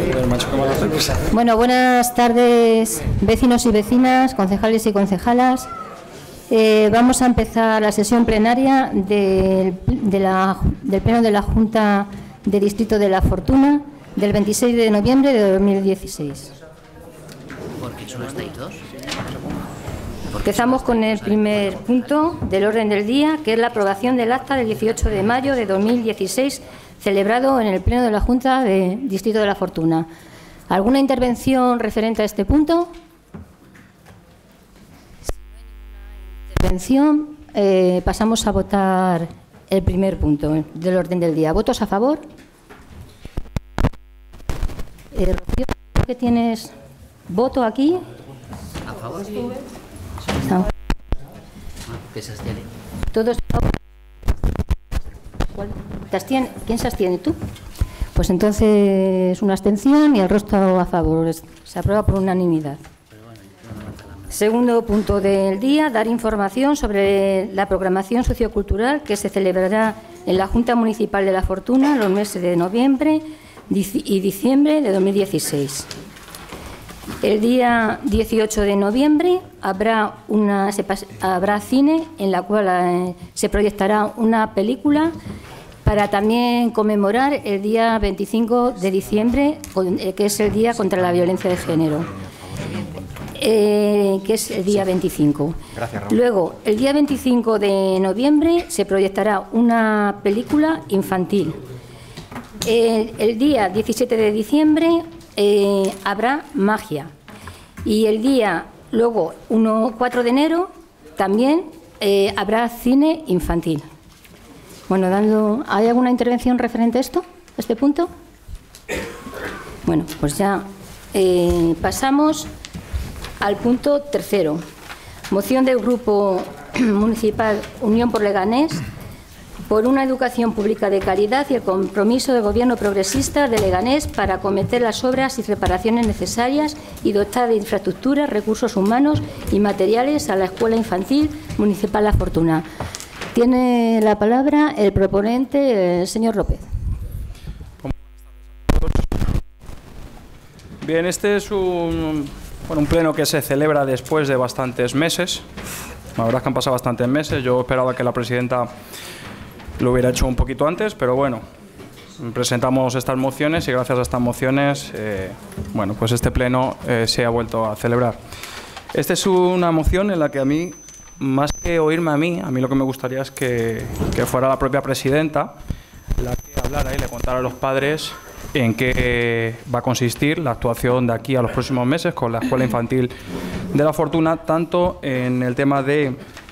Bueno, buenas tardes, vecinos y vecinas, concejales y concejalas. Vamos a empezar la sesión plenaria del Pleno de la Junta de Distrito de La Fortuna del 26 de noviembre de 2016. ¿Por qué solo estáis dos? Empezamos con el primer punto del orden del día, que es la aprobación del acta del 18 de mayo de 2016, celebrado en el Pleno de la Junta de Distrito de La Fortuna. ¿Alguna intervención referente a este punto? Intervención, pasamos a votar el primer punto del orden del día. ¿Votos a favor? Rocío, ¿qué tienes voto aquí? ¿A favor? ¿Qué se abstiene? ¿Todos a favor? ¿Quién se abstiene? ¿Tú? Pues entonces una abstención y el resto a favor. Se aprueba por unanimidad. Segundo punto del día, dar información sobre la programación sociocultural que se celebrará en la Junta Municipal de La Fortuna los meses de noviembre y diciembre de 2016. El día 18 de noviembre habrá cine en la cual se proyectará una película para también conmemorar el día 25 de diciembre, que es el Día contra la Violencia de Género, que es el día 25. Gracias, Raúl. Luego, el día 25 de noviembre se proyectará una película infantil. El día 17 de diciembre habrá magia. Y el día, luego, 4 de enero, también habrá cine infantil. Bueno, ¿hay alguna intervención referente a esto, a este punto? Bueno, pues ya pasamos al punto tercero. Moción del Grupo Municipal Unión por Leganés por una educación pública de calidad y el compromiso del Gobierno progresista de Leganés para acometer las obras y reparaciones necesarias y dotar de infraestructuras, recursos humanos y materiales a la Escuela Infantil Municipal La Fortuna. Tiene la palabra el proponente, el señor López. Bien, este es un pleno que se celebra después de bastantes meses. La verdad es que han pasado bastantes meses. Yo esperaba que la presidenta lo hubiera hecho un poquito antes, pero bueno, presentamos estas mociones y gracias a estas mociones, pues este pleno se ha vuelto a celebrar. Esta es una moción en la que a mí, más que oírme a mí lo que me gustaría es que fuera la propia presidenta la que hablara y le contara a los padres en qué va a consistir la actuación de aquí a los próximos meses con la Escuela Infantil de La Fortuna, tanto en el tema de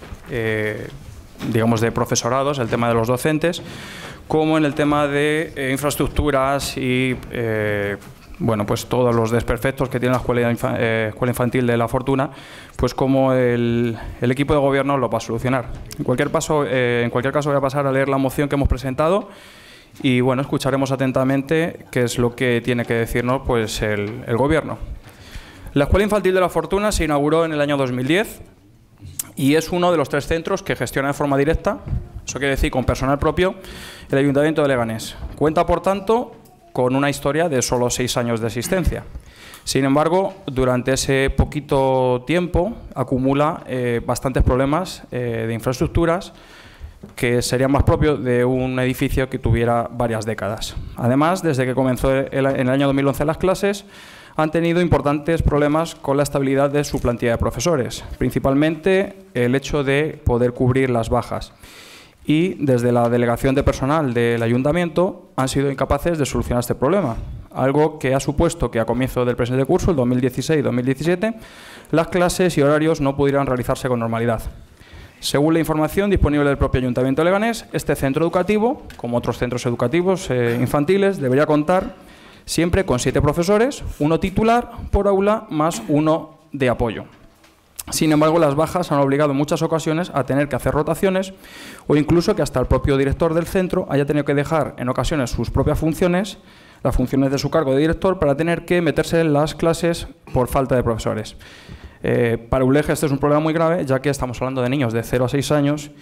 de profesorados, el tema de los docentes, como en el tema de infraestructuras y pues todos los desperfectos que tiene la Escuela Infantil de La Fortuna, pues como el equipo de gobierno lo va a solucionar. En cualquier caso voy a pasar a leer la moción que hemos presentado y bueno, escucharemos atentamente qué es lo que tiene que decirnos pues el gobierno. La Escuela Infantil de La Fortuna se inauguró en el año 2010 y es uno de los 3 centros que gestiona de forma directa, eso quiere decir con personal propio, el Ayuntamiento de Leganés. Cuenta, por tanto, con una historia de solo 6 años de existencia. Sin embargo, durante ese poquito tiempo acumula bastantes problemas de infraestructuras que serían más propios de un edificio que tuviera varias décadas. Además, desde que comenzó en el año 2011 las clases, han tenido importantes problemas con la estabilidad de su plantilla de profesores, principalmente el hecho de poder cubrir las bajas. Y desde la delegación de personal del ayuntamiento han sido incapaces de solucionar este problema, algo que ha supuesto que a comienzo del presente curso, el 2016-2017, las clases y horarios no pudieran realizarse con normalidad. Según la información disponible del propio Ayuntamiento de Leganés, este centro educativo, como otros centros educativos infantiles, debería contar siempre con 7 profesores, 1 titular por aula más 1 de apoyo. Sin embargo, las bajas han obligado en muchas ocasiones a tener que hacer rotaciones o incluso que hasta el propio director del centro haya tenido que dejar en ocasiones sus propias funciones, las funciones de su cargo de director, para tener que meterse en las clases por falta de profesores. Para ULEG este es un problema muy grave, ya que estamos hablando de niños de 0 a 6 años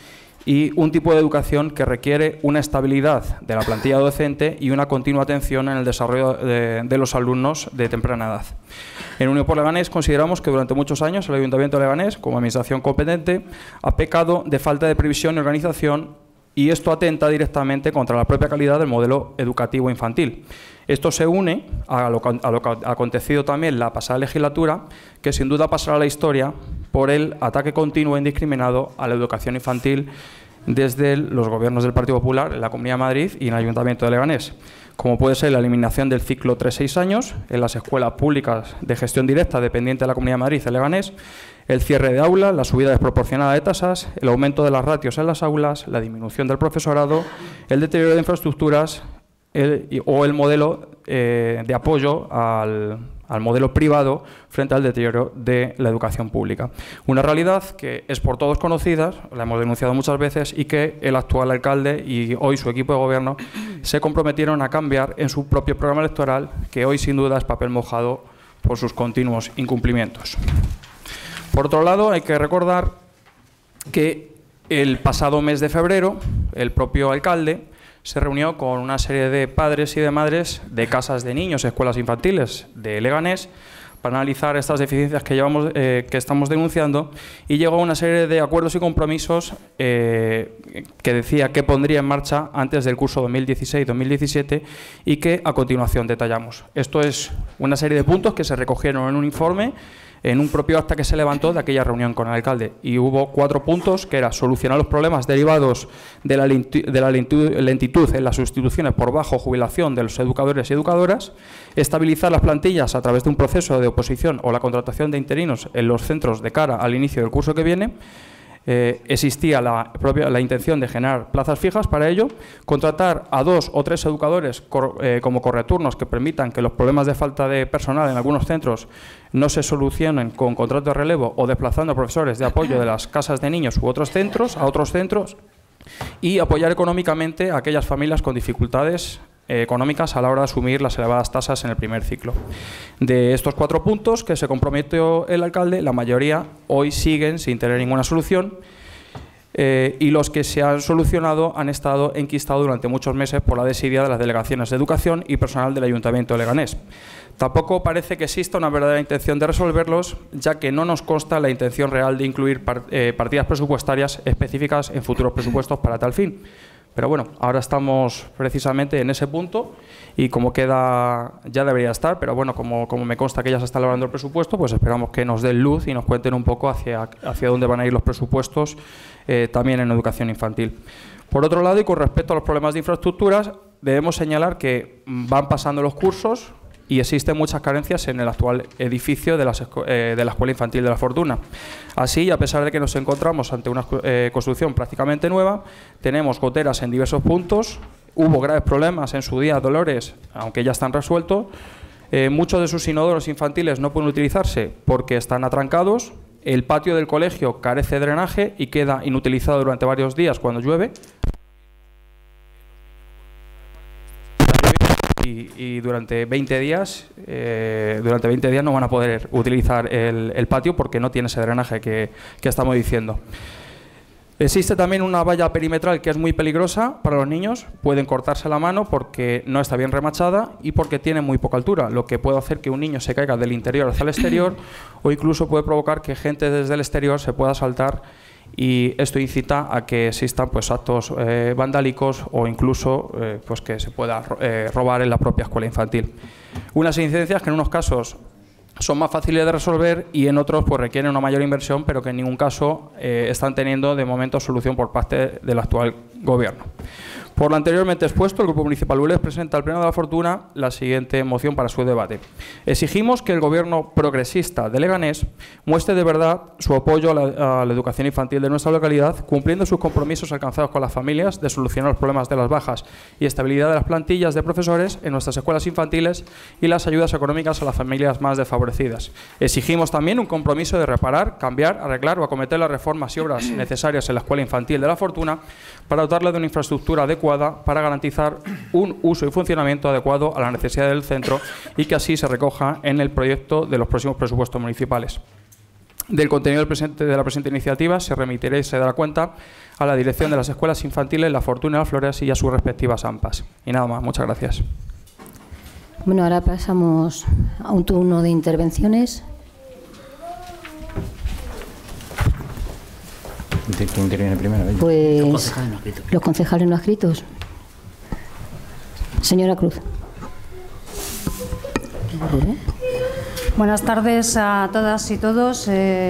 y un tipo de educación que requiere una estabilidad de la plantilla docente y una continua atención en el desarrollo de los alumnos de temprana edad. En Unión por Leganés consideramos que durante muchos años el Ayuntamiento de Leganés, como administración competente, ha pecado de falta de previsión y organización, y esto atenta directamente contra la propia calidad del modelo educativo infantil. Esto se une a lo que ha acontecido también la pasada legislatura, que sin duda pasará a la historia por el ataque continuo e indiscriminado a la educación infantil desde los gobiernos del Partido Popular en la Comunidad de Madrid y en el Ayuntamiento de Leganés, como puede ser la eliminación del ciclo 3-6 años en las escuelas públicas de gestión directa dependientes de la Comunidad de Madrid en Leganés, el cierre de aulas, la subida desproporcionada de tasas, el aumento de las ratios en las aulas, la disminución del profesorado, el deterioro de infraestructuras o el modelo de apoyo al modelo privado frente al deterioro de la educación pública. Una realidad que es por todos conocida, la hemos denunciado muchas veces, y que el actual alcalde y hoy su equipo de gobierno se comprometieron a cambiar en su propio programa electoral, que hoy sin duda es papel mojado por sus continuos incumplimientos. Por otro lado, hay que recordar que el pasado mes de febrero el propio alcalde se reunió con una serie de padres y de madres de casas de niños, escuelas infantiles de Leganés, para analizar estas deficiencias que estamos denunciando, y llegó a una serie de acuerdos y compromisos que decía que pondría en marcha antes del curso 2016-2017 y que a continuación detallamos. Esto es una serie de puntos que se recogieron en un informe, en un propio acta que se levantó de aquella reunión con el alcalde, y hubo 4 puntos, que era solucionar los problemas derivados de la lentitud en las sustituciones por bajo jubilación de los educadores y educadoras, estabilizar las plantillas a través de un proceso de oposición o la contratación de interinos en los centros de cara al inicio del curso que viene. Existía la intención de generar plazas fijas para ello, contratar a 2 o 3 educadores como correturnos que permitan que los problemas de falta de personal en algunos centros no se solucionen con contrato de relevo o desplazando a profesores de apoyo de las casas de niños u otros centros a otros centros, y apoyar económicamente a aquellas familias con dificultades económicas a la hora de asumir las elevadas tasas en el primer ciclo. De estos 4 puntos que se comprometió el alcalde, la mayoría hoy siguen sin tener ninguna solución, y los que se han solucionado han estado enquistados durante muchos meses por la desidia de las delegaciones de educación y personal del Ayuntamiento de Leganés. Tampoco parece que exista una verdadera intención de resolverlos, ya que no nos consta la intención real de incluir partidas presupuestarias específicas en futuros presupuestos para tal fin. Pero bueno, ahora estamos precisamente en ese punto, y como queda, ya debería estar, pero bueno, como me consta que ya se está elaborando el presupuesto, pues esperamos que nos den luz y nos cuenten un poco hacia dónde van a ir los presupuestos también en educación infantil. Por otro lado, y con respecto a los problemas de infraestructuras, debemos señalar que van pasando los cursos y existen muchas carencias en el actual edificio de la Escuela Infantil de la Fortuna. Así, a pesar de que nos encontramos ante una construcción prácticamente nueva, tenemos goteras en diversos puntos, hubo graves problemas en su día, Dolores, aunque ya están resueltos. Muchos de sus inodoros infantiles no pueden utilizarse porque están atrancados. El patio del colegio carece de drenaje y queda inutilizado durante varios días cuando llueve. Y durante 20 días no van a poder utilizar el patio porque no tiene ese drenaje que estamos diciendo. Existe también una valla perimetral que es muy peligrosa para los niños. Pueden cortarse la mano porque no está bien remachada y porque tiene muy poca altura, lo que puede hacer que un niño se caiga del interior hacia el exterior, o incluso puede provocar que gente desde el exterior se pueda saltar, y esto incita a que existan pues actos vandálicos o incluso pues que se pueda robar en la propia escuela infantil. Unas incidencias que en unos casos son más fáciles de resolver y en otros pues requieren una mayor inversión, pero que en ningún caso están teniendo de momento solución por parte del actual gobierno. Por lo anteriormente expuesto, el Grupo Municipal ULED presenta al Pleno de la Fortuna la siguiente moción para su debate. Exigimos que el Gobierno progresista de Leganés muestre de verdad su apoyo a la educación infantil de nuestra localidad, cumpliendo sus compromisos alcanzados con las familias de solucionar los problemas de las bajas y estabilidad de las plantillas de profesores en nuestras escuelas infantiles y las ayudas económicas a las familias más desfavorecidas. Exigimos también un compromiso de reparar, cambiar, arreglar o acometer las reformas y obras necesarias en la Escuela Infantil de la Fortuna para dotarla de una infraestructura adecuada para garantizar un uso y funcionamiento adecuado a las necesidades del centro y que así se recoja en el proyecto de los próximos presupuestos municipales. Del contenido de la presente iniciativa se remitirá y se dará cuenta a la dirección de las escuelas infantiles La Fortuna y Las Flores y a sus respectivas AMPAs. Y nada más, muchas gracias. Bueno, ahora pasamos a un turno de intervenciones. ¿Quién interviene primero? Pues los concejales no adscritos. Señora Cruz. Buenas tardes a todas y todos.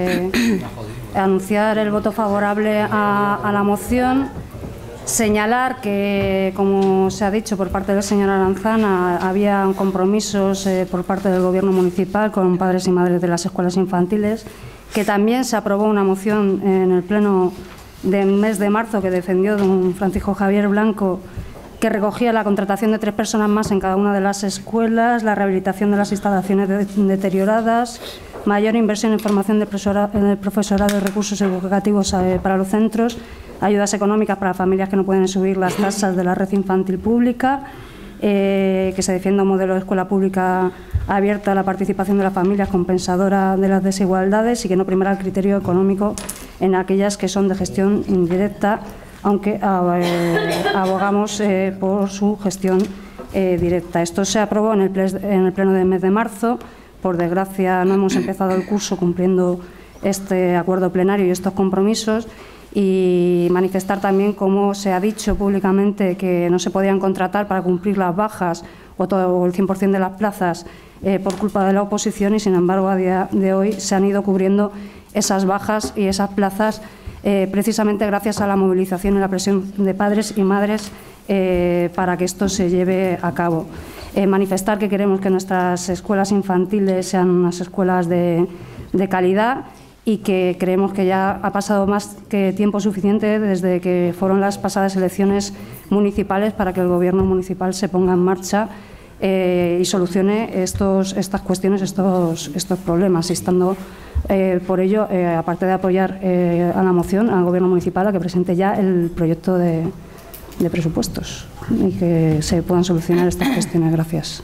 Anunciar el voto favorable a la moción. Señalar que, como se ha dicho por parte del señor Aranzana, había compromisos por parte del Gobierno municipal con padres y madres de las escuelas infantiles, que también se aprobó una moción en el pleno del mes de marzo que defendió don Francisco Javier Blanco, que recogía la contratación de 3 personas más en cada una de las escuelas, la rehabilitación de las instalaciones deterioradas, mayor inversión en formación en el profesorado de recursos educativos para los centros, ayudas económicas para familias que no pueden subir las tasas de la red infantil pública, que se defienda un modelo de escuela pública abierta a la participación de las familias, compensadora de las desigualdades y que no primará el criterio económico en aquellas que son de gestión indirecta, aunque abogamos por su gestión directa. Esto se aprobó en el pleno del mes de marzo. Por desgracia, no hemos empezado el curso cumpliendo este acuerdo plenario y estos compromisos. Y manifestar también, como se ha dicho públicamente, que no se podían contratar para cumplir las bajas o el 100% de las plazas por culpa de la oposición y, sin embargo, a día de hoy se han ido cubriendo esas bajas y esas plazas precisamente gracias a la movilización y la presión de padres y madres para que esto se lleve a cabo. Manifestar que queremos que nuestras escuelas infantiles sean unas escuelas de calidad y que creemos que ya ha pasado más que tiempo suficiente desde que fueron las pasadas elecciones municipales para que el Gobierno municipal se ponga en marcha y solucione estas cuestiones, estos problemas. Y estando por ello, aparte de apoyar a la moción, al Gobierno municipal a que presente ya el proyecto de presupuestos y que se puedan solucionar estas cuestiones. Gracias.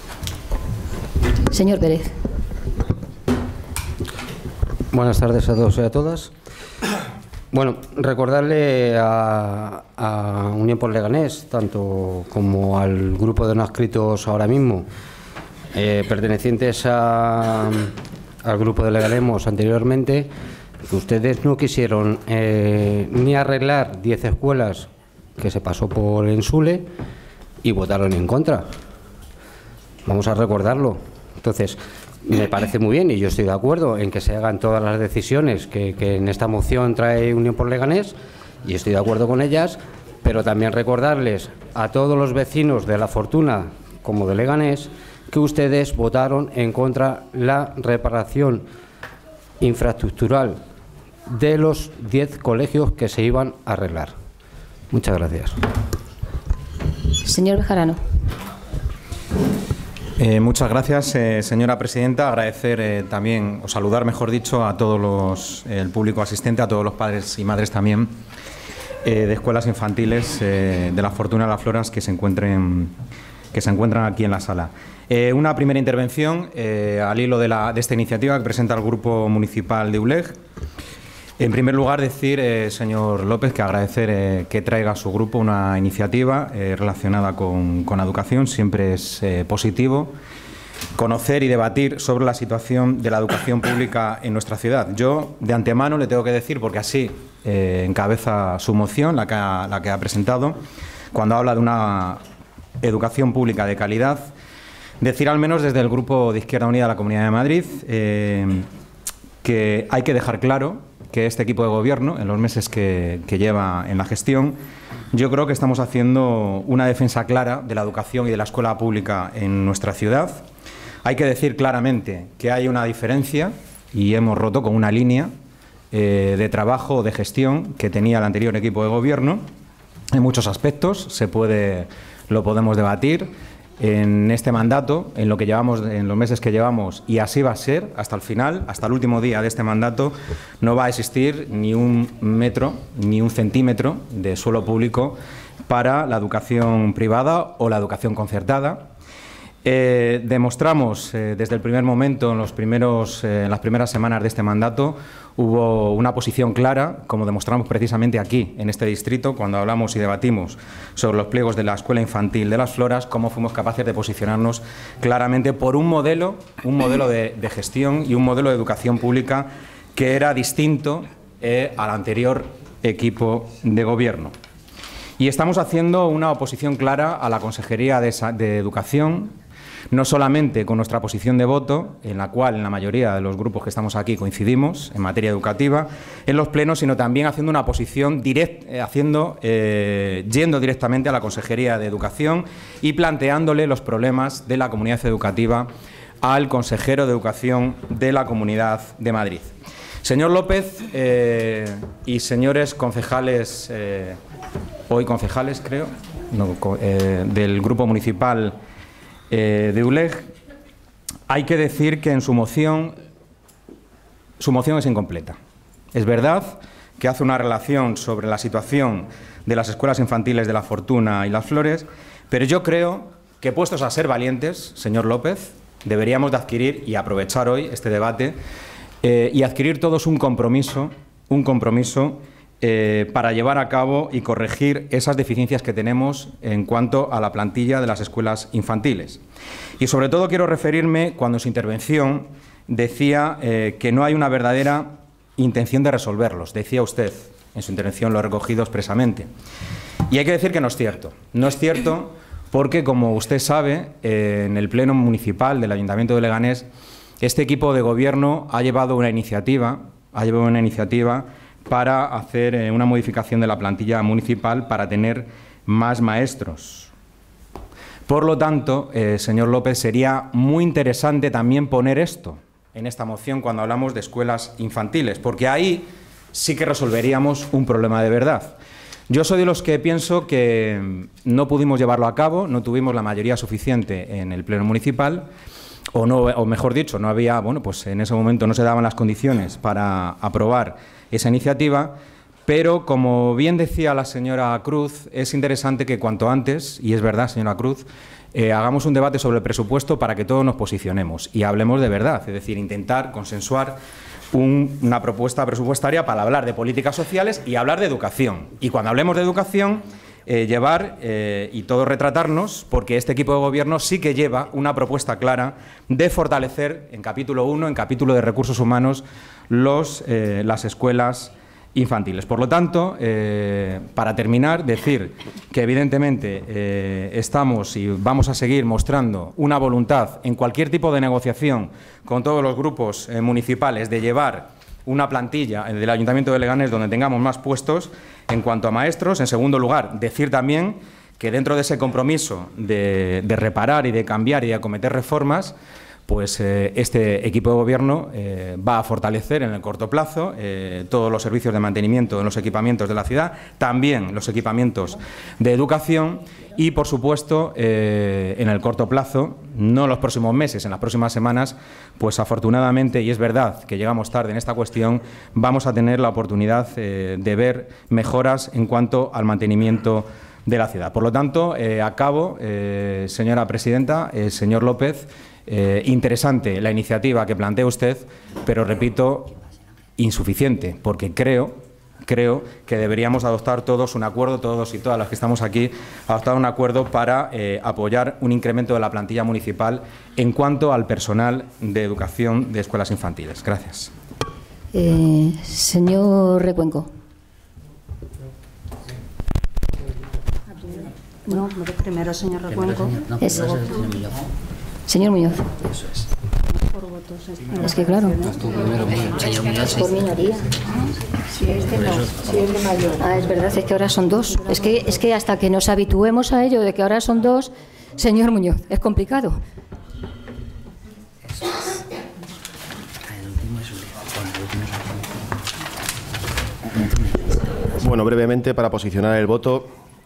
Señor Pérez. Buenas tardes a todos y a todas. Bueno, recordarle a Unión por Leganés, tanto como al grupo de no adscritos ahora mismo, pertenecientes al grupo de Leganemos anteriormente, que ustedes no quisieron ni arreglar 10 escuelas que se pasó por Ensule y votaron en contra. Vamos a recordarlo. Entonces, me parece muy bien y yo estoy de acuerdo en que se hagan todas las decisiones que en esta moción trae Unión por Leganés y estoy de acuerdo con ellas, pero también recordarles a todos los vecinos de La Fortuna como de Leganés que ustedes votaron en contra la reparación infraestructural de los 10 colegios que se iban a arreglar. Muchas gracias. Señor Bejarano. Muchas gracias, señora presidenta. Agradecer también, o saludar, mejor dicho, a todos el público asistente, a todos los padres y madres también de escuelas infantiles de La Fortuna de Las Flores que se encuentran aquí en la sala. Una primera intervención al hilo de esta iniciativa que presenta el Grupo Municipal de ULEG. En primer lugar, decir, señor López, que agradecer que traiga a su grupo una iniciativa relacionada con educación. Siempre es positivo conocer y debatir sobre la situación de la educación pública en nuestra ciudad. Yo, de antemano, le tengo que decir, porque así encabeza su moción, la que ha presentado, cuando habla de una educación pública de calidad, decir al menos desde el Grupo de Izquierda Unida de la Comunidad de Madrid que hay que dejar claro que este equipo de gobierno, en los meses que lleva en la gestión, yo creo que estamos haciendo una defensa clara de la educación y de la escuela pública en nuestra ciudad. Hay que decir claramente que hay una diferencia y hemos roto con una línea de trabajo o de gestión que tenía el anterior equipo de gobierno. En muchos aspectos lo podemos debatir. En este mandato, en los meses que llevamos, y así va a ser hasta el final, hasta el último día de este mandato, no va a existir ni un metro, ni un centímetro de suelo público para la educación privada o la educación concertada. Demostramos desde el primer momento, en las primeras semanas de este mandato, hubo una posición clara, como demostramos precisamente aquí, en este distrito, cuando hablamos y debatimos sobre los pliegos de la Escuela Infantil de Las Floras, cómo fuimos capaces de posicionarnos claramente por un modelo de gestión y un modelo de educación pública que era distinto al anterior equipo de gobierno. Y estamos haciendo una oposición clara a la Consejería de Educación, no solamente con nuestra posición de voto, en la cual en la mayoría de los grupos que estamos aquí coincidimos en materia educativa, en los plenos, sino también haciendo una posición yendo directamente a la Consejería de Educación y planteándole los problemas de la comunidad educativa al consejero de Educación de la Comunidad de Madrid. Señor López y señores concejales, hoy concejales creo, del Grupo Municipal de ULEG, hay que decir que en su moción es incompleta. Es verdad que hace una relación sobre la situación de las escuelas infantiles de La Fortuna y Las Flores, pero yo creo que, puestos a ser valientes, señor López, deberíamos de adquirir y aprovechar hoy este debate y adquirir todos un compromiso para llevar a cabo y corregir esas deficiencias que tenemos en cuanto a la plantilla de las escuelas infantiles. Y sobre todo quiero referirme, cuando en su intervención decía que no hay una verdadera intención de resolverlos. Decía usted, en su intervención lo he recogido expresamente. Y hay que decir que no es cierto. No es cierto porque, como usted sabe, en el Pleno Municipal del Ayuntamiento de Leganés, este equipo de gobierno ha llevado una iniciativa para hacer una modificación de la plantilla municipal para tener más maestros. Por lo tanto, señor López, sería muy interesante también poner esto en esta moción cuando hablamos de escuelas infantiles, porque ahí sí que resolveríamos un problema de verdad. Yo soy de los que pienso que no pudimos llevarlo a cabo, no tuvimos la mayoría suficiente en el Pleno Municipal, o mejor dicho, no había, bueno, pues en ese momento no se daban las condiciones para aprobar esa iniciativa, pero como bien decía la señora Cruz, es interesante que cuanto antes, y es verdad, señora Cruz, hagamos un debate sobre el presupuesto para que todos nos posicionemos y hablemos de verdad, es decir, intentar consensuar una propuesta presupuestaria para hablar de políticas sociales y hablar de educación. Y cuando hablemos de educación, y todos retratarnos, porque este equipo de gobierno sí que lleva una propuesta clara de fortalecer, en capítulo 1, en capítulo de recursos humanos, las escuelas infantiles. Por lo tanto, para terminar, decir que evidentemente estamos y vamos a seguir mostrando una voluntad en cualquier tipo de negociación con todos los grupos municipales de llevar una plantilla del Ayuntamiento de Leganés donde tengamos más puestos en cuanto a maestros. En segundo lugar, decir también que dentro de ese compromiso de reparar y de cambiar y de acometer reformas, pues este equipo de gobierno va a fortalecer en el corto plazo todos los servicios de mantenimiento de los equipamientos de la ciudad, también los equipamientos de educación y, por supuesto, en el corto plazo, no en los próximos meses, en las próximas semanas, pues afortunadamente, y es verdad que llegamos tarde en esta cuestión, vamos a tener la oportunidad de ver mejoras en cuanto al mantenimiento de la ciudad. Por lo tanto, acabo, señora presidenta, señor López, interesante la iniciativa que plantea usted, pero repito, insuficiente, porque creo que deberíamos adoptar todos un acuerdo, todos y todas las que estamos aquí, adoptar un acuerdo para apoyar un incremento de la plantilla municipal en cuanto al personal de educación de escuelas infantiles. Gracias. Señor Recuenco. No, primero, señor Recuenco. Señor Muñoz. Eso es. Por votos. Es que claro. Señor Muñoz, sí. Por minoría. Si es de mayor. Ah, es verdad, es que ahora son dos. Es que hasta que nos habituemos a ello de que ahora son dos, señor Muñoz, es complicado. Eso es. El último es un... Bueno, brevemente, para posicionar el voto,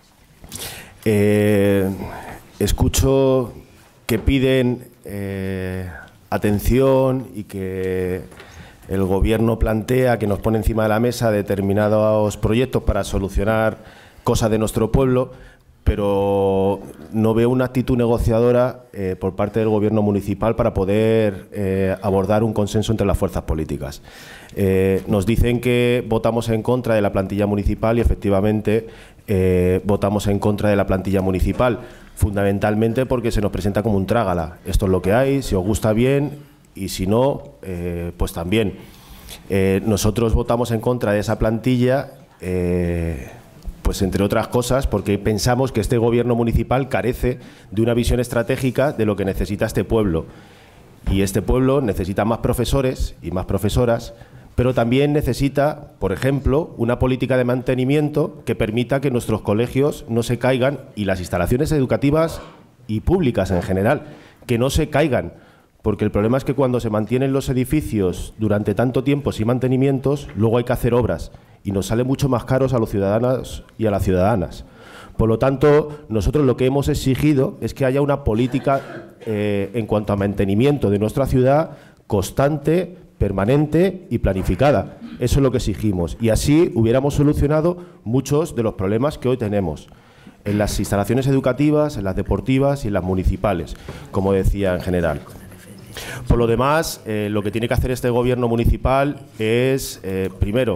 escucho que piden atención y que el Gobierno plantea que nos pone encima de la mesa determinados proyectos para solucionar cosas de nuestro pueblo, pero no veo una actitud negociadora por parte del Gobierno municipal para poder abordar un consenso entre las fuerzas políticas. Nos dicen que votamos en contra de la plantilla municipal y efectivamente votamos en contra de la plantilla municipal, fundamentalmente porque se nos presenta como un trágala. Esto es lo que hay, si os gusta bien y si no, pues también. Nosotros votamos en contra de esa plantilla pues entre otras cosas porque pensamos que este Gobierno municipal carece de una visión estratégica de lo que necesita este pueblo. Y este pueblo necesita más profesores y más profesoras, pero también necesita, por ejemplo, una política de mantenimiento que permita que nuestros colegios no se caigan y las instalaciones educativas y públicas en general, que no se caigan. Porque el problema es que cuando se mantienen los edificios durante tanto tiempo sin mantenimientos, luego hay que hacer obras y nos sale mucho más caros a los ciudadanos y a las ciudadanas. Por lo tanto, nosotros lo que hemos exigido es que haya una política en cuanto a mantenimiento de nuestra ciudad constante, permanente y planificada. Eso es lo que exigimos. Y así hubiéramos solucionado muchos de los problemas que hoy tenemos en las instalaciones educativas, en las deportivas y en las municipales, como decía en general. Por lo demás, lo que tiene que hacer este Gobierno municipal es, primero,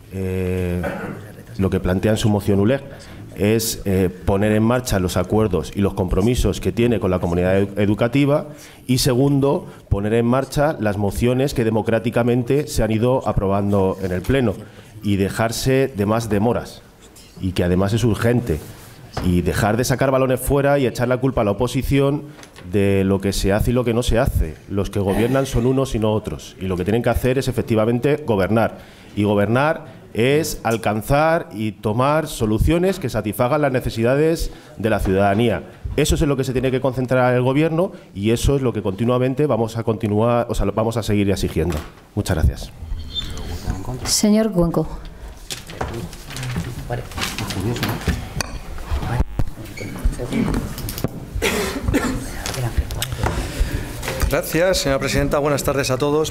lo que plantea en su moción ULEG, es poner en marcha los acuerdos y los compromisos que tiene con la comunidad educativa y, segundo, poner en marcha las mociones que democráticamente se han ido aprobando en el Pleno y dejarse de más demoras, y que además es urgente, y dejar de sacar balones fuera y echar la culpa a la oposición de lo que se hace y lo que no se hace. Los que gobiernan son unos y no otros, y lo que tienen que hacer es efectivamente gobernar, y gobernar es alcanzar y tomar soluciones que satisfagan las necesidades de la ciudadanía. Eso es en lo que se tiene que concentrar el Gobierno y eso es lo que continuamente vamos a seguir exigiendo. Muchas gracias. Señor Cuenco. Gracias, señora presidenta. Buenas tardes a todos.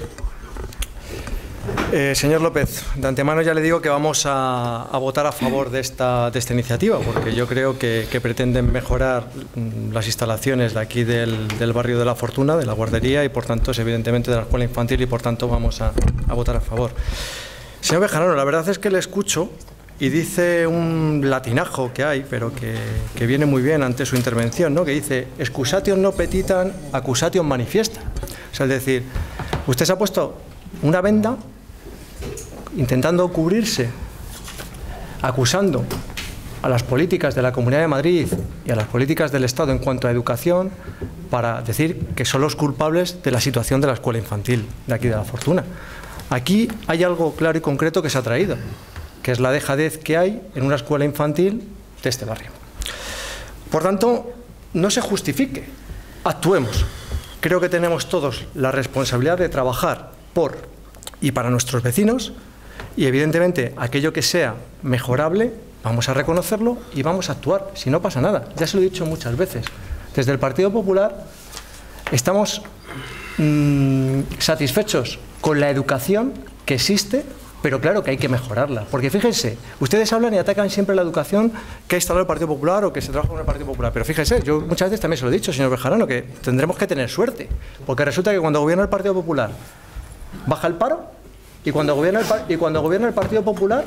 Señor López, de antemano ya le digo que vamos a votar a favor de esta iniciativa, porque yo creo que pretenden mejorar las instalaciones de aquí del barrio de La Fortuna, de la guardería, y por tanto es evidentemente de la escuela infantil, y por tanto vamos a votar a favor. Señor Bejarano, la verdad es que le escucho y dice un latinajo que hay, pero que viene muy bien ante su intervención, ¿no? Que dice, excusation no petitan, accusation manifiesta. O sea, es decir, usted se ha puesto una venda intentando cubrirse, acusando a las políticas de la Comunidad de Madrid y a las políticas del Estado en cuanto a educación, para decir que son los culpables de la situación de la escuela infantil de aquí de La Fortuna. Aquí hay algo claro y concreto que se ha traído, que es la dejadez que hay en una escuela infantil de este barrio. Por tanto, no se justifique, actuemos. Creo que tenemos todos la responsabilidad de trabajar por y para nuestros vecinos, y evidentemente aquello que sea mejorable vamos a reconocerlo y vamos a actuar, si no pasa nada. Ya se lo he dicho muchas veces. Desde el Partido Popular estamos satisfechos con la educación que existe, pero claro que hay que mejorarla. Porque fíjense, ustedes hablan y atacan siempre la educación que ha instalado el Partido Popular o que se trabaja con el Partido Popular. Pero fíjense, yo muchas veces también se lo he dicho, señor Bejarano, que tendremos que tener suerte. Porque resulta que cuando gobierna el Partido Popular baja el paro, y cuando gobierna el Partido Popular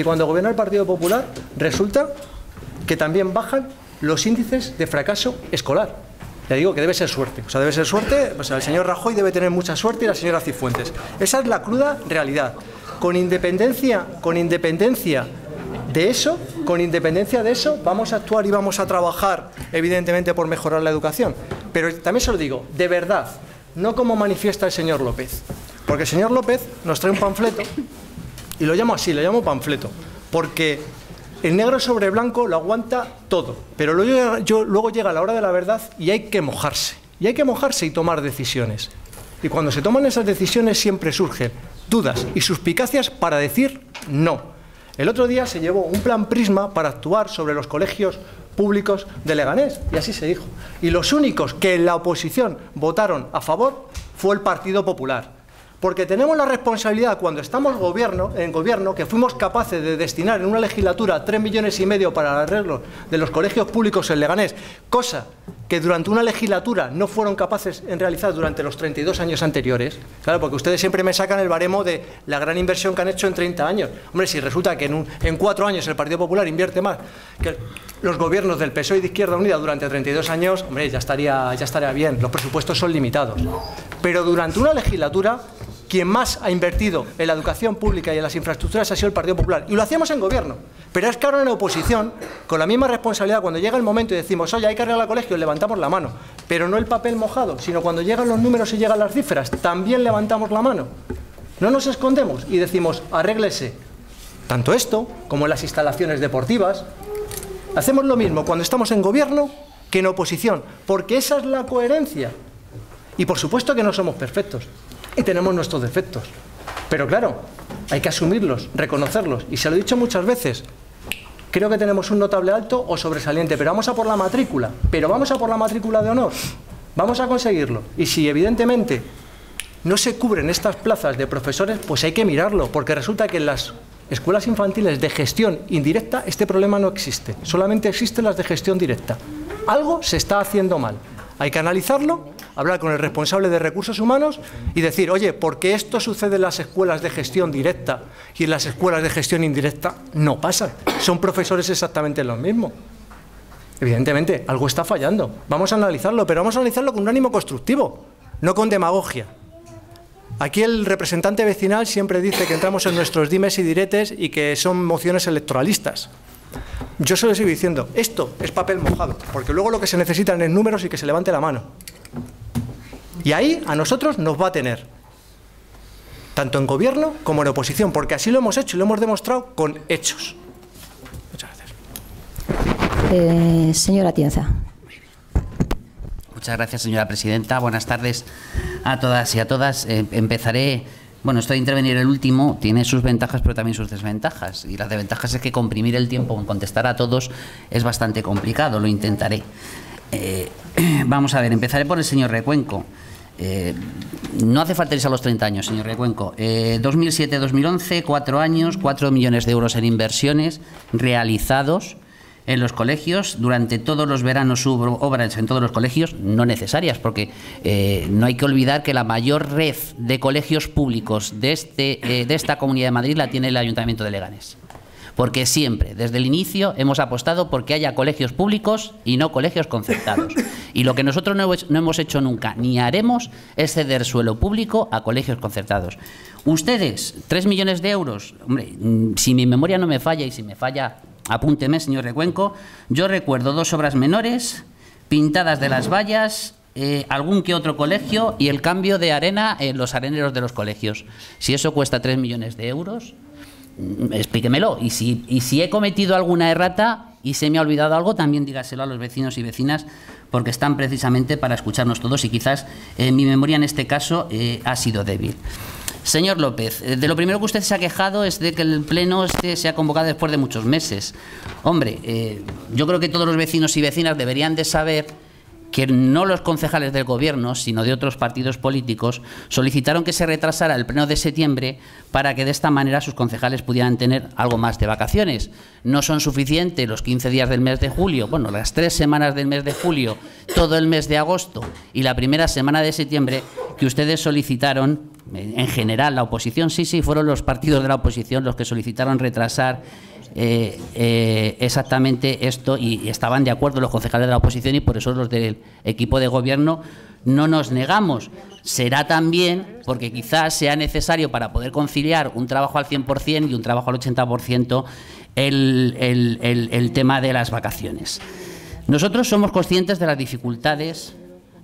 resulta que también bajan los índices de fracaso escolar. Ya digo que debe ser suerte. O sea, debe ser suerte, o sea, el señor Rajoy debe tener mucha suerte y la señora Cifuentes. Esa es la cruda realidad. Con independencia de eso, vamos a actuar y vamos a trabajar, evidentemente, por mejorar la educación. Pero también se lo digo, de verdad, no como manifiesta el señor López. Porque el señor López nos trae un panfleto, y lo llamo así, lo llamo panfleto, porque el negro sobre blanco lo aguanta todo, pero luego llega la hora de la verdad y hay que mojarse. Y hay que mojarse y tomar decisiones. Y cuando se toman esas decisiones siempre surgen dudas y suspicacias para decir no. El otro día se llevó un plan Prisma para actuar sobre los colegios públicos de Leganés, y así se dijo. Y los únicos que en la oposición votaron a favor fue el Partido Popular. Porque tenemos la responsabilidad, cuando estamos en gobierno, que fuimos capaces de destinar en una legislatura 3,5 millones para el arreglo de los colegios públicos en Leganés, cosa que durante una legislatura no fueron capaces en realizar durante los 32 años anteriores. Claro, porque ustedes siempre me sacan el baremo de la gran inversión que han hecho en 30 años. Hombre, si resulta que en 4 años el Partido Popular invierte más que los gobiernos del PSOE y de Izquierda Unida durante 32 años, hombre, ya estaría bien. Los presupuestos son limitados. Pero durante una legislatura, quien más ha invertido en la educación pública y en las infraestructuras ha sido el Partido Popular. Y lo hacíamos en gobierno. Pero es que ahora en la oposición, con la misma responsabilidad, cuando llega el momento y decimos, oye, hay que arreglar el colegio, levantamos la mano. Pero no el papel mojado, sino cuando llegan los números y llegan las cifras, también levantamos la mano. No nos escondemos y decimos, arréglese. Tanto esto como en las instalaciones deportivas. Hacemos lo mismo cuando estamos en gobierno que en oposición, porque esa es la coherencia. Y por supuesto que no somos perfectos. Y tenemos nuestros defectos. Pero claro, hay que asumirlos, reconocerlos. Y se lo he dicho muchas veces. Creo que tenemos un notable alto o sobresaliente, pero vamos a por la matrícula. Pero vamos a por la matrícula de honor. Vamos a conseguirlo. Y si evidentemente no se cubren estas plazas de profesores, pues hay que mirarlo. Porque resulta que en las escuelas infantiles de gestión indirecta este problema no existe. Solamente existen las de gestión directa. Algo se está haciendo mal. Hay que analizarlo, hablar con el responsable de recursos humanos y decir, oye, ¿por qué esto sucede en las escuelas de gestión directa y en las escuelas de gestión indirecta no pasa? Son profesores exactamente los mismos. Evidentemente, algo está fallando. Vamos a analizarlo, pero vamos a analizarlo con un ánimo constructivo, no con demagogia. Aquí el representante vecinal siempre dice que entramos en nuestros dimes y diretes y que son mociones electoralistas. Yo se lo sigo diciendo, esto es papel mojado, porque luego lo que se necesitan es números y que se levante la mano. Y ahí a nosotros nos va a tener, tanto en gobierno como en oposición, porque así lo hemos hecho y lo hemos demostrado con hechos. Muchas gracias. Señora Atienza. Muchas gracias, señora presidenta. Buenas tardes a todas y a todas. Empezaré... Bueno, esto de intervenir el último tiene sus ventajas, pero también sus desventajas. Y las desventajas es que comprimir el tiempo en contestar a todos es bastante complicado. Lo intentaré. Vamos a ver, empezaré por el señor Recuenco. No hace falta irse a los 30 años, señor Recuenco. 2007-2011, 4 años, 4 millones de euros en inversiones realizados en los colegios. Durante todos los veranos hubo obras en todos los colegios, no necesarias, porque no hay que olvidar que la mayor red de colegios públicos de esta Comunidad de Madrid la tiene el Ayuntamiento de Leganés. Porque siempre, desde el inicio, hemos apostado porque haya colegios públicos y no colegios concertados. Y lo que nosotros no hemos hecho nunca, ni haremos, es ceder suelo público a colegios concertados. Ustedes, 3 millones de euros, hombre, si mi memoria no me falla, y si me falla, apúnteme, señor Recuenco, yo recuerdo 2 obras menores, pintadas de las vallas, algún que otro colegio y el cambio de arena en los areneros de los colegios. Si eso cuesta 3 millones de euros, explíquemelo. Y si he cometido alguna errata y se me ha olvidado algo, también dígaselo a los vecinos y vecinas, porque están precisamente para escucharnos todos y quizás mi memoria en este caso ha sido débil. Señor López, de lo primero que usted se ha quejado es de que el pleno se ha convocado después de muchos meses. Hombre, yo creo que todos los vecinos y vecinas deberían de saber que no los concejales del Gobierno, sino de otros partidos políticos, solicitaron que se retrasara el pleno de septiembre para que de esta manera sus concejales pudieran tener algo más de vacaciones. No son suficientes los 15 días del mes de julio, bueno, las 3 semanas del mes de julio, todo el mes de agosto y la primera semana de septiembre que ustedes solicitaron, en general la oposición, sí, fueron los partidos de la oposición los que solicitaron retrasar exactamente esto, y estaban de acuerdo los concejales de la oposición, y por eso los del equipo de gobierno no nos negamos. Será también porque quizás sea necesario, para poder conciliar un trabajo al 100% y un trabajo al 80%, el tema de las vacaciones. Nosotros somos conscientes de las dificultades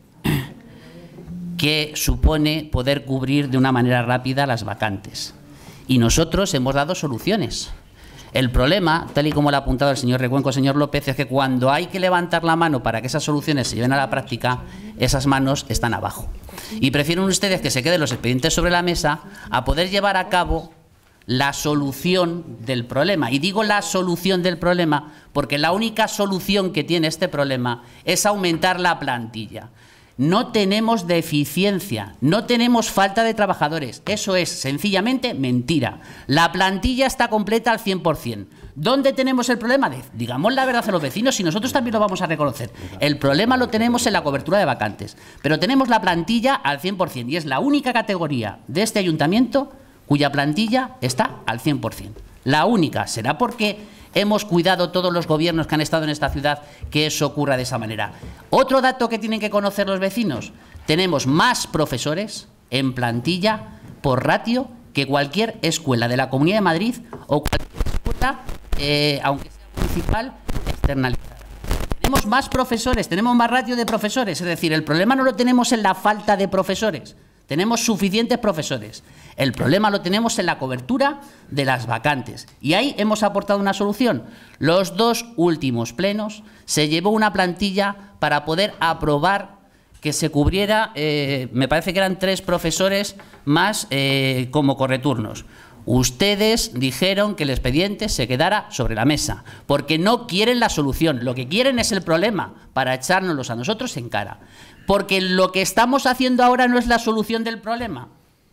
que supone poder cubrir de una manera rápida las vacantes, y nosotros hemos dado soluciones. El problema, tal y como lo ha apuntado el señor Recuenco, señor López, es que cuando hay que levantar la mano para que esas soluciones se lleven a la práctica, esas manos están abajo. Y prefieren ustedes que se queden los expedientes sobre la mesa a poder llevar a cabo la solución del problema. Y digo la solución del problema porque la única solución que tiene este problema es aumentar la plantilla. No tenemos deficiencia, no tenemos falta de trabajadores. Eso es sencillamente mentira. La plantilla está completa al 100%. ¿Dónde tenemos el problema? Digamos la verdad a los vecinos y nosotros también lo vamos a reconocer. El problema lo tenemos en la cobertura de vacantes. Pero tenemos la plantilla al 100% y es la única categoría de este ayuntamiento cuya plantilla está al 100%. La única. ¿Será porque hemos cuidado todos los gobiernos que han estado en esta ciudad que eso ocurra de esa manera? Otro dato que tienen que conocer los vecinos. Tenemos más profesores en plantilla por ratio que cualquier escuela de la Comunidad de Madrid o cualquier escuela, aunque sea municipal, externalizada. Tenemos más profesores, tenemos más ratio de profesores. Es decir, el problema no lo tenemos en la falta de profesores. Tenemos suficientes profesores. El problema lo tenemos en la cobertura de las vacantes. Y ahí hemos aportado una solución. Los 2 últimos plenos se llevó una plantilla para poder aprobar que se cubriera, me parece que eran 3 profesores más como correturnos. Ustedes dijeron que el expediente se quedara sobre la mesa, porque no quieren la solución. Lo que quieren es el problema para echárnoslos a nosotros en cara. Porque lo que estamos haciendo ahora no es la solución del problema.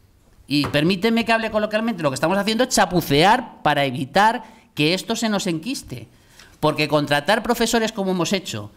Y permíteme que hable coloquialmente, lo que estamos haciendo es chapucear para evitar que esto se nos enquiste. Porque contratar profesores como hemos hecho,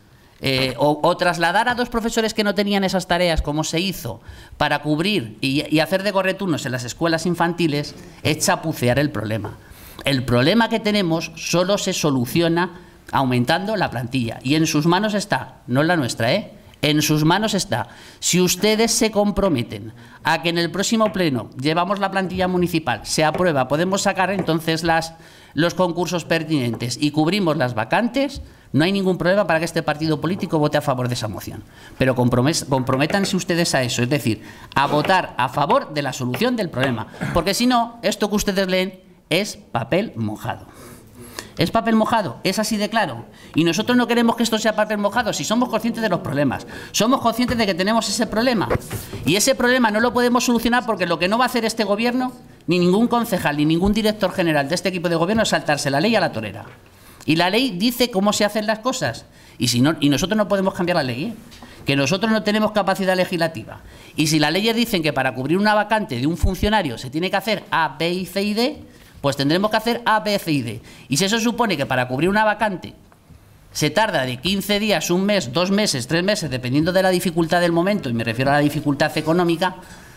o trasladar a 2 profesores que no tenían esas tareas como se hizo para cubrir y hacer de correturnos en las escuelas infantiles es chapucear el problema. El problema que tenemos solo se soluciona aumentando la plantilla y en sus manos está, no en la nuestra, en sus manos está. Si ustedes se comprometen a que en el próximo pleno llevamos la plantilla municipal, se aprueba, podemos sacar entonces los concursos pertinentes y cubrimos las vacantes, no hay ningún problema para que este partido político vote a favor de esa moción. Pero comprométanse ustedes a eso, es decir, a votar a favor de la solución del problema. Porque si no, esto que ustedes leen es papel mojado. ¿Es papel mojado? Es así de claro. Y nosotros no queremos que esto sea papel mojado si somos conscientes de los problemas. Somos conscientes de que tenemos ese problema. Y ese problema no lo podemos solucionar porque lo que no va a hacer este gobierno, ni ningún concejal, ni ningún director general de este equipo de gobierno, es saltarse la ley a la torera. Y la ley dice cómo se hacen las cosas. Y nosotros no podemos cambiar la ley, que nosotros no tenemos capacidad legislativa. Y si las leyes dicen que para cubrir una vacante de un funcionario se tiene que hacer A, B y C y D, pues tendremos que hacer A, B, C y D. Y si eso supone que para cubrir una vacante se tarda de 15 días, 1 mes, 2 meses, 3 meses, dependiendo de la dificultad del momento, y me refiero a la dificultad económica,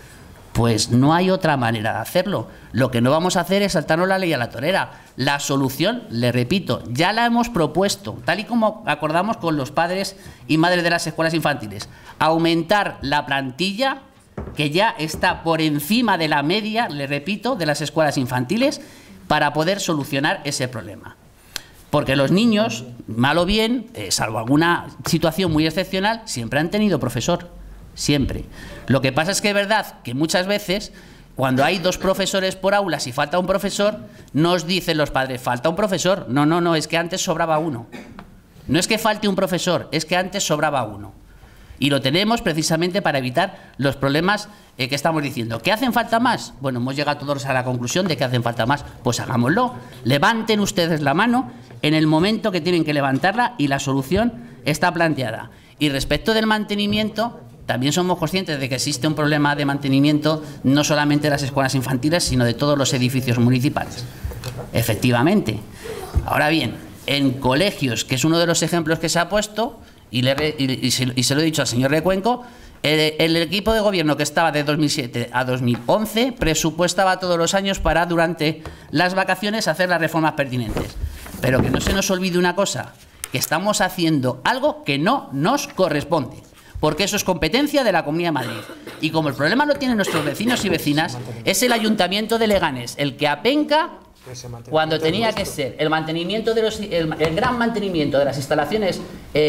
pues no hay otra manera de hacerlo. Lo que no vamos a hacer es saltarnos la ley a la torera. La solución, le repito, ya la hemos propuesto, tal y como acordamos con los padres y madres de las escuelas infantiles. Aumentar la plantilla, que ya está por encima de la media, le repito, de las escuelas infantiles, para poder solucionar ese problema. Porque los niños, mal o bien, salvo alguna situación muy excepcional, siempre han tenido profesor. Siempre. Lo que pasa es que es verdad que muchas veces, cuando hay 2 profesores por aula, si falta un profesor, nos dicen los padres, falta un profesor. No, no, no, es que antes sobraba uno. No es que falte un profesor, es que antes sobraba uno. Y lo tenemos precisamente para evitar los problemas que estamos diciendo. ¿Qué hacen falta más? Bueno, hemos llegado todos a la conclusión de que hacen falta más. Pues hagámoslo. Levanten ustedes la mano en el momento que tienen que levantarla y la solución está planteada. Y respecto del mantenimiento, también somos conscientes de que existe un problema de mantenimiento no solamente de las escuelas infantiles, sino de todos los edificios municipales. Efectivamente. Ahora bien, en colegios, que es uno de los ejemplos que se ha puesto, y se lo he dicho al señor Recuenco, el equipo de gobierno que estaba de 2007 a 2011 presupuestaba todos los años para, durante las vacaciones, hacer las reformas pertinentes. Pero que no se nos olvide una cosa, que estamos haciendo algo que no nos corresponde, porque eso es competencia de la Comunidad de Madrid. Y como el problema lo tienen nuestros vecinos y vecinas, es el Ayuntamiento de Leganés el que apenca cuando tenía que ser el mantenimiento de el gran mantenimiento de las instalaciones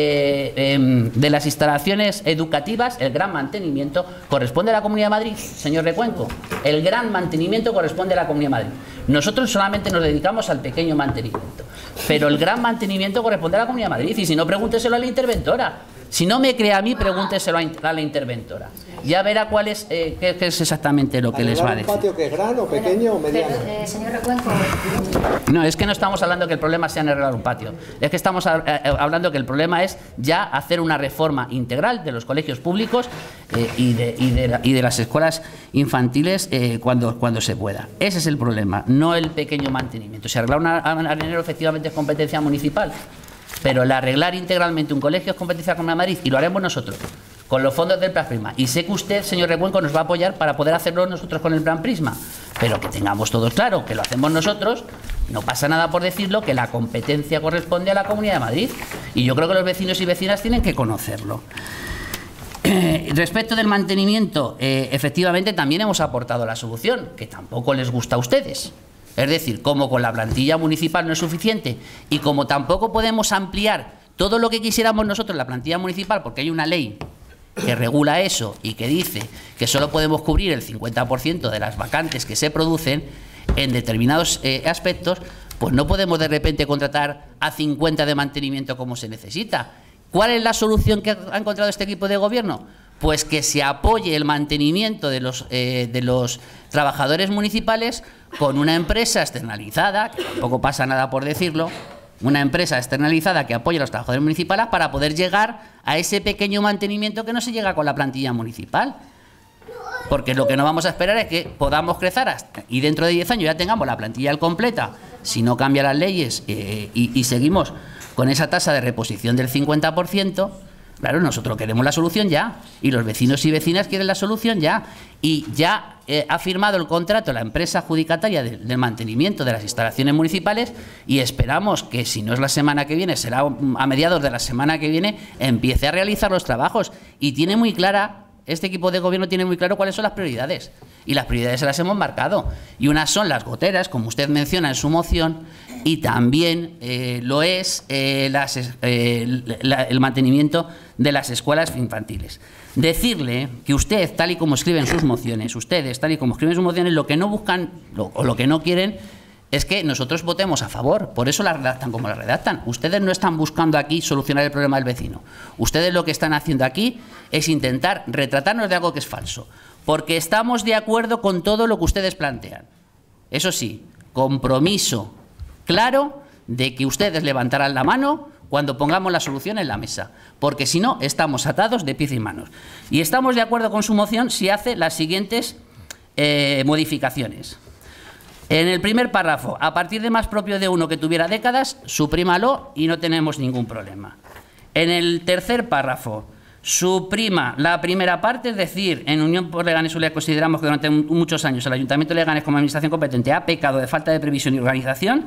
educativas. El gran mantenimiento corresponde a la Comunidad de Madrid, señor Recuenco. El gran mantenimiento corresponde a la Comunidad de Madrid. Nosotros solamente nos dedicamos al pequeño mantenimiento, pero el gran mantenimiento corresponde a la Comunidad de Madrid. Y si no, pregúnteselo a la interventora. Si no me cree a mí, pregúnteselo a la interventora. ya verá cuál es, qué es exactamente lo que les va a decir. ¿Un patio que es grano, pequeño o mediano? Señor Recuenco. No, es que no estamos hablando que el problema sea en arreglar un patio. Es que estamos hablando que el problema es ya hacer una reforma integral de los colegios públicos y de las escuelas infantiles cuando se pueda. Ese es el problema, no el pequeño mantenimiento. Si arreglar un arenero efectivamente es competencia municipal, pero el arreglar integralmente un colegio es competencia con Madrid y lo haremos nosotros, con los fondos del Plan Prisma. Y sé que usted, señor Recuenco, nos va a apoyar para poder hacerlo nosotros con el Plan Prisma. Pero que tengamos todos claro que lo hacemos nosotros, no pasa nada por decirlo, que la competencia corresponde a la Comunidad de Madrid. Y yo creo que los vecinos y vecinas tienen que conocerlo. Respecto del mantenimiento, efectivamente también hemos aportado la solución, que tampoco les gusta a ustedes. Es decir, como con la plantilla municipal no es suficiente y como tampoco podemos ampliar todo lo que quisiéramos nosotros en la plantilla municipal, porque hay una ley que regula eso y que dice que solo podemos cubrir el 50% de las vacantes que se producen en determinados aspectos, pues no podemos de repente contratar a 50 de mantenimiento como se necesita. ¿Cuál es la solución que ha encontrado este equipo de gobierno? Pues que se apoye el mantenimiento de los trabajadores municipales con una empresa externalizada, que tampoco pasa nada por decirlo, una empresa externalizada que apoye a los trabajadores municipales para poder llegar a ese pequeño mantenimiento que no se llega con la plantilla municipal. Porque lo que no vamos a esperar es que podamos crecer y dentro de 10 años ya tengamos la plantilla al completa, si no cambian las leyes y seguimos con esa tasa de reposición del 50%. Claro, nosotros queremos la solución ya y los vecinos y vecinas quieren la solución ya. Y ya ha firmado el contrato la empresa adjudicataria del mantenimiento de las instalaciones municipales y esperamos que, si no es la semana que viene, será a mediados de la semana que viene, empiece a realizar los trabajos. Y tiene muy clara, este equipo de gobierno tiene muy claro cuáles son las prioridades. Y las prioridades se las hemos marcado. Y unas son las goteras, como usted menciona en su moción, y también lo es el mantenimiento de las escuelas infantiles. Decirle que usted, tal y como escriben sus mociones, ustedes, tal y como escriben sus mociones, lo que no buscan o lo que no quieren es que nosotros votemos a favor. Por eso las redactan como las redactan. Ustedes no están buscando aquí solucionar el problema del vecino. Ustedes lo que están haciendo aquí es intentar retratarnos de algo que es falso. Porque estamos de acuerdo con todo lo que ustedes plantean. Eso sí, compromiso claro de que ustedes levantarán la mano cuando pongamos la solución en la mesa, porque si no, estamos atados de pies y manos. Y estamos de acuerdo con su moción si hace las siguientes modificaciones. En el primer párrafo, a partir de más propio de uno que tuviera décadas, suprímalo y no tenemos ningún problema. En el tercer párrafo, suprima la primera parte, es decir, en Unión por Leganés consideramos que durante muchos años el Ayuntamiento de Leganés como administración competente ha pecado de falta de previsión y organización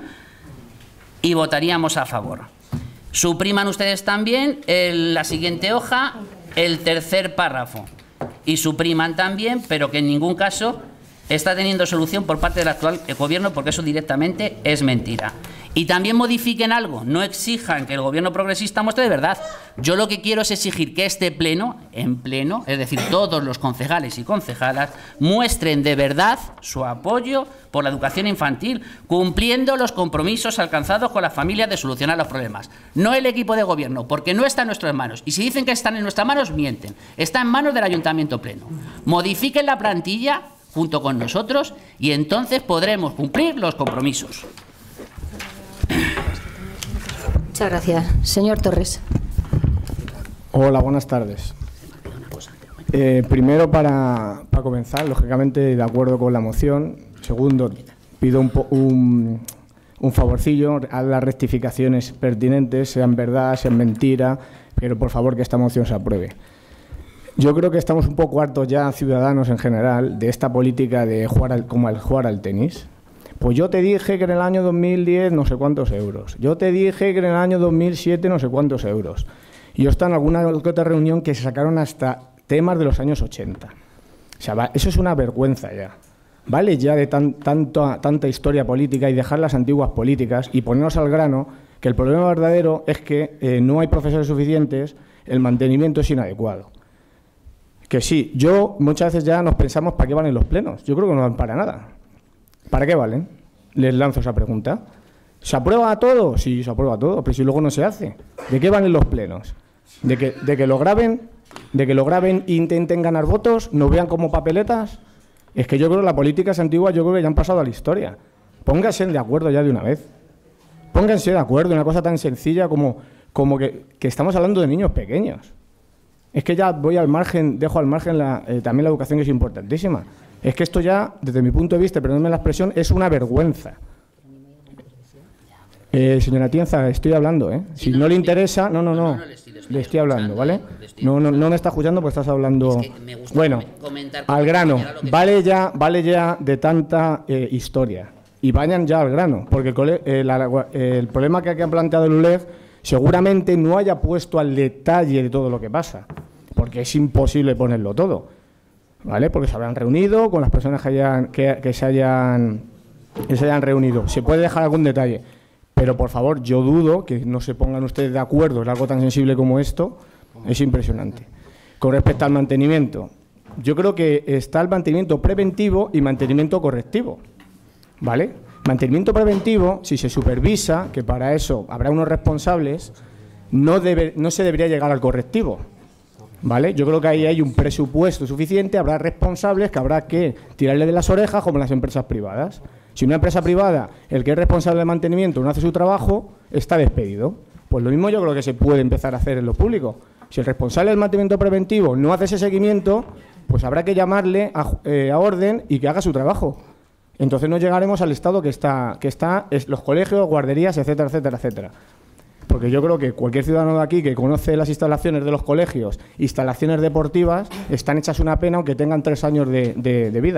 y votaríamos a favor. Supriman ustedes también la siguiente hoja, el tercer párrafo, y supriman también, pero que en ningún caso está teniendo solución por parte del actual gobierno, porque eso directamente es mentira. Y también modifiquen algo, no exijan que el gobierno progresista muestre de verdad. Yo lo que quiero es exigir que este pleno, en pleno, es decir, todos los concejales y concejalas, muestren de verdad su apoyo por la educación infantil, cumpliendo los compromisos alcanzados con las familias de solucionar los problemas. No el equipo de gobierno, porque no está en nuestras manos. Y si dicen que están en nuestras manos, mienten. Está en manos del Ayuntamiento Pleno. Modifiquen la plantilla junto con nosotros y entonces podremos cumplir los compromisos. Muchas gracias. Señor Torres. Hola, buenas tardes. Primero, para comenzar, lógicamente de acuerdo con la moción. Segundo, pido un favorcillo a las rectificaciones pertinentes, sean verdad, sean mentira, pero por favor que esta moción se apruebe. Yo creo que estamos un poco hartos ya, ciudadanos en general, de esta política de jugar al tenis. Pues yo te dije que en el año 2010 no sé cuántos euros. Yo te dije que en el año 2007 no sé cuántos euros. Y yo estaba en alguna otra reunión que se sacaron hasta temas de los años 80. O sea, eso es una vergüenza ya. Vale ya de tanta historia política y dejar las antiguas políticas y ponernos al grano, que el problema verdadero es que no hay profesores suficientes, el mantenimiento es inadecuado. Que sí, muchas veces ya nos pensamos para qué valen los plenos. Yo creo que no van para nada. ¿Para qué valen? Les lanzo esa pregunta. ¿Se aprueba todo? Sí, se aprueba todo, pero si luego no se hace. ¿De qué valen los plenos? ¿De que lo graben de que lo graben e intenten ganar votos, nos vean como papeletas. Es que yo creo que la política es antigua, yo creo que ya han pasado a la historia. Pónganse de acuerdo ya de una vez. Pónganse de acuerdo en una cosa tan sencilla como que estamos hablando de niños pequeños. Es que ya voy al margen, dejo al margen también la educación, que es importantísima. Es que esto ya, desde mi punto de vista, perdónenme la expresión, es una vergüenza. Señora Atienza, estoy hablando, ¿eh? Si no le interesa... No, le estoy hablando, ¿vale? No me está escuchando porque estás hablando... Bueno, al grano, vale ya de tanta historia. Y vayan ya al grano, porque el problema que ha planteado el ULEG seguramente no haya puesto al detalle de todo lo que pasa, porque es imposible ponerlo todo, ¿vale? Porque se habrán reunido con las personas que se hayan reunido. Se puede dejar algún detalle, pero por favor, yo dudo que no se pongan ustedes de acuerdo en algo tan sensible como esto. Es impresionante. Con respecto al mantenimiento, yo creo que está el mantenimiento preventivo y mantenimiento correctivo, ¿vale? Mantenimiento preventivo, si se supervisa, que para eso habrá unos responsables, no se debería llegar al correctivo, ¿vale? Yo creo que ahí hay un presupuesto suficiente, habrá responsables que habrá que tirarle de las orejas, como en las empresas privadas. Si una empresa privada, el que es responsable de mantenimiento, no hace su trabajo, está despedido. Pues lo mismo yo creo que se puede empezar a hacer en lo público. Si el responsable del mantenimiento preventivo no hace ese seguimiento, pues habrá que llamarle a orden y que haga su trabajo. Entonces no llegaremos al estado que está los colegios, guarderías, etcétera, etcétera, etcétera. Porque yo creo que cualquier ciudadano de aquí que conoce las instalaciones de los colegios, instalaciones deportivas, están hechas una pena aunque tengan 3 años de vida.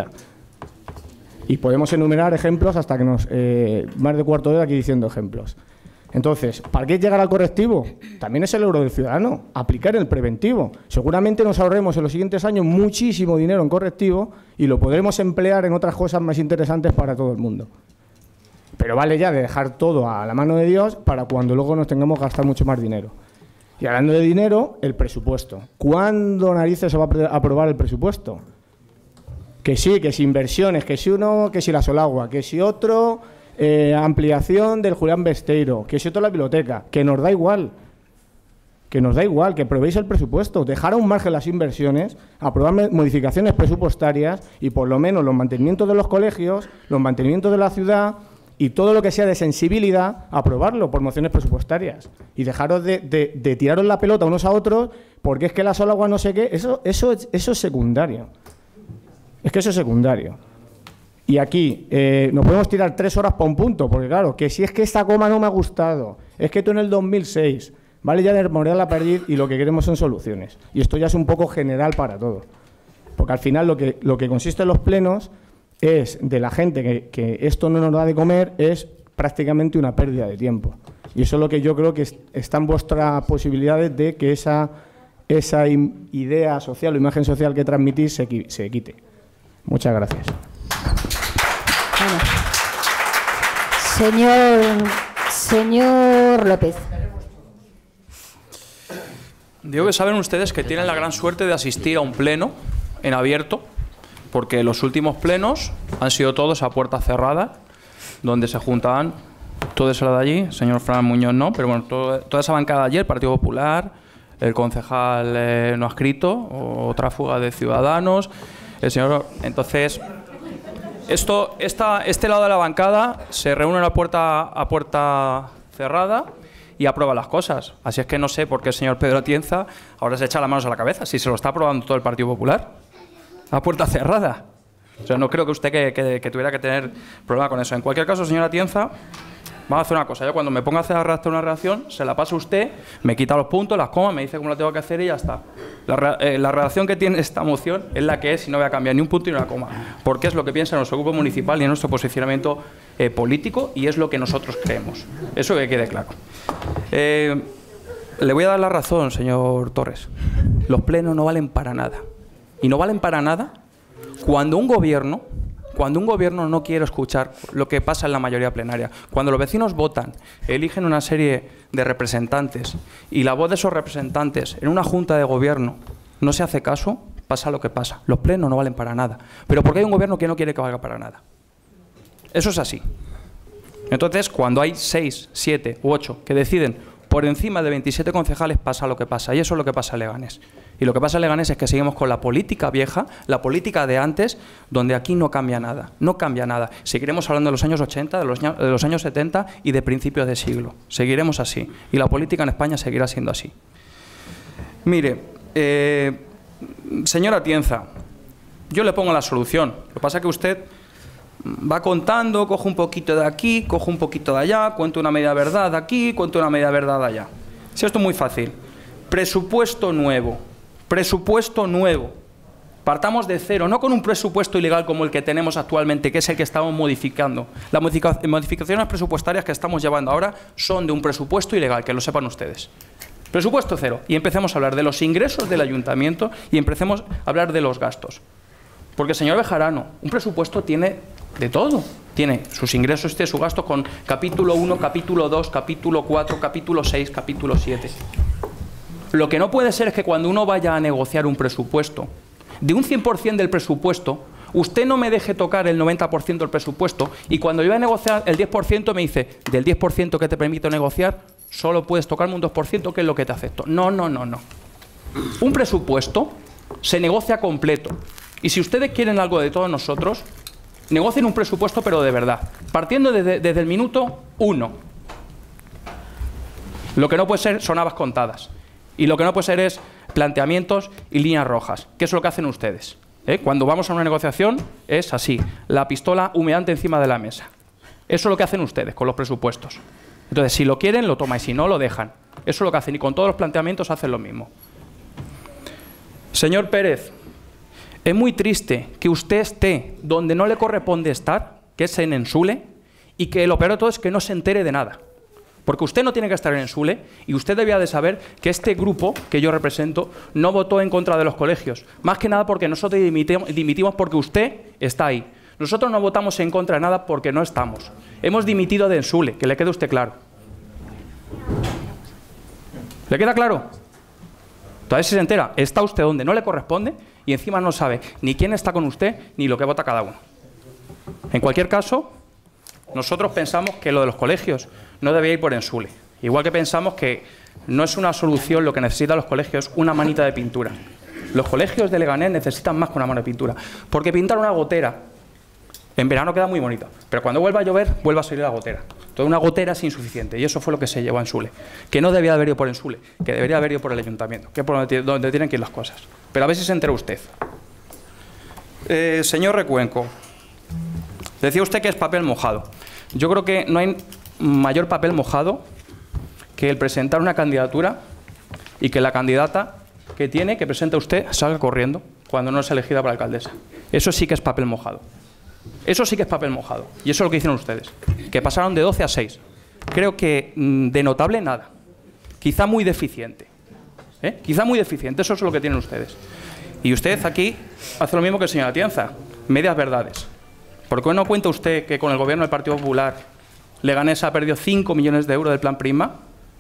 Y podemos enumerar ejemplos hasta que más de cuarto de hora aquí diciendo ejemplos. Entonces, ¿para qué llegar al correctivo? También es el euro del ciudadano, aplicar el preventivo. Seguramente nos ahorremos en los siguientes años muchísimo dinero en correctivo y lo podremos emplear en otras cosas más interesantes para todo el mundo. Pero vale ya de dejar todo a la mano de Dios para cuando luego nos tengamos que gastar mucho más dinero. Y hablando de dinero, el presupuesto. ¿Cuándo narices se va a aprobar el presupuesto? Que sí, que si inversiones, que si uno, que si la Solagua, que si otro... ampliación del Julián Besteiro, que si otro la biblioteca, que nos da igual, que probéis el presupuesto, dejar a un margen las inversiones, aprobar modificaciones presupuestarias y por lo menos los mantenimientos de los colegios, los mantenimientos de la ciudad y todo lo que sea de sensibilidad, aprobarlo por mociones presupuestarias y dejaros de tiraros la pelota unos a otros porque es que la Solagua no sé qué, eso es secundario. Es que eso es secundario. Y aquí nos podemos tirar 3 horas para un punto, porque claro, que si es que esta coma no me ha gustado, es que tú en el 2006, vale ya de memoria la perdiz y lo que queremos son soluciones. Y esto ya es un poco general para todo. Porque al final lo que consiste en los plenos es de la gente que esto no nos da de comer, es prácticamente una pérdida de tiempo. Y eso es lo que yo creo que está en vuestras posibilidades de que esa idea social o imagen social que transmitís se quite. Muchas gracias. Bueno. Señor López. Digo que saben ustedes que tienen la gran suerte de asistir a un pleno en abierto, porque los últimos plenos han sido todos a puerta cerrada, donde se juntaban todo eso de allí, señor Fran Muñoz no, pero bueno, toda esa bancada de allí, el Partido Popular, el concejal no adscrito, otra fuga de Ciudadanos, el señor... Entonces... Este lado de la bancada se reúne a puerta cerrada y aprueba las cosas. Así es que no sé por qué el señor Pedro Atienza ahora se echa las manos a la cabeza, si se lo está aprobando todo el Partido Popular. A puerta cerrada. O sea, no creo que usted que tuviera que tener problema con eso. En cualquier caso, señor Atienza, vamos a hacer una cosa. Yo cuando me ponga a hacer una redacción, se la pasa usted, me quita los puntos, las comas, me dice cómo la tengo que hacer y ya está. La redacción que tiene esta moción es la que es y no voy a cambiar ni un punto ni una coma. Porque es lo que piensa nuestro grupo municipal y en nuestro posicionamiento político y es lo que nosotros creemos. Eso que quede claro. Le voy a dar la razón, señor Torres. Los plenos no valen para nada. Y no valen para nada cuando un gobierno no quiere escuchar lo que pasa en la mayoría plenaria, cuando los vecinos votan, eligen una serie de representantes y la voz de esos representantes en una junta de gobierno no se hace caso, pasa lo que pasa. Los plenos no valen para nada, pero porque hay un gobierno que no quiere que valga para nada. Eso es así. Entonces, cuando hay 6, 7 u 8 que deciden por encima de 27 concejales pasa lo que pasa, y eso es lo que pasa en Leganés. Y lo que pasa en Leganés es que seguimos con la política vieja, la política de antes, donde aquí no cambia nada, no cambia nada. Seguiremos hablando de los años 80, de los años 70 y de principios de siglo. Seguiremos así, y la política en España seguirá siendo así. Mire, señora Atienza, yo le pongo la solución. Lo que pasa es que usted va contando, coge un poquito de aquí, coge un poquito de allá, cuenta una media verdad de aquí, cuenta una media verdad de allá. Si esto es muy fácil. Presupuesto nuevo. Presupuesto nuevo. Partamos de cero, no con un presupuesto ilegal como el que tenemos actualmente, que es el que estamos modificando. Las modificaciones presupuestarias que estamos llevando ahora son de un presupuesto ilegal, que lo sepan ustedes. Presupuesto cero. Y empecemos a hablar de los ingresos del ayuntamiento y empecemos a hablar de los gastos. Porque, señor Bejarano, un presupuesto tiene de todo. Tiene sus ingresos y tiene sus gastos con capítulo 1, capítulo 2, capítulo 4, capítulo 6, capítulo 7. Lo que no puede ser es que cuando uno vaya a negociar un presupuesto, de un 100% del presupuesto, usted no me deje tocar el 90% del presupuesto y cuando yo voy a negociar el 10% me dice, del 10% que te permito negociar, solo puedes tocarme un 2%, que es lo que te acepto. No, no, no, no. Un presupuesto se negocia completo. Y si ustedes quieren algo de todos nosotros, negocien un presupuesto, pero de verdad, partiendo desde el minuto 1. Lo que no puede ser son habas contadas. Y lo que no puede ser es planteamientos y líneas rojas, que es lo que hacen ustedes. Cuando vamos a una negociación es así, la pistola humeante encima de la mesa. Eso es lo que hacen ustedes con los presupuestos. Entonces, si lo quieren, lo toman, y si no, lo dejan. Eso es lo que hacen, y con todos los planteamientos hacen lo mismo. Señor Pérez, es muy triste que usted esté donde no le corresponde estar, que es en Ensule, y que lo peor de todo es que no se entere de nada. Porque usted no tiene que estar en Ensule y usted debía de saber que este grupo que yo represento no votó en contra de los colegios. Más que nada porque nosotros dimitimos porque usted está ahí. Nosotros no votamos en contra de nada porque no estamos. Hemos dimitido de Ensule, que le quede a usted claro. ¿Le queda claro? Entonces, si se entera, está usted donde no le corresponde y encima no sabe ni quién está con usted ni lo que vota cada uno. En cualquier caso, nosotros pensamos que lo de los colegios no debía ir por Ensule. Igual que pensamos que no es una solución lo que necesitan los colegios, una manita de pintura. Los colegios de Leganés necesitan más que una mano de pintura. Porque pintar una gotera en verano queda muy bonito, pero cuando vuelva a llover, vuelve a salir la gotera. Entonces una gotera es insuficiente y eso fue lo que se llevó a Ensule. Que no debía haber ido por Ensule, que debería haber ido por el ayuntamiento, que es por donde tienen que ir las cosas. Pero a ver si se entera usted. Señor Recuenco, decía usted que es papel mojado. Yo creo que no hay mayor papel mojado que el presentar una candidatura y que la candidata que presenta usted salga corriendo cuando no es elegida para alcaldesa. Eso sí que es papel mojado. Eso sí que es papel mojado. Y eso es lo que hicieron ustedes, que pasaron de 12 a 6. Creo que de notable nada. Quizá muy deficiente. Quizá muy deficiente. Eso es lo que tienen ustedes. Y usted aquí hace lo mismo que el señor Atienza. Medias verdades. ¿Por qué no cuenta usted que con el gobierno del Partido Popular Leganés ha perdido 5 millones de euros del plan Prisma?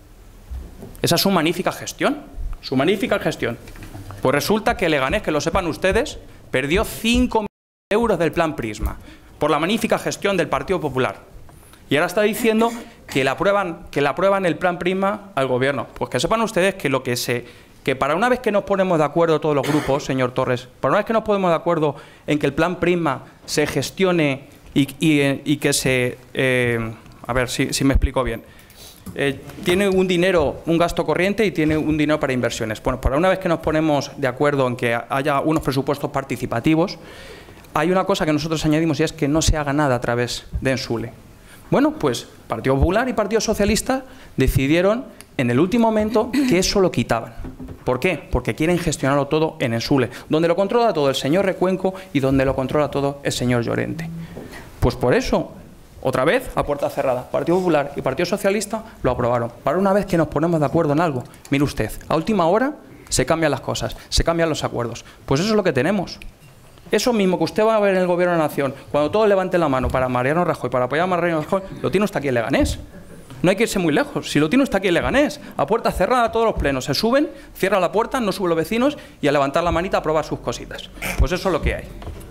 Esa es su magnífica gestión. Su magnífica gestión. Pues resulta que Leganés, que lo sepan ustedes, perdió 5 millones de euros del plan Prisma por la magnífica gestión del Partido Popular. Y ahora está diciendo que le aprueban el plan Prisma al gobierno. Pues que sepan ustedes que para una vez que nos ponemos de acuerdo todos los grupos, señor Torres, para una vez que nos ponemos de acuerdo en que el plan Prisma se gestione y que se... a ver si me explico bien. Tiene un gasto corriente y tiene un dinero para inversiones. Bueno, para una vez que nos ponemos de acuerdo en que haya unos presupuestos participativos, hay una cosa que nosotros añadimos y es que no se haga nada a través de Ensule. Bueno, pues Partido Popular y Partido Socialista decidieron en el último momento que eso lo quitaban. ¿Por qué? Porque quieren gestionarlo todo en Ensule, donde lo controla todo el señor Recuenco y donde lo controla todo el señor Llorente. Pues por eso, otra vez, a puerta cerrada, Partido Popular y Partido Socialista lo aprobaron. Para una vez que nos ponemos de acuerdo en algo, mire usted, a última hora se cambian las cosas, se cambian los acuerdos. Pues eso es lo que tenemos. Eso mismo que usted va a ver en el Gobierno de la Nación, cuando todos levanten la mano para Mariano Rajoy, para apoyar a Mariano Rajoy, lo tiene usted aquí en Leganés. No hay que irse muy lejos. Si lo tiene usted aquí en Leganés, a puerta cerrada todos los plenos se suben, cierra la puerta, no suben los vecinos y a levantar la manita a probar sus cositas. Pues eso es lo que hay.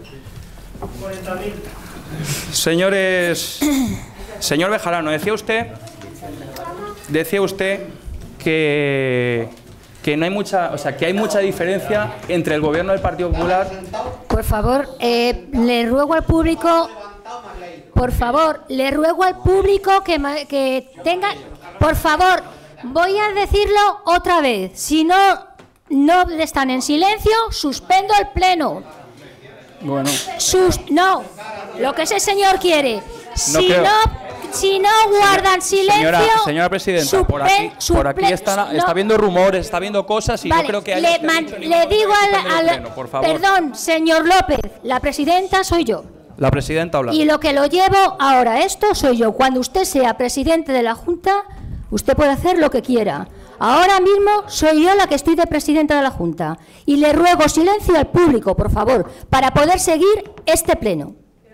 40.000. Señores, señor Bejarano, decía usted que no hay mucha, o sea, que hay mucha diferencia entre el gobierno del Partido Popular. Por favor, le ruego al público, por favor, le ruego al público que tenga, por favor, voy a decirlo otra vez, si no están en silencio, suspendo el pleno. Bueno. No, lo que ese señor quiere. Si no guardan silencio... Señora presidenta, por aquí está habiendo rumores, está habiendo cosas y vale, yo creo que... le digo por favor. Perdón, señor López, la presidenta soy yo. La presidenta habla. Y lo que lo llevo ahora, esto soy yo. Cuando usted sea presidente de la Junta, usted puede hacer lo que quiera. Ahora mismo soy yo la que estoy de presidenta de la Junta. Y le ruego silencio al público, por favor, para poder seguir este pleno.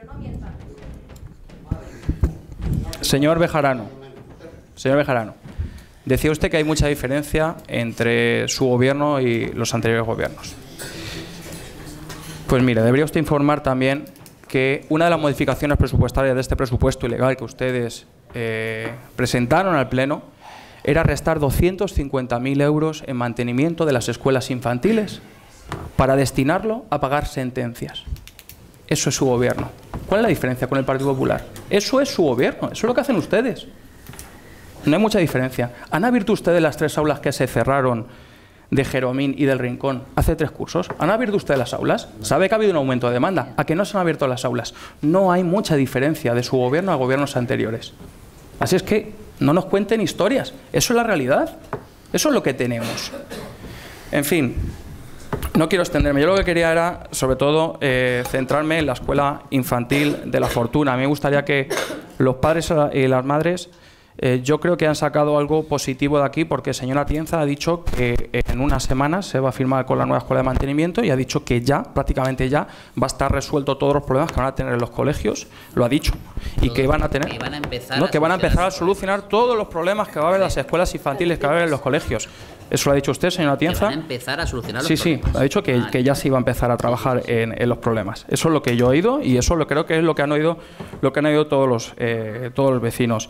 Señor Bejarano, decía usted que hay mucha diferencia entre su gobierno y los anteriores gobiernos. Pues mire, debería usted informar también que una de las modificaciones presupuestarias de este presupuesto ilegal que ustedes presentaron al Pleno era restar 250.000 euros en mantenimiento de las escuelas infantiles para destinarlo a pagar sentencias. Eso es su gobierno. ¿Cuál es la diferencia con el Partido Popular? Eso es su gobierno, eso es lo que hacen ustedes. No hay mucha diferencia. ¿Han abierto ustedes las 3 aulas que se cerraron de Jeromín y del Rincón hace 3 cursos? ¿Han abierto ustedes las aulas? ¿Sabe que ha habido un aumento de demanda? ¿A que no se han abierto las aulas? No hay mucha diferencia de su gobierno a gobiernos anteriores. Así es que no nos cuenten historias. Eso es la realidad. Eso es lo que tenemos. En fin, no quiero extenderme. Yo lo que quería era, sobre todo, centrarme en la escuela infantil de La Fortuna. A mí me gustaría que los padres y las madres, yo creo que han sacado algo positivo de aquí, porque el señor Atienza ha dicho que en unas semanas se va a firmar con la nueva escuela de mantenimiento y ha dicho que ya, prácticamente ya, va a estar resuelto todos los problemas que van a tener en los colegios. Lo ha dicho. Y que van a tener, que van a empezar a solucionar todos los problemas que va a haber en las escuelas infantiles, que va a haber en los colegios. ¿Eso lo ha dicho usted, señor Atienza? Que van a empezar a solucionar los problemas. Sí, ha dicho que ya se iba a empezar a trabajar en los problemas. Eso es lo que yo he oído y eso creo que es lo que han oído todos los vecinos.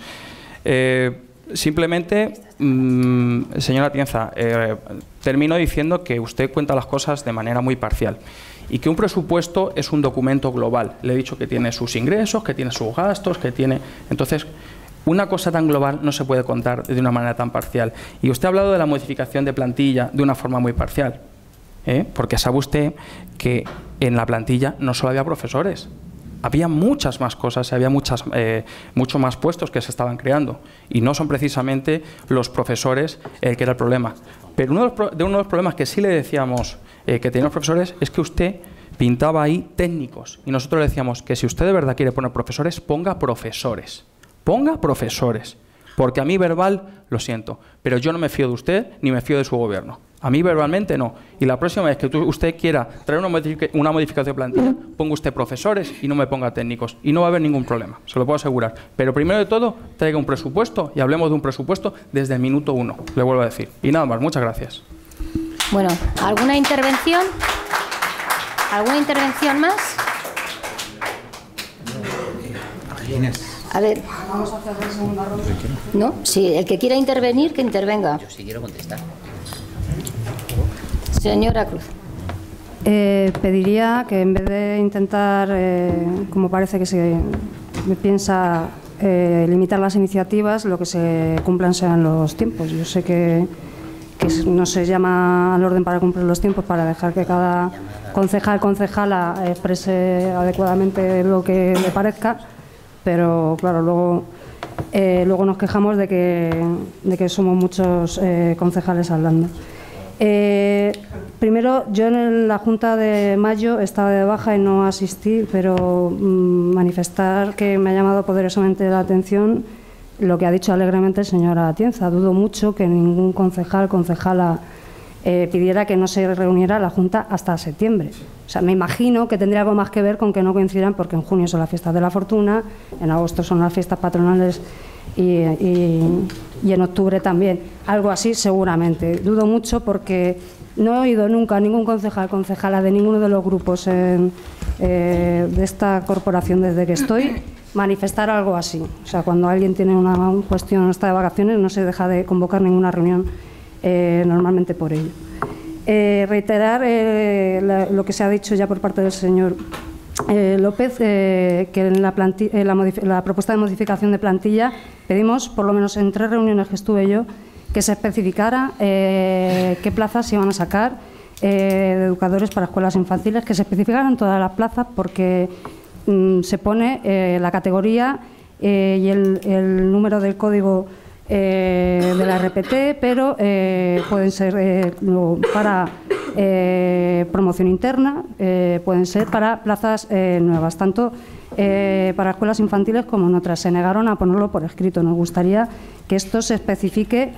Simplemente, señora Atienza, termino diciendo que usted cuenta las cosas de manera muy parcial y que un presupuesto es un documento global. Le he dicho que tiene sus ingresos, que tiene sus gastos, que tiene... Entonces, una cosa tan global no se puede contar de una manera tan parcial. Y usted ha hablado de la modificación de plantilla de una forma muy parcial, porque sabe usted que en la plantilla no solo había profesores, había muchas más cosas, había muchos más puestos que se estaban creando y no son precisamente los profesores el que era el problema. Pero uno de los problemas que sí le decíamos que tenían los profesores es que usted pintaba ahí técnicos y nosotros le decíamos que si usted de verdad quiere poner profesores, ponga profesores. Ponga profesores, porque a mí verbal, lo siento, pero yo no me fío de usted ni me fío de su gobierno. A mí verbalmente no. Y la próxima vez que usted quiera traer una modificación de plantilla, ponga usted profesores y no me ponga técnicos. Y no va a haber ningún problema, se lo puedo asegurar. Pero primero de todo, traiga un presupuesto y hablemos de un presupuesto desde el minuto 1, le vuelvo a decir. Y nada más, muchas gracias. Bueno, ¿alguna intervención? ¿Alguna intervención más? A ver. ¿Vamos a hacer la segunda ronda? ¿No? Sí, el que quiera intervenir, que intervenga. Yo sí quiero contestar. Señora Cruz. Pediría que en vez de intentar, como parece que se piensa, limitar las iniciativas, lo que se cumplan sean los tiempos. Yo sé que no se llama al orden para cumplir los tiempos, para dejar que cada concejala exprese adecuadamente lo que le parezca, pero claro, luego nos quejamos de que somos muchos concejales hablando. Primero, yo en la Junta de mayo estaba de baja y no asistí, pero manifestar que me ha llamado poderosamente la atención lo que ha dicho alegremente el señor Atienza. Dudo mucho que ningún concejala pidiera que no se reuniera la Junta hasta septiembre. O sea, me imagino que tendría algo más que ver con que no coincidan, porque en junio son las fiestas de la Fortuna, en agosto son las fiestas patronales y en octubre también. Algo así seguramente. Dudo mucho porque no he oído nunca a ningún concejala de ninguno de los grupos de esta corporación desde que estoy manifestar algo así. O sea, cuando alguien tiene una cuestión, está de vacaciones, no se deja de convocar ninguna reunión normalmente por ello. Reiterar lo que se ha dicho ya por parte del señor López, que en la propuesta de modificación de plantilla pedimos, por lo menos en 3 reuniones que estuve yo, que se especificara qué plazas se iban a sacar de educadores para escuelas infantiles, que se especificaran todas las plazas, porque se pone la categoría y el número del código de la RPT, pero pueden ser para promoción interna, pueden ser para plazas nuevas, tanto para escuelas infantiles como en otras. Se negaron a ponerlo por escrito. Nos gustaría que esto se especifique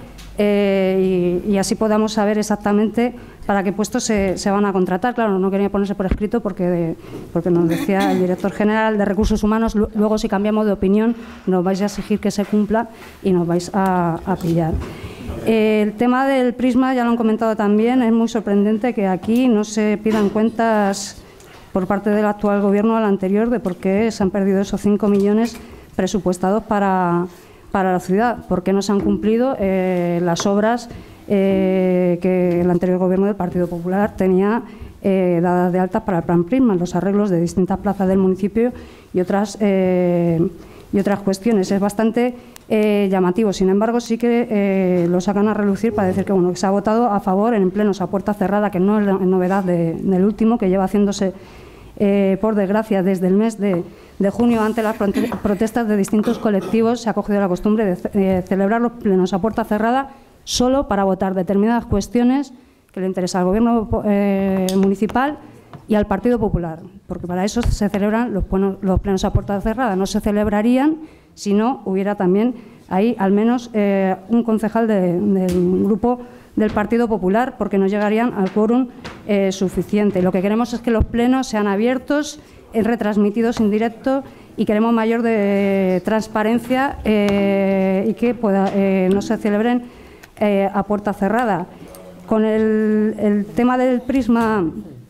y así podamos saber exactamente para qué puestos se van a contratar. Claro, no quería ponerse por escrito porque nos decía el director general de Recursos Humanos, luego si cambiamos de opinión nos vais a exigir que se cumpla y nos vais a pillar. El tema del prisma, ya lo han comentado también, es muy sorprendente que aquí no se pidan cuentas por parte del actual Gobierno al anterior de por qué se han perdido esos 5 millones presupuestados para la ciudad, por qué no se han cumplido las obras que el anterior Gobierno del Partido Popular tenía dadas de alta para el Plan Prisma, los arreglos de distintas plazas del municipio y otras cuestiones. Es bastante llamativo. Sin embargo, sí que lo sacan a relucir para decir que, bueno, que se ha votado a favor en plenos a puerta cerrada, que no es novedad del último, que lleva haciéndose, por desgracia, desde el mes de junio, ante las protestas de distintos colectivos. Se ha cogido la costumbre de celebrar los plenos a puerta cerrada solo para votar determinadas cuestiones que le interesa al Gobierno municipal y al Partido Popular, porque para eso se celebran los plenos a puerta cerrada. No se celebrarían si no hubiera también ahí al menos un concejal del grupo del Partido Popular, porque no llegarían al quórum suficiente. Lo que queremos es que los plenos sean abiertos, retransmitidos en directo, y queremos mayor transparencia y que no se celebren a puerta cerrada. Con el tema del prisma,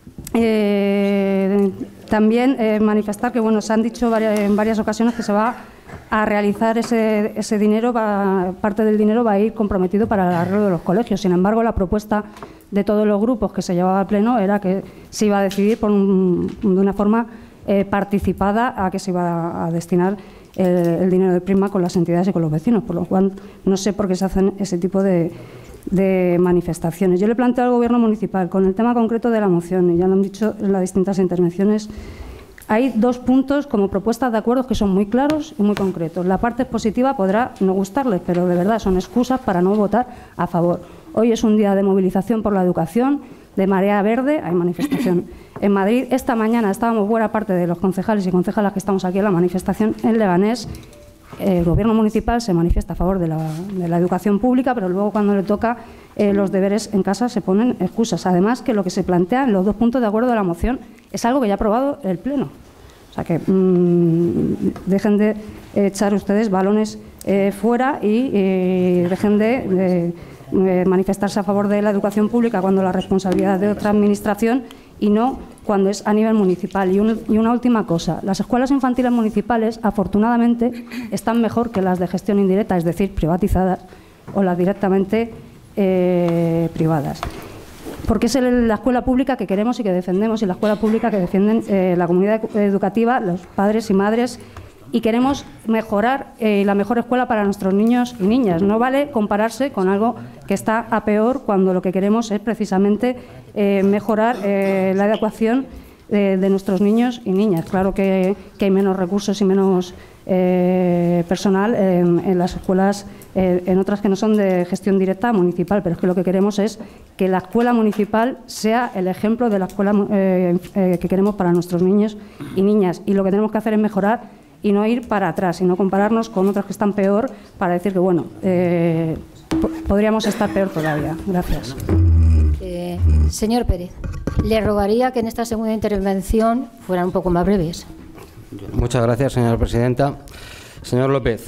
también manifestar que, bueno, se han dicho en varias ocasiones que se va a realizar ese dinero, parte del dinero va a ir comprometido para el arreglo de los colegios. Sin embargo, la propuesta de todos los grupos que se llevaba al pleno era que se iba a decidir de una forma participada a que se iba a destinar el dinero del prisma con las entidades y con los vecinos, por lo cual no sé por qué se hacen ese tipo de manifestaciones. Yo le planteo al Gobierno municipal, con el tema concreto de la moción, y ya lo han dicho en las distintas intervenciones, hay 2 puntos como propuestas de acuerdos que son muy claros y muy concretos. La parte positiva podrá no gustarles, pero de verdad son excusas para no votar a favor. Hoy es un día de movilización por la educación, de Marea Verde, hay manifestación en Madrid. Esta mañana estábamos buena parte de los concejales y concejalas que estamos aquí en la manifestación en Leganés. El Gobierno municipal se manifiesta a favor de la educación pública, pero luego cuando le toca los deberes en casa se ponen excusas. Además, que lo que se plantea en los 2 puntos de acuerdo de la moción es algo que ya ha aprobado el Pleno. O sea que dejen de echar ustedes balones fuera y dejen de manifestarse a favor de la educación pública cuando la responsabilidad es de otra administración y no cuando es a nivel municipal. Y una última cosa, las escuelas infantiles municipales, afortunadamente, están mejor que las de gestión indirecta, es decir, privatizadas, o las directamente privadas. Porque es la escuela pública que queremos y que defendemos, y la escuela pública que defienden la comunidad educativa, los padres y madres, y queremos mejorar la mejor escuela para nuestros niños y niñas. No vale compararse con algo que está a peor cuando lo que queremos es precisamente mejorar la adecuación de nuestros niños y niñas. Claro que hay menos recursos y menos personal en las escuelas, en otras que no son de gestión directa municipal, pero es que lo que queremos es que la escuela municipal sea el ejemplo de la escuela que queremos para nuestros niños y niñas. Y lo que tenemos que hacer es mejorar y no ir para atrás, y no compararnos con otras que están peor para decir que, bueno, podríamos estar peor todavía. Gracias. Señor Pérez, le rogaría que en esta segunda intervención fueran un poco más breves. Muchas gracias, señora presidenta. Señor López,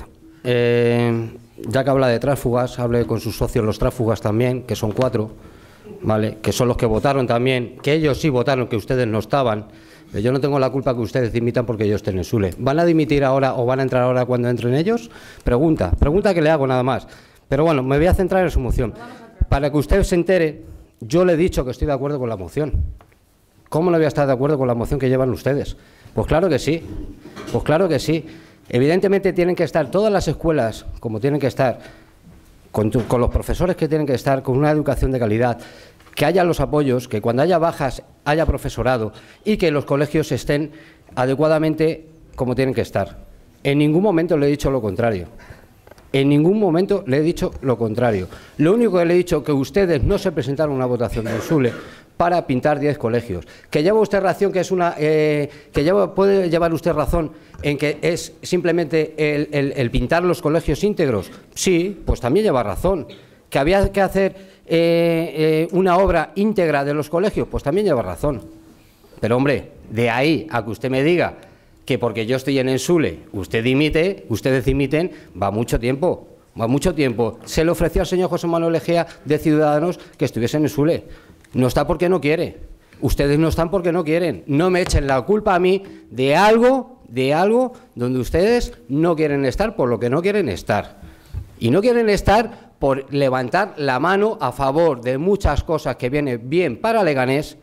ya que habla de tránsfugas, hable con sus socios los tránsfugas también, que son 4, ¿vale? Que son los que votaron también, que ellos sí votaron, que ustedes no estaban. Yo no tengo la culpa que ustedes dimitan porque yo esté en el SULE. ¿Van a dimitir ahora o van a entrar ahora cuando entren ellos? Pregunta que le hago nada más. Pero bueno, me voy a centrar en su moción. para que usted se entere, yo le he dicho que estoy de acuerdo con la moción. ¿Cómo no voy a estar de acuerdo con la moción que llevan ustedes? Pues claro que sí, pues claro que sí. Evidentemente tienen que estar todas las escuelas como tienen que estar, con los profesores que tienen que estar, con una educación de calidad, que haya los apoyos, que cuando haya bajas haya profesorado y que los colegios estén adecuadamente como tienen que estar. En ningún momento le he dicho lo contrario. En ningún momento le he dicho lo contrario. Lo único que le he dicho es que ustedes no se presentaron a una votación del SULE para pintar 10 colegios. Que lleva usted razón, que es puede llevar usted razón en que es simplemente el pintar los colegios íntegros. Sí, pues también lleva razón. Que había que hacer una obra íntegra de los colegios, pues también lleva razón. Pero hombre, de ahí a que usted me diga que porque yo estoy en el SULE, ustedes dimiten, va mucho tiempo, va mucho tiempo. Se le ofreció al señor José Manuel Egea de Ciudadanos que estuviese en el SULE. No está porque no quiere. Ustedes no están porque no quieren. No me echen la culpa a mí de algo donde ustedes no quieren estar por lo que no quieren estar. Y no quieren estar por levantar la mano a favor de muchas cosas que vienen bien para Leganés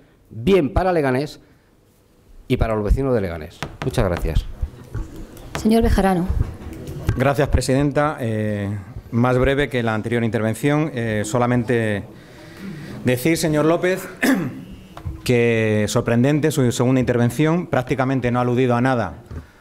y para los vecinos de Leganés. Muchas gracias. Señor Bejarano. Gracias, presidenta. Más breve que la anterior intervención. Solamente decir, señor López, que sorprendente su segunda intervención. Prácticamente no ha aludido a nada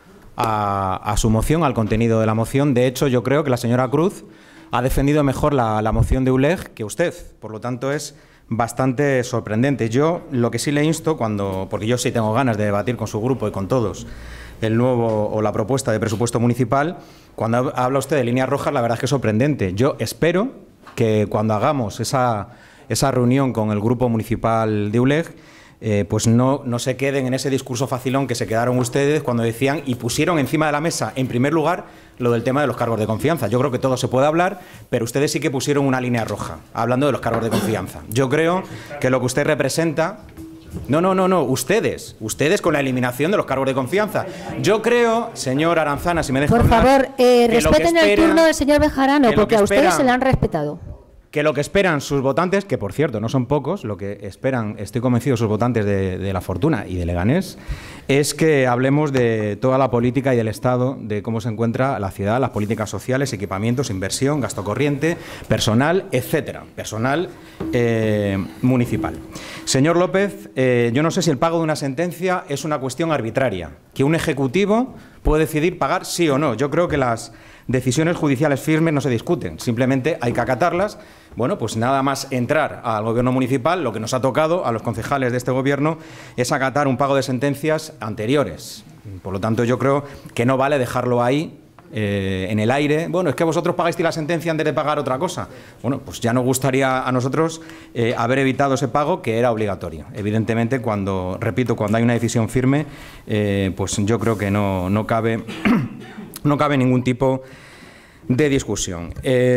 a su moción, al contenido de la moción. De hecho, yo creo que la señora Cruz ha defendido mejor la moción de ULEG que usted. Por lo tanto, es bastante sorprendente. Yo lo que sí le insto, porque yo sí tengo ganas de debatir con su grupo y con todos el nuevo o la propuesta de presupuesto municipal, cuando habla usted de líneas rojas, la verdad es que es sorprendente. Yo espero que cuando hagamos esa reunión con el grupo municipal de ULEG, pues no se queden en ese discurso facilón que se quedaron ustedes cuando decían y pusieron encima de la mesa, en primer lugar, lo del tema de los cargos de confianza. Yo creo que todo se puede hablar, pero ustedes sí que pusieron una línea roja, hablando de los cargos de confianza. Yo creo que lo que usted representa... No, ustedes con la eliminación de los cargos de confianza. Yo creo, señor Aranzana, si me deja hablar... Por favor, respeten el turno del señor Bejarano, porque a ustedes se le han respetado. Que lo que esperan sus votantes, que por cierto no son pocos, lo que esperan, estoy convencido, sus votantes de La Fortuna y de Leganés, es que hablemos de toda la política y del Estado, de cómo se encuentra la ciudad, las políticas sociales, equipamientos, inversión, gasto corriente, personal, etcétera, personal municipal. Señor López, yo no sé si el pago de una sentencia es una cuestión arbitraria, que un ejecutivo puede decidir pagar sí o no. Yo creo que las decisiones judiciales firmes no se discuten, simplemente hay que acatarlas. Bueno, pues nada más entrar al gobierno municipal, lo que nos ha tocado a los concejales de este gobierno es acatar un pago de sentencias anteriores. Por lo tanto, yo creo que no vale dejarlo ahí, en el aire. Bueno, es que vosotros pagáis la sentencia antes de pagar otra cosa. Bueno, pues ya nos gustaría a nosotros haber evitado ese pago que era obligatorio. Evidentemente, cuando hay una decisión firme, pues yo creo que no cabe ningún tipo de discusión.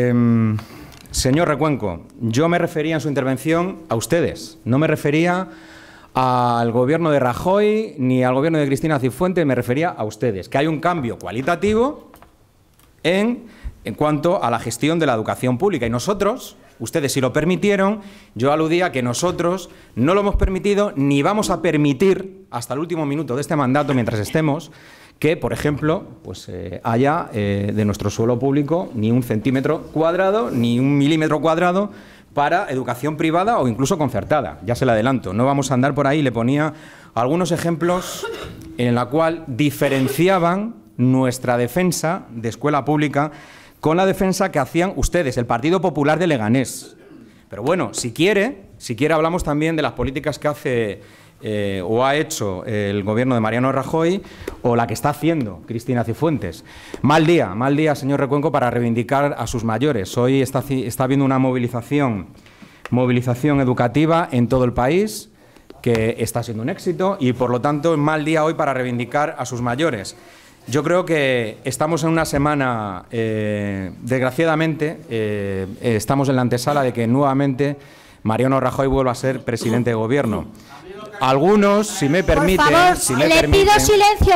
Señor Recuenco, yo me refería en su intervención a ustedes, no me refería al gobierno de Rajoy ni al gobierno de Cristina Cifuentes, me refería a ustedes, que hay un cambio cualitativo en cuanto a la gestión de la educación pública. Y nosotros, ustedes sí lo permitieron, yo aludía que nosotros no lo hemos permitido ni vamos a permitir hasta el último minuto de este mandato, mientras estemos, que, por ejemplo, pues haya de nuestro suelo público ni un centímetro cuadrado, ni un milímetro cuadrado para educación privada o incluso concertada. Ya se lo adelanto, no vamos a andar por ahí. Le ponía algunos ejemplos en la cual diferenciaban nuestra defensa de escuela pública con la defensa que hacían ustedes, el Partido Popular de Leganés. Pero bueno, si quiere hablamos también de las políticas que hace o ha hecho el gobierno de Mariano Rajoy o la que está haciendo Cristina Cifuentes. Mal día, señor Recuenco, para reivindicar a sus mayores. Hoy está habiendo una movilización educativa en todo el país que está siendo un éxito y, por lo tanto, es mal día hoy para reivindicar a sus mayores. Yo creo que estamos en una semana, desgraciadamente, estamos en la antesala de que nuevamente Mariano Rajoy vuelva a ser presidente de gobierno. Algunos, si me permiten... Por favor, le pido silencio.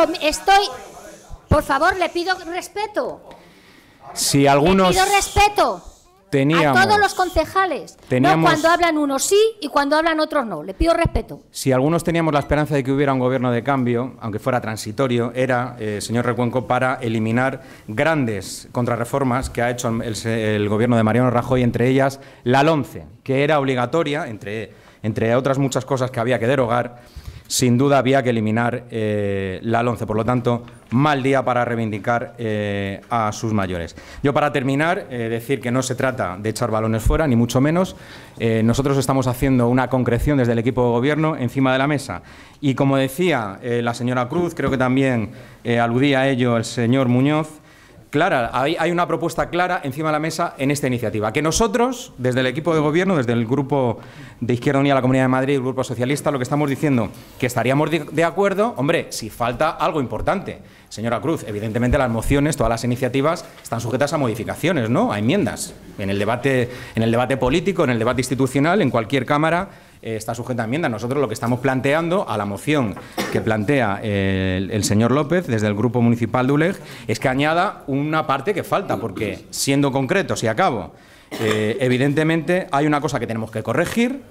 Por favor, le pido respeto. Si algunos... Le pido respeto. a todos los concejales, no cuando hablan unos sí y cuando hablan otros no. Le pido respeto. Si algunos teníamos la esperanza de que hubiera un gobierno de cambio, aunque fuera transitorio, era, señor Recuenco, para eliminar grandes contrarreformas que ha hecho el gobierno de Mariano Rajoy, entre ellas la LOMCE, que era obligatoria, entre otras muchas cosas que había que derogar. Sin duda había que eliminar la LOMCE. Por lo tanto, mal día para reivindicar a sus mayores. Yo, para terminar, decir que no se trata de echar balones fuera, ni mucho menos. Nosotros estamos haciendo una concreción desde el equipo de gobierno encima de la mesa. Y como decía la señora Cruz, creo que también aludía a ello el señor Muñoz, clara, hay una propuesta clara encima de la mesa en esta iniciativa, que nosotros, desde el equipo de gobierno, desde el Grupo de Izquierda Unida a la Comunidad de Madrid y el Grupo Socialista, lo que estamos diciendo que estaríamos de acuerdo, hombre, si falta algo importante. Señora Cruz, evidentemente las mociones, todas las iniciativas están sujetas a modificaciones, ¿no?, a enmiendas. En el debate político, en el debate institucional, en cualquier Cámara, está sujeta a enmienda. Nosotros lo que estamos planteando a la moción que plantea el señor López desde el Grupo Municipal de ULEG es que añada una parte que falta, porque, siendo concretos y acabo, evidentemente hay una cosa que tenemos que corregir,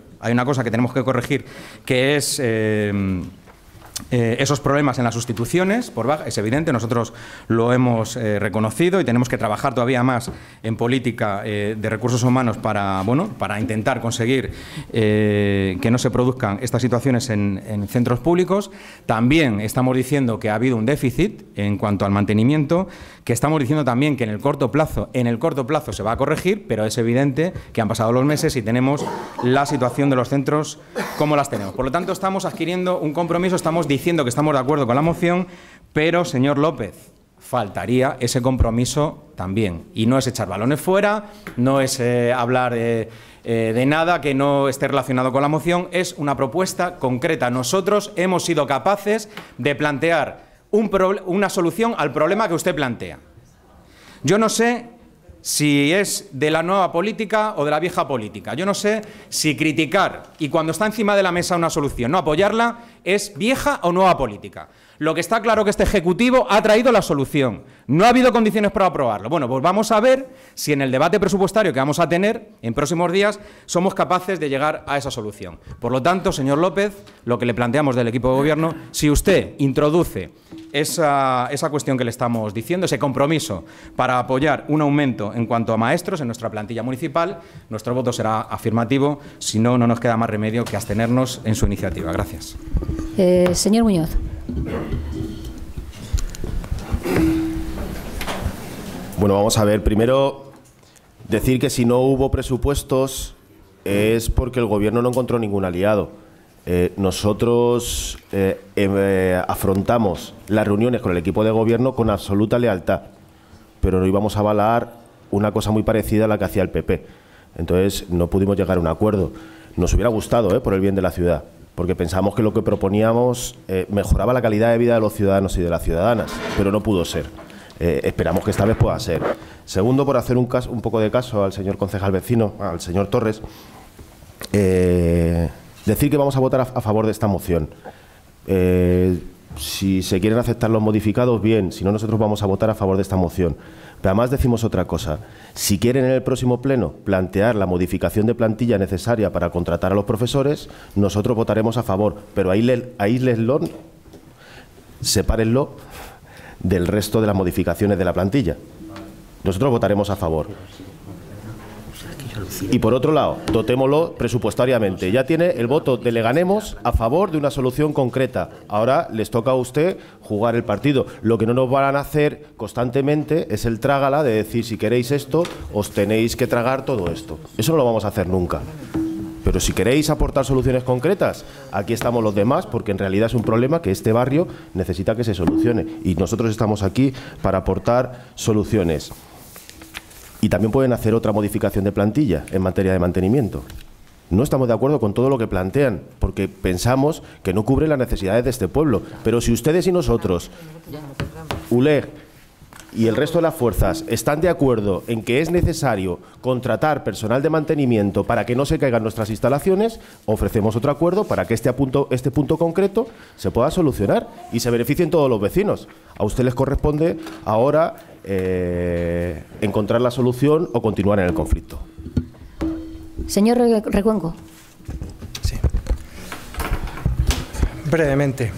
que es esos problemas en las sustituciones por baja. Es evidente, nosotros lo hemos reconocido y tenemos que trabajar todavía más en política de recursos humanos para intentar conseguir que no se produzcan estas situaciones en centros públicos. También estamos diciendo que ha habido un déficit en cuanto al mantenimiento, que estamos diciendo también que en el corto plazo se va a corregir, pero es evidente que han pasado los meses y tenemos la situación de los centros como las tenemos. Por lo tanto, estamos adquiriendo un compromiso, estamos diciendo que estamos de acuerdo con la moción, pero, señor López, faltaría ese compromiso también. Y no es echar balones fuera, no es hablar de nada que no esté relacionado con la moción, es una propuesta concreta. Nosotros hemos sido capaces de plantear una solución al problema que usted plantea. Yo no sé si es de la nueva política o de la vieja política. Yo no sé si criticar y cuando está encima de la mesa una solución no apoyarla es vieja o nueva política. Lo que está claro que este Ejecutivo ha traído la solución. No ha habido condiciones para aprobarlo. Bueno, pues vamos a ver si en el debate presupuestario que vamos a tener en próximos días somos capaces de llegar a esa solución. Por lo tanto, señor López, lo que le planteamos del equipo de gobierno, si usted introduce esa cuestión que le estamos diciendo, ese compromiso para apoyar un aumento en cuanto a maestros en nuestra plantilla municipal, nuestro voto será afirmativo. Si no, no nos queda más remedio que abstenernos en su iniciativa. Gracias. Señor Muñoz. Bueno, vamos a ver. Primero, decir que si no hubo presupuestos es porque el Gobierno no encontró ningún aliado. Nosotros afrontamos las reuniones con el equipo de Gobierno con absoluta lealtad, pero no íbamos a avalar una cosa muy parecida a la que hacía el PP. Entonces, no pudimos llegar a un acuerdo. Nos hubiera gustado, por el bien de la ciudad, porque pensamos que lo que proponíamos mejoraba la calidad de vida de los ciudadanos y de las ciudadanas, pero no pudo ser. Esperamos que esta vez pueda ser. Segundo, por hacer un poco de caso al señor concejal vecino, al señor Torres, decir que vamos a votar a favor de esta moción. Si se quieren aceptar los modificados, bien, si no, nosotros vamos a votar a favor de esta moción. Pero además decimos otra cosa. Si quieren en el próximo pleno plantear la modificación de plantilla necesaria para contratar a los profesores, nosotros votaremos a favor. Pero aíslenlo, sepárenlo del resto de las modificaciones de la plantilla. Nosotros votaremos a favor. Y por otro lado, dotémoslo presupuestariamente. Ya tiene el voto de Leganemos a favor de una solución concreta. Ahora les toca a usted jugar el partido. Lo que no nos van a hacer constantemente es el trágala de decir, si queréis esto, os tenéis que tragar todo esto. Eso no lo vamos a hacer nunca. Pero si queréis aportar soluciones concretas, aquí estamos los demás, porque en realidad es un problema que este barrio necesita que se solucione. Y nosotros estamos aquí para aportar soluciones. Y también pueden hacer otra modificación de plantilla en materia de mantenimiento. No estamos de acuerdo con todo lo que plantean, porque pensamos que no cubre las necesidades de este pueblo. Pero si ustedes y nosotros, ULEG y el resto de las fuerzas, están de acuerdo en que es necesario contratar personal de mantenimiento para que no se caigan nuestras instalaciones, ofrecemos otro acuerdo para que este punto concreto se pueda solucionar y se beneficien todos los vecinos. A usted les corresponde ahora encontrar la solución o continuar en el conflicto. Señor Recuenco. Sí. Brevemente.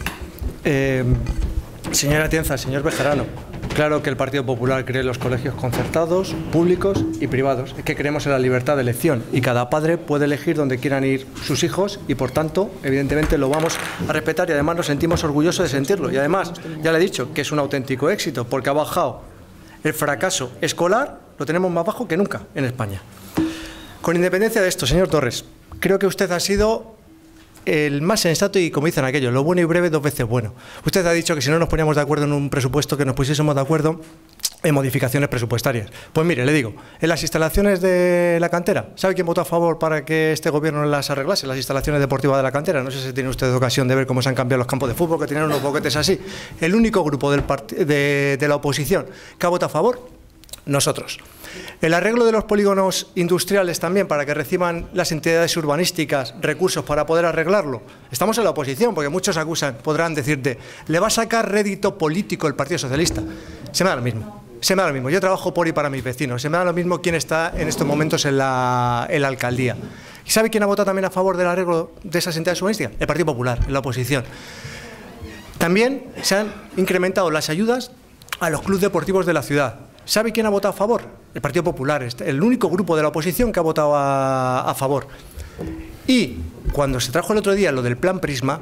Señora Atienza, señor Bejarano, claro que el Partido Popular cree en los colegios concertados, públicos y privados. Es que creemos en la libertad de elección y cada padre puede elegir donde quieran ir sus hijos y, por tanto, evidentemente lo vamos a respetar y además nos sentimos orgullosos de sentirlo. Y además, ya le he dicho que es un auténtico éxito porque ha bajado el fracaso escolar, lo tenemos más bajo que nunca en España. Con independencia de esto, señor Torres, creo que usted ha sido el más sensato y, como dicen aquello, lo bueno y breve 2 veces bueno. Usted ha dicho que si no nos poníamos de acuerdo en un presupuesto, que nos pusiésemos de acuerdo en modificaciones presupuestarias. Pues mire, le digo, en las instalaciones de la cantera, ¿sabe quién votó a favor para que este gobierno las arreglase, las instalaciones deportivas de la cantera? No sé si tiene usted ocasión de ver cómo se han cambiado los campos de fútbol, que tienen unos boquetes así. El único grupo de la oposición que ha votado a favor, nosotros. El arreglo de los polígonos industriales también, para que reciban las entidades urbanísticas recursos para poder arreglarlo. Estamos en la oposición, porque muchos acusan, podrán decirte, ¿le va a sacar rédito político el Partido Socialista? Se me da lo mismo. Se me da lo mismo. Yo trabajo por y para mis vecinos. Se me da lo mismo quién está en estos momentos en la alcaldía. ¿Y sabe quién ha votado también a favor del arreglo de esas entidades urbanísticas? El Partido Popular, en la oposición. También se han incrementado las ayudas a los clubes deportivos de la ciudad. ¿Sabe quién ha votado a favor? El Partido Popular, el único grupo de la oposición que ha votado a favor. Y cuando se trajo el otro día lo del plan Prisma,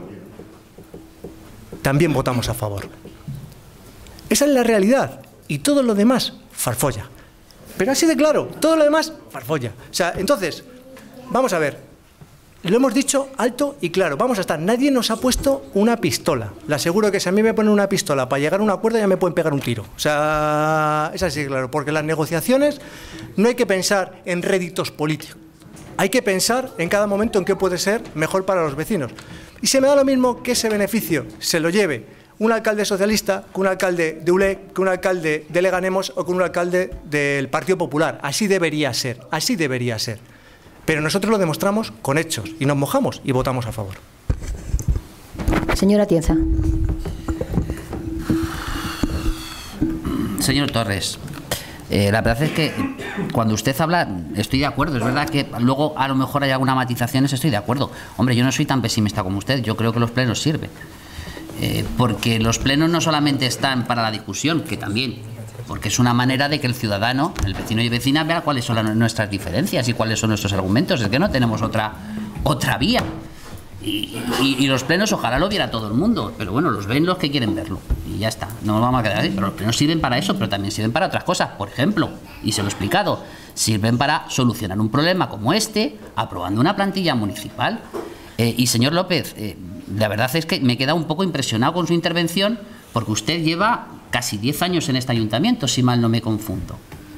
también votamos a favor. Esa es la realidad. Y todo lo demás, farfolla. Pero así de claro, todo lo demás, farfolla. O sea, entonces, vamos a ver. Lo hemos dicho alto y claro, vamos a estar. Nadie nos ha puesto una pistola. Le aseguro que si a mí me ponen una pistola para llegar a un acuerdo ya me pueden pegar un tiro. O sea, es así, claro, porque las negociaciones no hay que pensar en réditos políticos. Hay que pensar en cada momento en qué puede ser mejor para los vecinos. Y se me da lo mismo que ese beneficio se lo lleve un alcalde socialista, con un alcalde de ULEC, con un alcalde de Leganemos o con un alcalde del Partido Popular. Así debería ser, así debería ser. Pero nosotros lo demostramos con hechos y nos mojamos y votamos a favor. Señora Atienza. Señor Torres, la verdad es que cuando usted habla, estoy de acuerdo. Es verdad que luego a lo mejor hay algunas matizaciones, estoy de acuerdo. Hombre, yo no soy tan pesimista como usted, yo creo que los plenos sirven. Porque los plenos no solamente están para la discusión, que también, porque es una manera de que el ciudadano, el vecino y vecina, vea cuáles son nuestras diferencias y cuáles son nuestros argumentos. Es que no tenemos otra vía. Y los plenos ojalá lo viera todo el mundo, pero bueno, los ven los que quieren verlo. Y ya está, no nos vamos a quedar así. Pero los plenos sirven para eso, pero también sirven para otras cosas. Por ejemplo, y se lo he explicado, sirven para solucionar un problema como este, aprobando una plantilla municipal. Y señor López, la verdad es que me he quedado un poco impresionado con su intervención, porque usted lleva casi 10 años en este ayuntamiento, si mal no me confundo.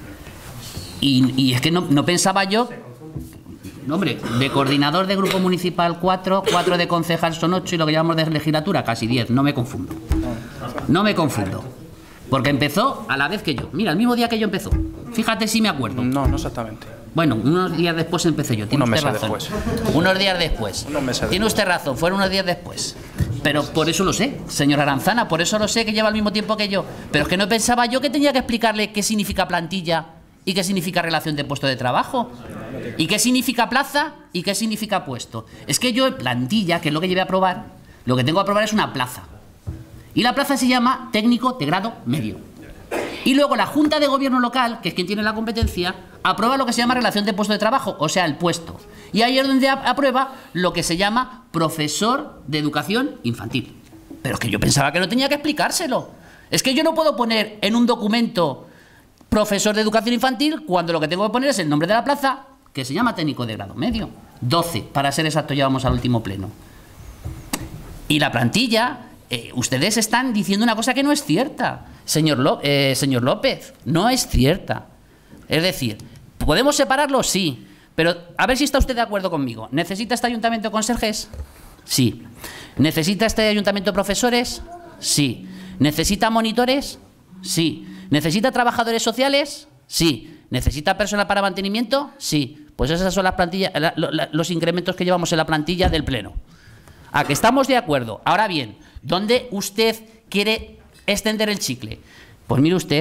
Y es que no pensaba yo... No, hombre, de coordinador de grupo municipal 4 de concejal son 8 y lo que llamamos de legislatura casi 10, no me confundo. No me confundo. Porque empezó a la vez que yo. Mira, el mismo día que yo empezó. Fíjate si me acuerdo. No exactamente. Bueno, unos días después empecé yo. Tiene usted razón. Unos días después. Tiene usted razón, fueron unos días después. Pero por eso lo sé, señora Aranzana, por eso lo sé, que lleva el mismo tiempo que yo. Pero es que no pensaba yo que tenía que explicarle qué significa plantilla y qué significa relación de puesto de trabajo. ¿Y qué significa plaza y qué significa puesto? Es que yo, plantilla, que es lo que llevé a aprobar, lo que tengo que aprobar es una plaza. Y la plaza se llama técnico de grado medio. Y luego la Junta de Gobierno Local, que es quien tiene la competencia, aprueba lo que se llama relación de puesto de trabajo, o sea, el puesto. Y ahí es donde aprueba lo que se llama profesor de educación infantil. Pero es que yo pensaba que no tenía que explicárselo. Es que yo no puedo poner en un documento profesor de educación infantil cuando lo que tengo que poner es el nombre de la plaza, que se llama técnico de grado medio. 12, para ser exacto, llevamos al último pleno. Y la plantilla, ustedes están diciendo una cosa que no es cierta. Señor López, no es cierta. Es decir, ¿podemos separarlo? Sí. Pero a ver si está usted de acuerdo conmigo. ¿Necesita este ayuntamiento conserjes? Sí. ¿Necesita este ayuntamiento profesores? Sí. ¿Necesita monitores? Sí. ¿Necesita trabajadores sociales? Sí. ¿Necesita personal para mantenimiento? Sí. Pues esas son las plantillas, los incrementos que llevamos en la plantilla del Pleno. ¿A que estamos de acuerdo? Ahora bien, ¿dónde usted quiere extender el chicle? Pues mire usted,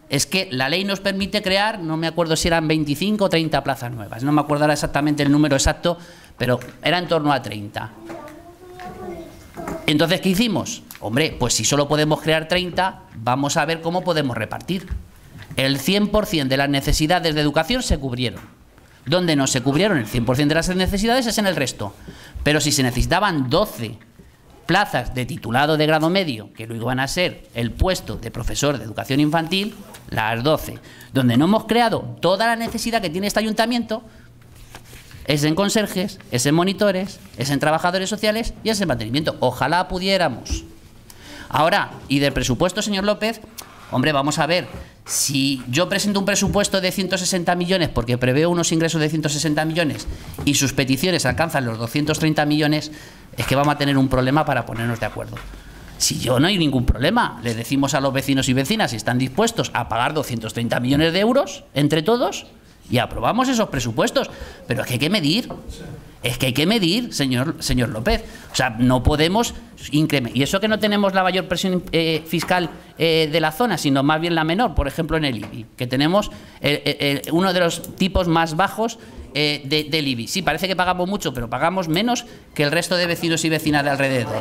es que la ley nos permite crear, no me acuerdo si eran 25 o 30 plazas nuevas, no me acuerdo ahora exactamente el número exacto, pero era en torno a 30. Entonces, ¿qué hicimos? Hombre, pues si solo podemos crear 30, vamos a ver cómo podemos repartir. El 100% de las necesidades de educación se cubrieron. Donde no se cubrieron el 100% de las necesidades es en el resto. Pero si se necesitaban 12 plazas de titulado de grado medio, que lo iban a ser el puesto de profesor de educación infantil, las 12. Donde no hemos creado toda la necesidad que tiene este ayuntamiento, es en conserjes, es en monitores, es en trabajadores sociales y es en mantenimiento. Ojalá pudiéramos. Ahora, y del presupuesto, señor López, hombre, vamos a ver, si yo presento un presupuesto de 160 millones porque preveo unos ingresos de 160 millones y sus peticiones alcanzan los 230 millones, es que vamos a tener un problema para ponernos de acuerdo. Si yo no hay ningún problema, le decimos a los vecinos y vecinas si están dispuestos a pagar 230 millones de euros entre todos y aprobamos esos presupuestos. Pero es que hay que medir. Es que hay que medir, señor López. O sea, no podemos incrementar. Y eso que no tenemos la mayor presión fiscal de la zona, sino más bien la menor, por ejemplo en el IBI, que tenemos uno de los tipos más bajos del IBI. Sí, parece que pagamos mucho, pero pagamos menos que el resto de vecinos y vecinas de alrededor.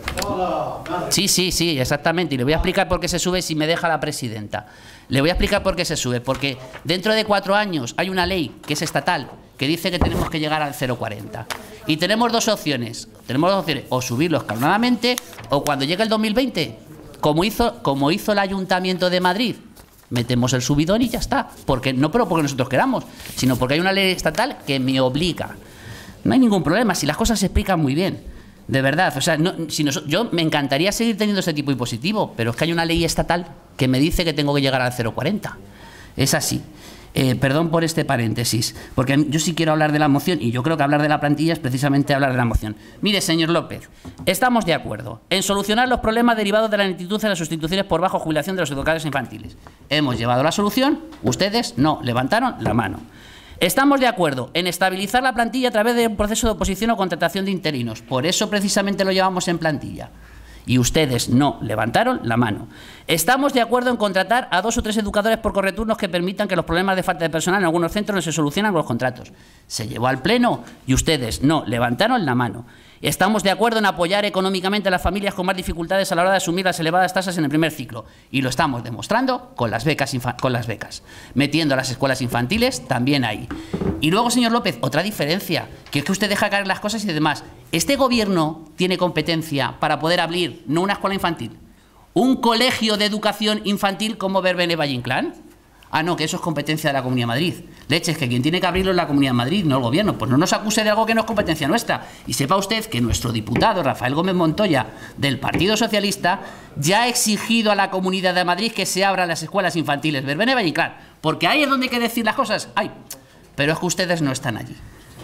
Sí, exactamente. Y le voy a explicar por qué se sube si me deja la presidenta. Le voy a explicar por qué se sube. Porque dentro de 4 años hay una ley que es estatal que dice que tenemos que llegar al 0,40. Y tenemos dos opciones. O subirlo escalonadamente o cuando llegue el 2020, como hizo el Ayuntamiento de Madrid, metemos el subidón y ya está. Porque no porque nosotros queramos, sino porque hay una ley estatal que me obliga. No hay ningún problema, si las cosas se explican muy bien. De verdad, o sea, yo me encantaría seguir teniendo ese tipo impositivo, pero es que hay una ley estatal que me dice que tengo que llegar al 0,40. Es así. Perdón por este paréntesis, porque yo sí quiero hablar de la moción y yo creo que hablar de la plantilla es precisamente hablar de la moción. Mire, señor López, estamos de acuerdo en solucionar los problemas derivados de la lentitud en las sustituciones por bajo jubilación de los educadores infantiles. Hemos llevado la solución, ustedes no levantaron la mano. Estamos de acuerdo en estabilizar la plantilla a través de un proceso de oposición o contratación de interinos. Por eso precisamente lo llevamos en plantilla. Y ustedes no levantaron la mano. Estamos de acuerdo en contratar a 2 o 3 educadores por correturnos que permitan que los problemas de falta de personal en algunos centros no se solucionen con los contratos. Se llevó al Pleno y ustedes no levantaron la mano. Estamos de acuerdo en apoyar económicamente a las familias con más dificultades a la hora de asumir las elevadas tasas en el primer ciclo. Y lo estamos demostrando con las becas. Metiendo a las escuelas infantiles también ahí. Y luego, señor López, otra diferencia, que es que usted deja caer las cosas y demás. Este gobierno tiene competencia para poder abrir, no una escuela infantil, un colegio de educación infantil como Verbena y Valle Inclán. Ah, no, que eso es competencia de la Comunidad de Madrid. Leche, es que quien tiene que abrirlo es la Comunidad de Madrid, no el gobierno. Pues no nos acuse de algo que no es competencia nuestra. Y sepa usted que nuestro diputado, Rafael Gómez Montoya, del Partido Socialista, ya ha exigido a la Comunidad de Madrid que se abran las escuelas infantiles Verbena y Valle Inclán. Porque ahí es donde hay que decir las cosas. Ay, pero es que ustedes no están allí.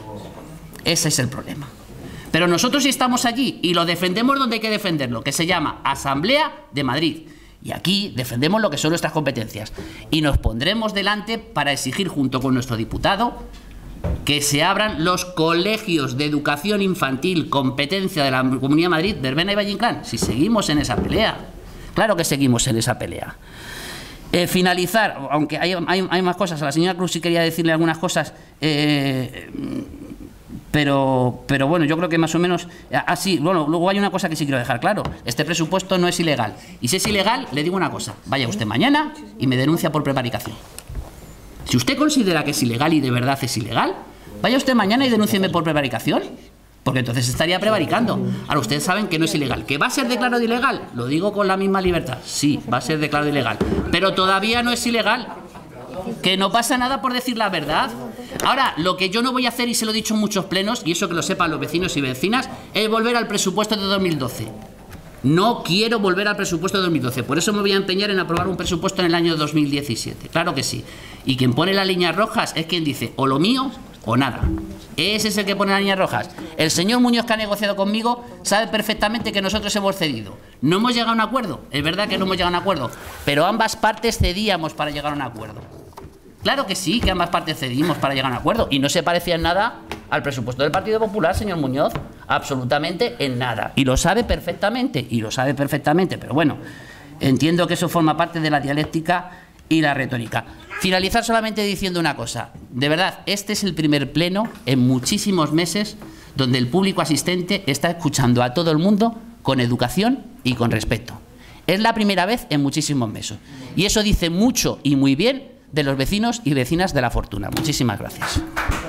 Ese es el problema. Pero nosotros sí estamos allí y lo defendemos donde hay que defenderlo, que se llama Asamblea de Madrid. Y aquí defendemos lo que son nuestras competencias. Y nos pondremos delante para exigir, junto con nuestro diputado, que se abran los colegios de educación infantil, competencia de la Comunidad de Madrid, Verbena y Valle Inclán. Si seguimos en esa pelea. Claro que seguimos en esa pelea. Finalizar, aunque hay más cosas. A la señora Cruz sí quería decirle algunas cosas. Pero bueno, yo creo que más o menos así. Bueno, luego hay una cosa que sí quiero dejar claro. Este presupuesto no es ilegal. Y si es ilegal, le digo una cosa. Vaya usted mañana y me denuncia por prevaricación. Si usted considera que es ilegal y de verdad es ilegal, vaya usted mañana y denúncieme por prevaricación. Porque entonces estaría prevaricando. Ahora, ustedes saben que no es ilegal. ¿Que va a ser declarado ilegal? Lo digo con la misma libertad. Sí, va a ser declarado ilegal. Pero todavía no es ilegal. Que no pasa nada por decir la verdad. Ahora, lo que yo no voy a hacer, y se lo he dicho en muchos plenos, y eso que lo sepan los vecinos y vecinas, es volver al presupuesto de 2012. No quiero volver al presupuesto de 2012. Por eso me voy a empeñar en aprobar un presupuesto en el año 2017. Claro que sí. Y quien pone las líneas rojas es quien dice o lo mío o nada. Ese es el que pone las líneas rojas. El señor Muñoz, que ha negociado conmigo, sabe perfectamente que nosotros hemos cedido. No hemos llegado a un acuerdo. Es verdad que no hemos llegado a un acuerdo. Pero ambas partes cedíamos para llegar a un acuerdo. Claro que sí, que ambas partes cedimos para llegar a un acuerdo. Y no se parecía en nada al presupuesto del Partido Popular, señor Muñoz. Absolutamente en nada. Y lo sabe perfectamente, pero bueno, entiendo que eso forma parte de la dialéctica y la retórica. Finalizar solamente diciendo una cosa. De verdad, este es el primer pleno en muchísimos meses donde el público asistente está escuchando a todo el mundo con educación y con respeto. Es la primera vez en muchísimos meses. Y eso dice mucho y muy bien de los vecinos y vecinas de La Fortuna. Muchísimas gracias.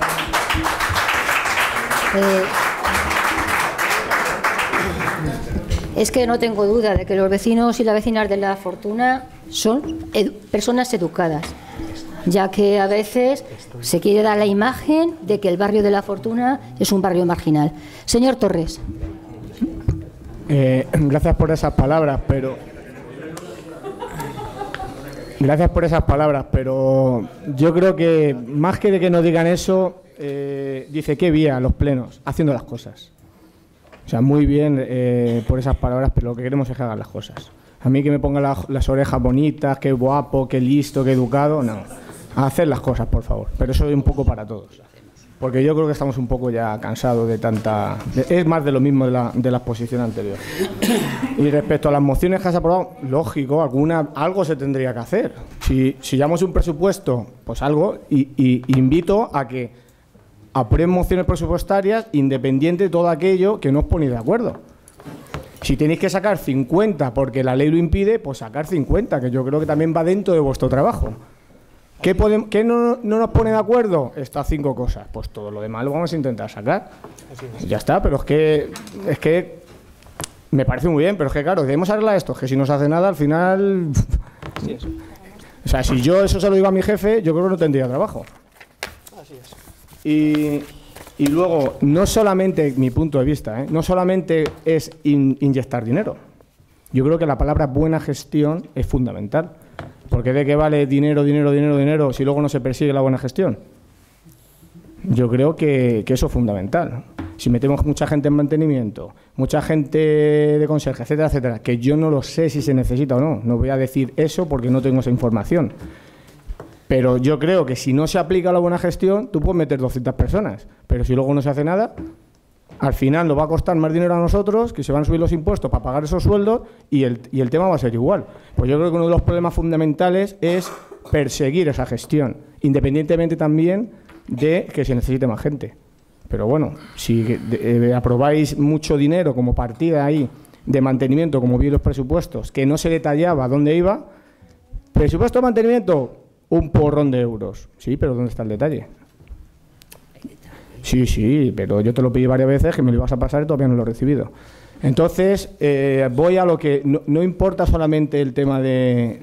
Es que no tengo duda de que los vecinos y las vecinas de La Fortuna son personas educadas, ya que a veces se quiere dar la imagen de que el barrio de La Fortuna es un barrio marginal. Señor Torres. Gracias por esas palabras, pero... Gracias por esas palabras, pero yo creo que más que de que nos digan eso, dice qué vía los plenos, haciendo las cosas. O sea, muy bien por esas palabras, pero lo que queremos es que hagan las cosas. A mí que me pongan las orejas bonitas, qué guapo, qué listo, qué educado, no. A hacer las cosas, por favor. Pero eso es un poco para todos. Porque yo creo que estamos un poco ya cansados de tanta... es más de lo mismo de la exposición anterior. Y respecto a las mociones que has aprobado, lógico, algo se tendría que hacer. Si llevamos un presupuesto, pues algo, y invito a que aprueben mociones presupuestarias independiente de todo aquello que no os ponéis de acuerdo. Si tenéis que sacar 50 porque la ley lo impide, pues sacar 50, que yo creo que también va dentro de vuestro trabajo. ¿Qué no nos pone de acuerdo? Estas 5 cosas. Pues todo lo demás lo vamos a intentar sacar. Ya está, pero es que me parece muy bien, pero es que claro, debemos arreglar esto, que si no se hace nada, al final... O sea, si yo eso se lo digo a mi jefe, yo creo que no tendría trabajo. Así es. Y luego, no solamente, mi punto de vista, no solamente es inyectar dinero. Yo creo que la palabra buena gestión es fundamental. Porque ¿de qué vale dinero si luego no se persigue la buena gestión? Yo creo que eso es fundamental. Si metemos mucha gente en mantenimiento, mucha gente de conserje, etcétera, etcétera, que yo no lo sé si se necesita o no. No voy a decir eso porque no tengo esa información. Pero yo creo que si no se aplica la buena gestión, tú puedes meter 200 personas. Pero si luego no se hace nada, al final nos va a costar más dinero a nosotros, que se van a subir los impuestos para pagar esos sueldos y el tema va a ser igual. Pues yo creo que uno de los problemas fundamentales es perseguir esa gestión, independientemente también de que se necesite más gente. Pero bueno, si aprobáis mucho dinero como partida ahí de mantenimiento, como vi en los presupuestos, que no se detallaba dónde iba, presupuesto de mantenimiento, un porrón de euros. Sí, pero ¿dónde está el detalle? Sí, pero yo te lo pedí varias veces, que me lo ibas a pasar y todavía no lo he recibido. Entonces, voy a lo que... No importa solamente el tema de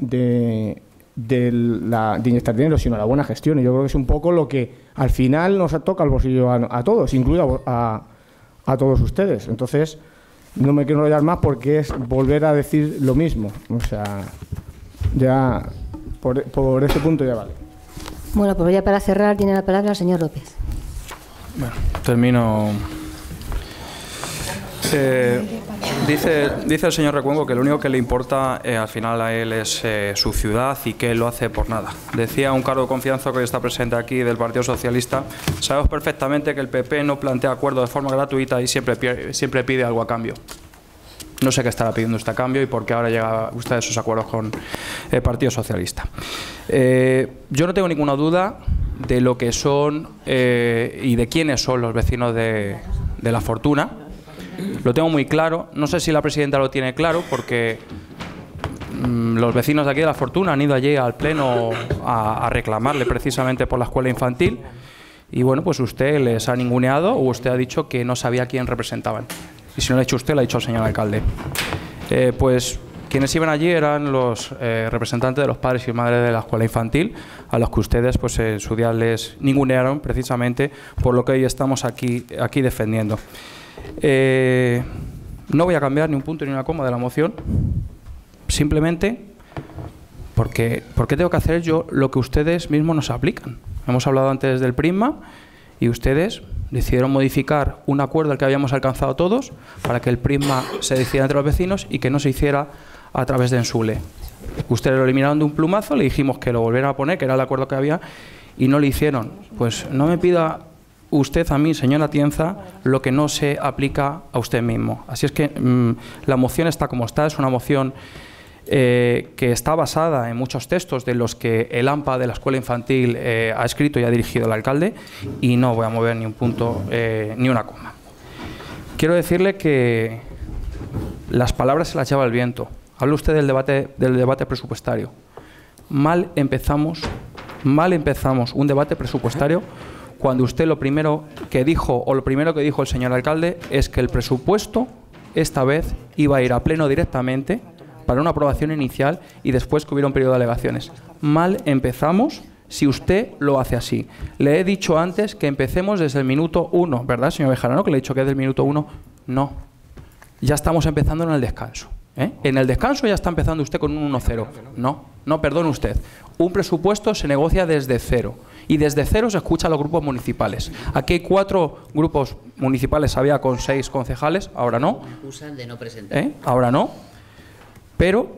inyectar dinero, sino la buena gestión. Y yo creo que es un poco lo que al final nos toca el bolsillo a todos, incluido a todos ustedes. Entonces, no me quiero enrollar más porque es volver a decir lo mismo. O sea, ya por ese punto ya vale. Bueno, pues ya para cerrar tiene la palabra el señor López. Bueno, termino. Dice el señor Recuenco que lo único que le importa al final a él es su ciudad y que él lo hace por nada. Decía un cargo de confianza que hoy está presente aquí del Partido Socialista. Sabemos perfectamente que el PP no plantea acuerdos de forma gratuita y siempre pide algo a cambio. No sé qué estará pidiendo usted a cambio y por qué ahora llega usted a esos acuerdos con el Partido Socialista. Yo no tengo ninguna duda de lo que son y de quiénes son los vecinos de La Fortuna. Lo tengo muy claro. No sé si la presidenta lo tiene claro porque los vecinos de aquí de La Fortuna han ido allí al pleno a reclamarle precisamente por la escuela infantil y bueno, pues usted les ha ninguneado o usted ha dicho que no sabía quién representaban. Y si no lo ha dicho usted, lo ha dicho el señor alcalde. Pues quienes iban allí eran los representantes de los padres y madres de la escuela infantil, a los que ustedes pues en su día les ningunearon precisamente por lo que hoy estamos aquí defendiendo. No voy a cambiar ni un punto ni una coma de la moción, simplemente porque tengo que hacer yo lo que ustedes mismos nos aplican. Hemos hablado antes del prisma y ustedes decidieron modificar un acuerdo al que habíamos alcanzado todos para que el prisma se decidiera entre los vecinos y que no se hiciera a través de Ensule. Ustedes lo eliminaron de un plumazo, le dijimos que lo volvieran a poner, que era el acuerdo que había, y no lo hicieron. Pues no me pida usted a mí, señora Tienza, lo que no se aplica a usted mismo. Así es que la moción está como está, es una moción que está basada en muchos textos de los que el AMPA de la Escuela Infantil ha escrito y ha dirigido el alcalde, y no voy a mover ni un punto ni una coma. Quiero decirle que las palabras se las lleva el viento. Habla usted del debate presupuestario. Mal empezamos un debate presupuestario cuando usted lo primero que dijo el señor alcalde es que el presupuesto esta vez iba a ir a pleno directamente para una aprobación inicial y después que hubiera un periodo de alegaciones. Mal empezamos si usted lo hace así. Le he dicho antes que empecemos desde el minuto 1, ¿verdad, señor Bejarano? Que le he dicho que es del minuto 1. No. Ya estamos empezando en el descanso. En el descanso ya está empezando usted con un 1-0. No, perdone usted. Un presupuesto se negocia desde cero. Y desde cero se escucha a los grupos municipales. Aquí hay 4 grupos municipales, había con 6 concejales, ahora no. Acusan de no presentar. Ahora no. Pero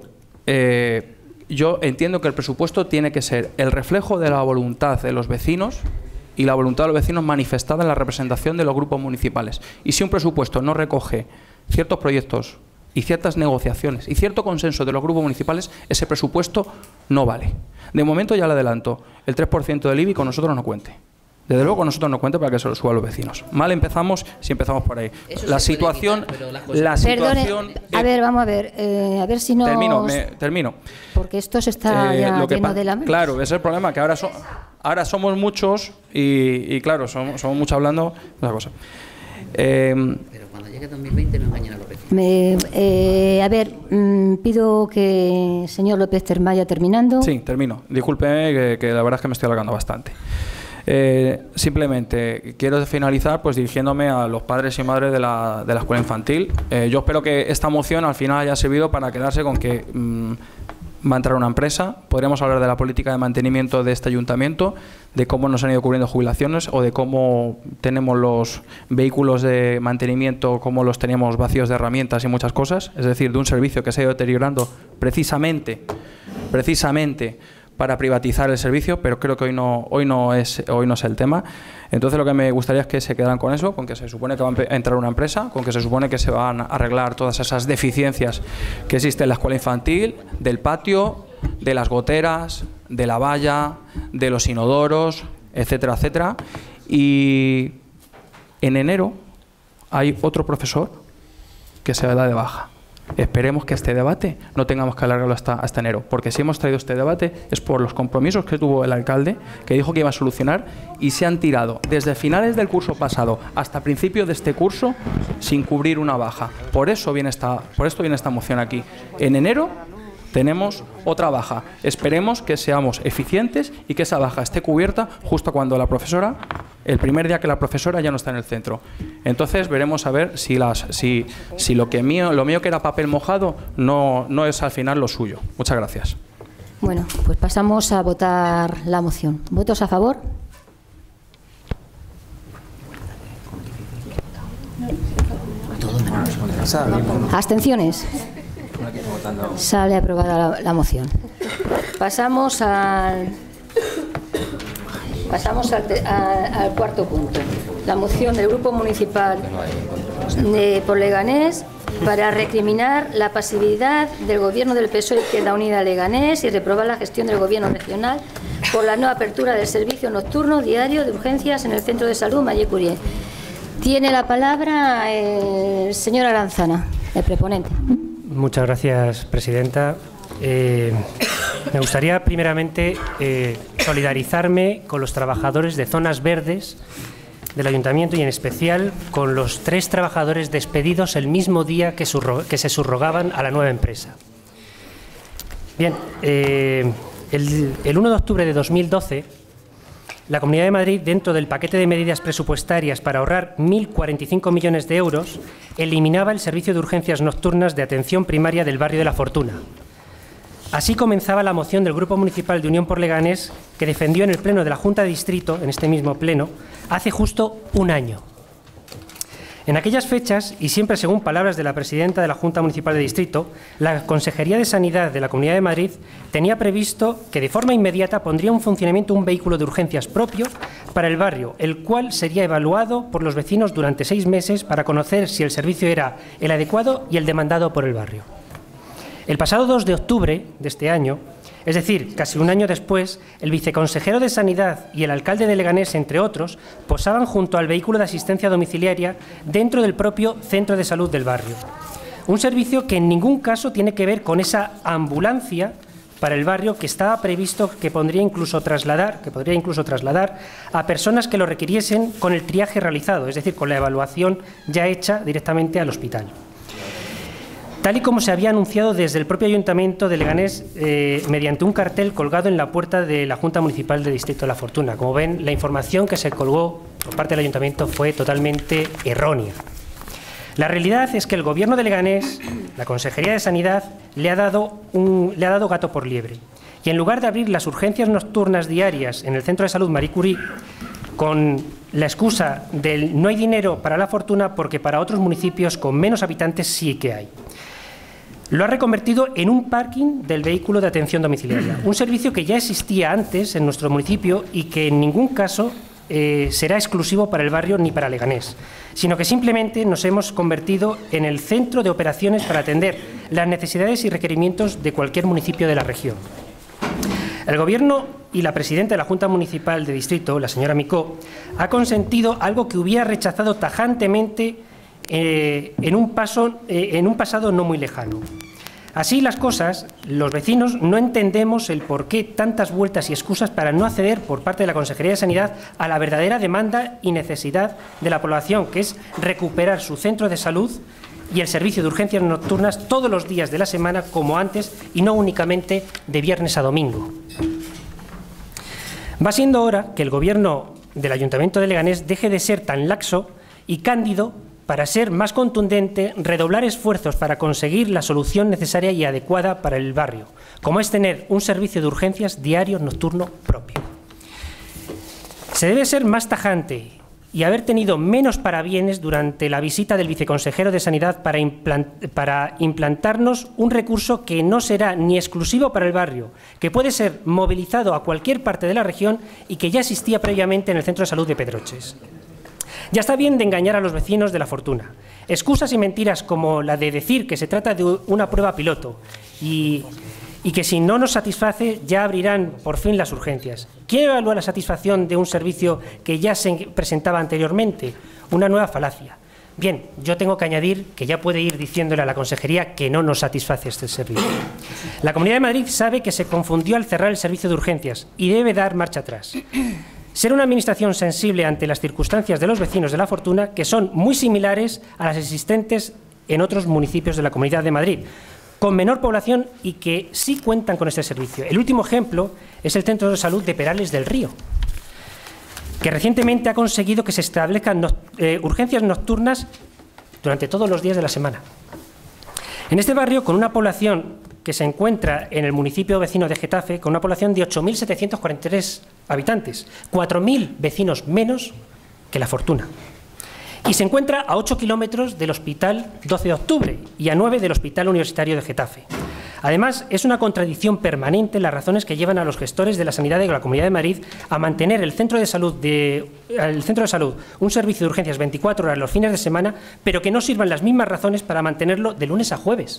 yo entiendo que el presupuesto tiene que ser el reflejo de la voluntad de los vecinos y la voluntad de los vecinos manifestada en la representación de los grupos municipales. Y si un presupuesto no recoge ciertos proyectos y ciertas negociaciones y cierto consenso de los grupos municipales, ese presupuesto no vale. De momento, ya le adelanto, el 3% del IBI con nosotros no cuente. Desde luego con nosotros no cuente para que se lo suba a los vecinos. Mal empezamos si empezamos por ahí. La situación... Perdone, a ver, vamos a ver si no... Termino. Porque esto se está ya lleno de la... Claro, ese es el problema, que ahora somos muchos y claro, somos muchos hablando de una cosa. Pero cuando llegue 2020 no engañen a los vecinos. A ver, pido que el señor López vaya terminando. Sí, termino. Discúlpeme que la verdad es que me estoy alargando bastante. Simplemente quiero finalizar pues dirigiéndome a los padres y madres de la escuela infantil. Yo espero que esta moción al final haya servido para quedarse con que va a entrar una empresa. Podremos hablar de la política de mantenimiento de este ayuntamiento, de cómo nos han ido cubriendo jubilaciones o de cómo tenemos los vehículos de mantenimiento, cómo los tenemos vacíos de herramientas y muchas cosas. Es decir, de un servicio que se ha ido deteriorando precisamente para privatizar el servicio, pero creo que hoy no es el tema. Entonces lo que me gustaría es que se quedaran con eso, con que se supone que va a entrar una empresa, con que se supone que se van a arreglar todas esas deficiencias que existen en la escuela infantil, del patio, de las goteras, de la valla, de los inodoros, etcétera, etcétera. Y en enero hay otro profesor que se da de baja. Esperemos que este debate no tengamos que alargarlo hasta enero, porque si hemos traído este debate es por los compromisos que tuvo el alcalde, que dijo que iba a solucionar, y se han tirado desde finales del curso pasado hasta principios de este curso sin cubrir una baja. Por esto viene esta moción aquí. En enero tenemos otra baja. Esperemos que seamos eficientes y que esa baja esté cubierta justo cuando la profesora, el primer día que la profesora ya no está en el centro. Entonces veremos a ver si lo mío que era papel mojado no es al final lo suyo. Muchas gracias. Bueno, pues pasamos a votar la moción. ¿Votos a favor? ¿Abstenciones? Sale aprobada la moción. Pasamos al cuarto punto. La moción del Grupo Municipal por Leganés para recriminar la pasividad del Gobierno del PSOE Izquierda Unida Leganés y reprobar la gestión del Gobierno regional por la no apertura del servicio nocturno diario de urgencias en el Centro de Salud Marie Curie. Tiene la palabra el señor Aranzana, el proponente. Muchas gracias, presidenta. Me gustaría primeramente solidarizarme con los trabajadores de zonas verdes del ayuntamiento y en especial con los 3 trabajadores despedidos el mismo día que se subrogaban a la nueva empresa. Bien, el 1 de octubre de 2012, la Comunidad de Madrid, dentro del paquete de medidas presupuestarias para ahorrar 1.045 millones de euros, eliminaba el servicio de urgencias nocturnas de atención primaria del barrio de La Fortuna. Así comenzaba la moción del Grupo Municipal de Unión por Leganés, que defendió en el Pleno de la Junta de Distrito, en este mismo Pleno, hace justo un año. En aquellas fechas, y siempre según palabras de la presidenta de la Junta Municipal de Distrito, la Consejería de Sanidad de la Comunidad de Madrid tenía previsto que de forma inmediata pondría en funcionamiento un vehículo de urgencias propio para el barrio, el cual sería evaluado por los vecinos durante 6 meses para conocer si el servicio era el adecuado y el demandado por el barrio. El pasado 2 de octubre de este año, es decir, casi un año después, el viceconsejero de Sanidad y el alcalde de Leganés, entre otros, posaban junto al vehículo de asistencia domiciliaria dentro del propio centro de salud del barrio. Un servicio que en ningún caso tiene que ver con esa ambulancia para el barrio que estaba previsto que podría incluso trasladar a personas que lo requiriesen con el triaje realizado, es decir, con la evaluación ya hecha directamente al hospital. Tal y como se había anunciado desde el propio Ayuntamiento de Leganés mediante un cartel colgado en la puerta de la Junta Municipal del Distrito de La Fortuna. Como ven, la información que se colgó por parte del Ayuntamiento fue totalmente errónea. La realidad es que el Gobierno de Leganés, la Consejería de Sanidad, le ha dado gato por liebre. Y en lugar de abrir las urgencias nocturnas diarias en el Centro de Salud Marie Curie, con la excusa del no hay dinero para La Fortuna porque para otros municipios con menos habitantes sí que hay. Lo ha reconvertido en un parking del vehículo de atención domiciliaria, un servicio que ya existía antes en nuestro municipio y que en ningún caso será exclusivo para el barrio ni para Leganés, sino que simplemente nos hemos convertido en el centro de operaciones para atender las necesidades y requerimientos de cualquier municipio de la región. El Gobierno y la presidenta de la Junta Municipal de Distrito, la señora Micó, ha consentido algo que hubiera rechazado tajantemente en un pasado no muy lejano. Así las cosas, los vecinos no entendemos el por qué tantas vueltas y excusas para no acceder por parte de la Consejería de Sanidad a la verdadera demanda y necesidad de la población, que es recuperar su centro de salud y el servicio de urgencias nocturnas todos los días de la semana como antes y no únicamente de viernes a domingo. Va siendo hora que el Gobierno del Ayuntamiento de Leganés deje de ser tan laxo y cándido para ser más contundente, redoblar esfuerzos para conseguir la solución necesaria y adecuada para el barrio, como es tener un servicio de urgencias diario nocturno propio. Se debe ser más tajante y haber tenido menos parabienes durante la visita del viceconsejero de Sanidad para implantarnos un recurso que no será ni exclusivo para el barrio, que puede ser movilizado a cualquier parte de la región y que ya existía previamente en el Centro de Salud de Pedroches. Ya está bien de engañar a los vecinos de La Fortuna. Excusas y mentiras como la de decir que se trata de una prueba piloto y que si no nos satisface ya abrirán por fin las urgencias. ¿Quién evalúa la satisfacción de un servicio que ya se presentaba anteriormente? Una nueva falacia. Bien, yo tengo que añadir que ya puede ir diciéndole a la Consejería que no nos satisface este servicio. La Comunidad de Madrid sabe que se confundió al cerrar el servicio de urgencias y debe dar marcha atrás. Ser una administración sensible ante las circunstancias de los vecinos de La Fortuna, que son muy similares a las existentes en otros municipios de la Comunidad de Madrid, con menor población y que sí cuentan con este servicio. El último ejemplo es el Centro de Salud de Perales del Río, que recientemente ha conseguido que se establezcan urgencias nocturnas durante todos los días de la semana. En este barrio, con una población que se encuentra en el municipio vecino de Getafe, con una población de 8.743 habitantes, 4.000 vecinos menos que La Fortuna. Y se encuentra a 8 kilómetros del Hospital 12 de Octubre y a 9 del Hospital Universitario de Getafe. Además, es una contradicción permanente las razones que llevan a los gestores de la sanidad de la Comunidad de Madrid a mantener el centro de salud, un servicio de urgencias 24 horas los fines de semana, pero que no sirvan las mismas razones para mantenerlo de lunes a jueves.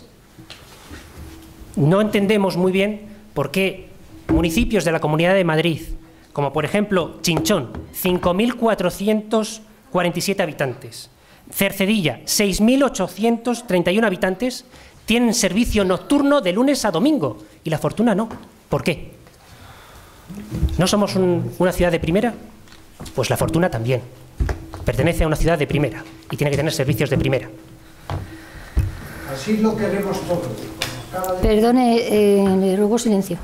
No entendemos muy bien por qué municipios de la Comunidad de Madrid, como por ejemplo Chinchón, 5.447 habitantes, Cercedilla, 6.831 habitantes, tienen servicio nocturno de lunes a domingo y La Fortuna no. ¿Por qué? ¿No somos una ciudad de primera? Pues La Fortuna también. Pertenece a una ciudad de primera y tiene que tener servicios de primera. Así lo queremos todos. Perdone, le ruego silencio.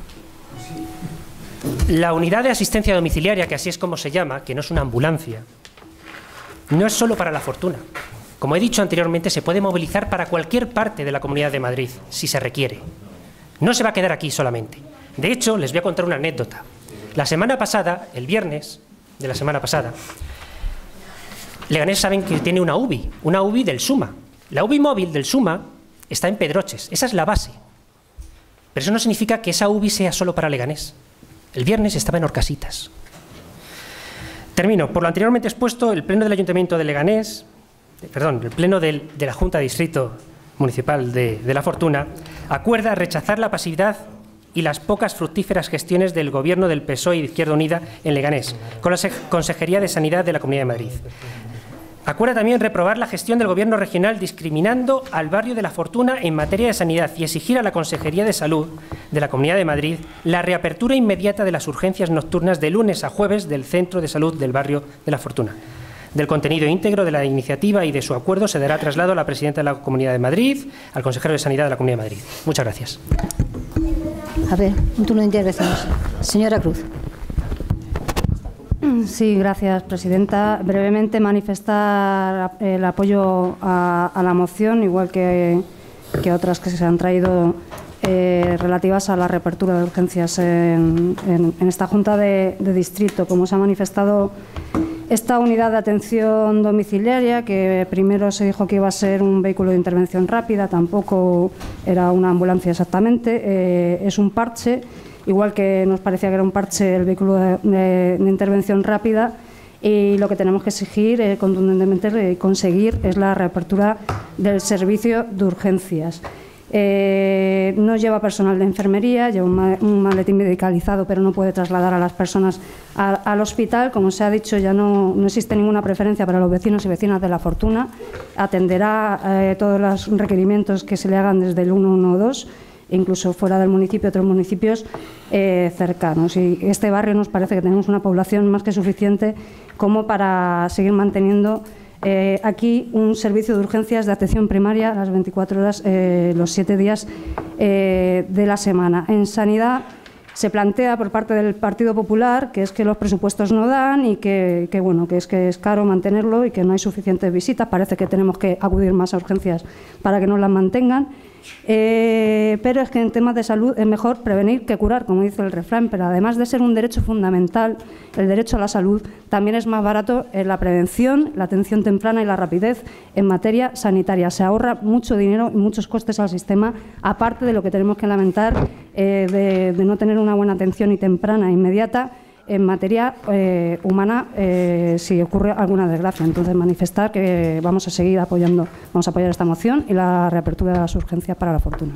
La unidad de asistencia domiciliaria, que así es como se llama, que no es una ambulancia, no es solo para La Fortuna. Como he dicho anteriormente, se puede movilizar para cualquier parte de la Comunidad de Madrid, si se requiere. No se va a quedar aquí solamente. De hecho, les voy a contar una anécdota. La semana pasada, el viernes de la semana pasada, Leganés saben que tiene una UBI del SUMA. La UBI móvil del SUMA está en Pedroches, esa es la base. Pero eso no significa que esa UBI sea solo para Leganés. El viernes estaba en Orcasitas. Termino. Por lo anteriormente expuesto, el Pleno del Ayuntamiento de Leganés, el Pleno de la Junta de Distrito Municipal de La Fortuna, Acuerda rechazar la pasividad y las pocas fructíferas gestiones del Gobierno del PSOE y de Izquierda Unida en Leganés, con la Consejería de Sanidad de la Comunidad de Madrid. Acuerda también reprobar la gestión del Gobierno regional discriminando al barrio de La Fortuna en materia de sanidad y exigir a la Consejería de Salud de la Comunidad de Madrid la reapertura inmediata de las urgencias nocturnas de lunes a jueves del Centro de Salud del barrio de La Fortuna. Del contenido íntegro de la iniciativa y de su acuerdo se dará traslado a la Presidenta de la Comunidad de Madrid, al Consejero de Sanidad de la Comunidad de Madrid. Muchas gracias. A ver, un turno de intervenciones. Señora Cruz. Sí, gracias, presidenta. Brevemente manifestar el apoyo a la moción, igual que otras que se han traído relativas a la reapertura de urgencias en esta Junta de Distrito. Como se ha manifestado, esta unidad de atención domiciliaria, que primero se dijo que iba a ser un vehículo de intervención rápida, tampoco era una ambulancia exactamente, es un parche. Igual que nos parecía que era un parche el vehículo de intervención rápida, y lo que tenemos que exigir contundentemente conseguir es la reapertura del servicio de urgencias. No lleva personal de enfermería, lleva un maletín medicalizado, pero no puede trasladar a las personas al hospital. Como se ha dicho, ya no existe ninguna preferencia para los vecinos y vecinas de La Fortuna. Atenderá todos los requerimientos que se le hagan desde el 112, incluso fuera del municipio, otros municipios cercanos. Y este barrio nos parece que tenemos una población más que suficiente como para seguir manteniendo aquí un servicio de urgencias de atención primaria a las 24 horas, los 7 días de la semana. En sanidad se plantea por parte del Partido Popular que es que los presupuestos no dan y que es caro mantenerlo y que no hay suficientes visitas. Parece que tenemos que acudir más a urgencias para que nos las mantengan. Pero es que en temas de salud es mejor prevenir que curar, como dice el refrán, pero además de ser un derecho fundamental, el derecho a la salud, también es más barato la prevención, la atención temprana y la rapidez en materia sanitaria. Se ahorra mucho dinero y muchos costes al sistema, aparte de lo que tenemos que lamentar de no tener una buena atención y temprana e inmediata en materia humana si ocurre alguna desgracia. Entonces, manifestar que vamos a seguir apoyando, vamos a apoyar esta moción y la reapertura de las urgencias para La Fortuna.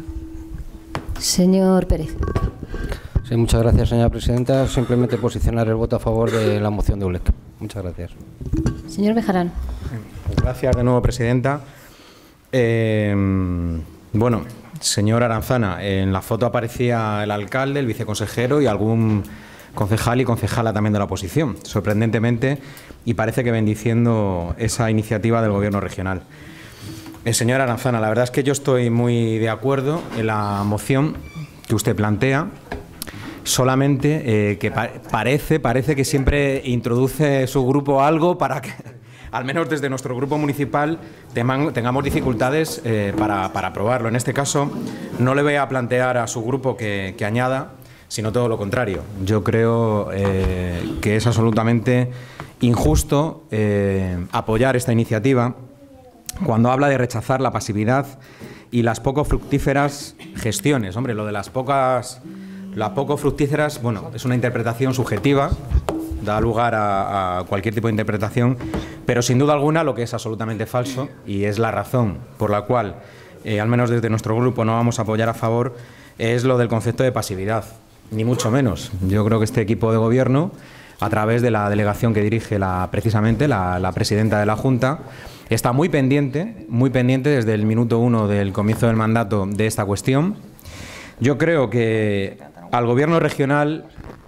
Señor Pérez. Sí, muchas gracias, señora presidenta. Simplemente posicionar el voto a favor de la moción de ULEC. Muchas gracias. Señor Bejarán. Gracias de nuevo, presidenta. Bueno, señor Aranzana, en la foto aparecía el alcalde, el viceconsejero y algún concejal y concejala también de la oposición, sorprendentemente, y parece que bendiciendo esa iniciativa del Gobierno regional. Señora Aranzana, la verdad es que yo estoy muy de acuerdo en la moción que usted plantea, solamente que parece que siempre introduce su grupo algo para que, al menos desde nuestro grupo municipal, tengamos dificultades para aprobarlo. En este caso, no le voy a plantear a su grupo que añada, sino todo lo contrario. Yo creo que es absolutamente injusto apoyar esta iniciativa cuando habla de rechazar la pasividad y las poco fructíferas gestiones. Hombre, lo de las poco fructíferas, bueno, es una interpretación subjetiva, da lugar a cualquier tipo de interpretación, pero sin duda alguna lo que es absolutamente falso, y es la razón por la cual, al menos desde nuestro grupo, no vamos a apoyar a favor, es lo del concepto de pasividad. Ni mucho menos. Yo creo que este equipo de gobierno, a través de la delegación que dirige precisamente la presidenta de la Junta, está muy pendiente desde el minuto 1 del comienzo del mandato de esta cuestión. Yo creo que al gobierno regional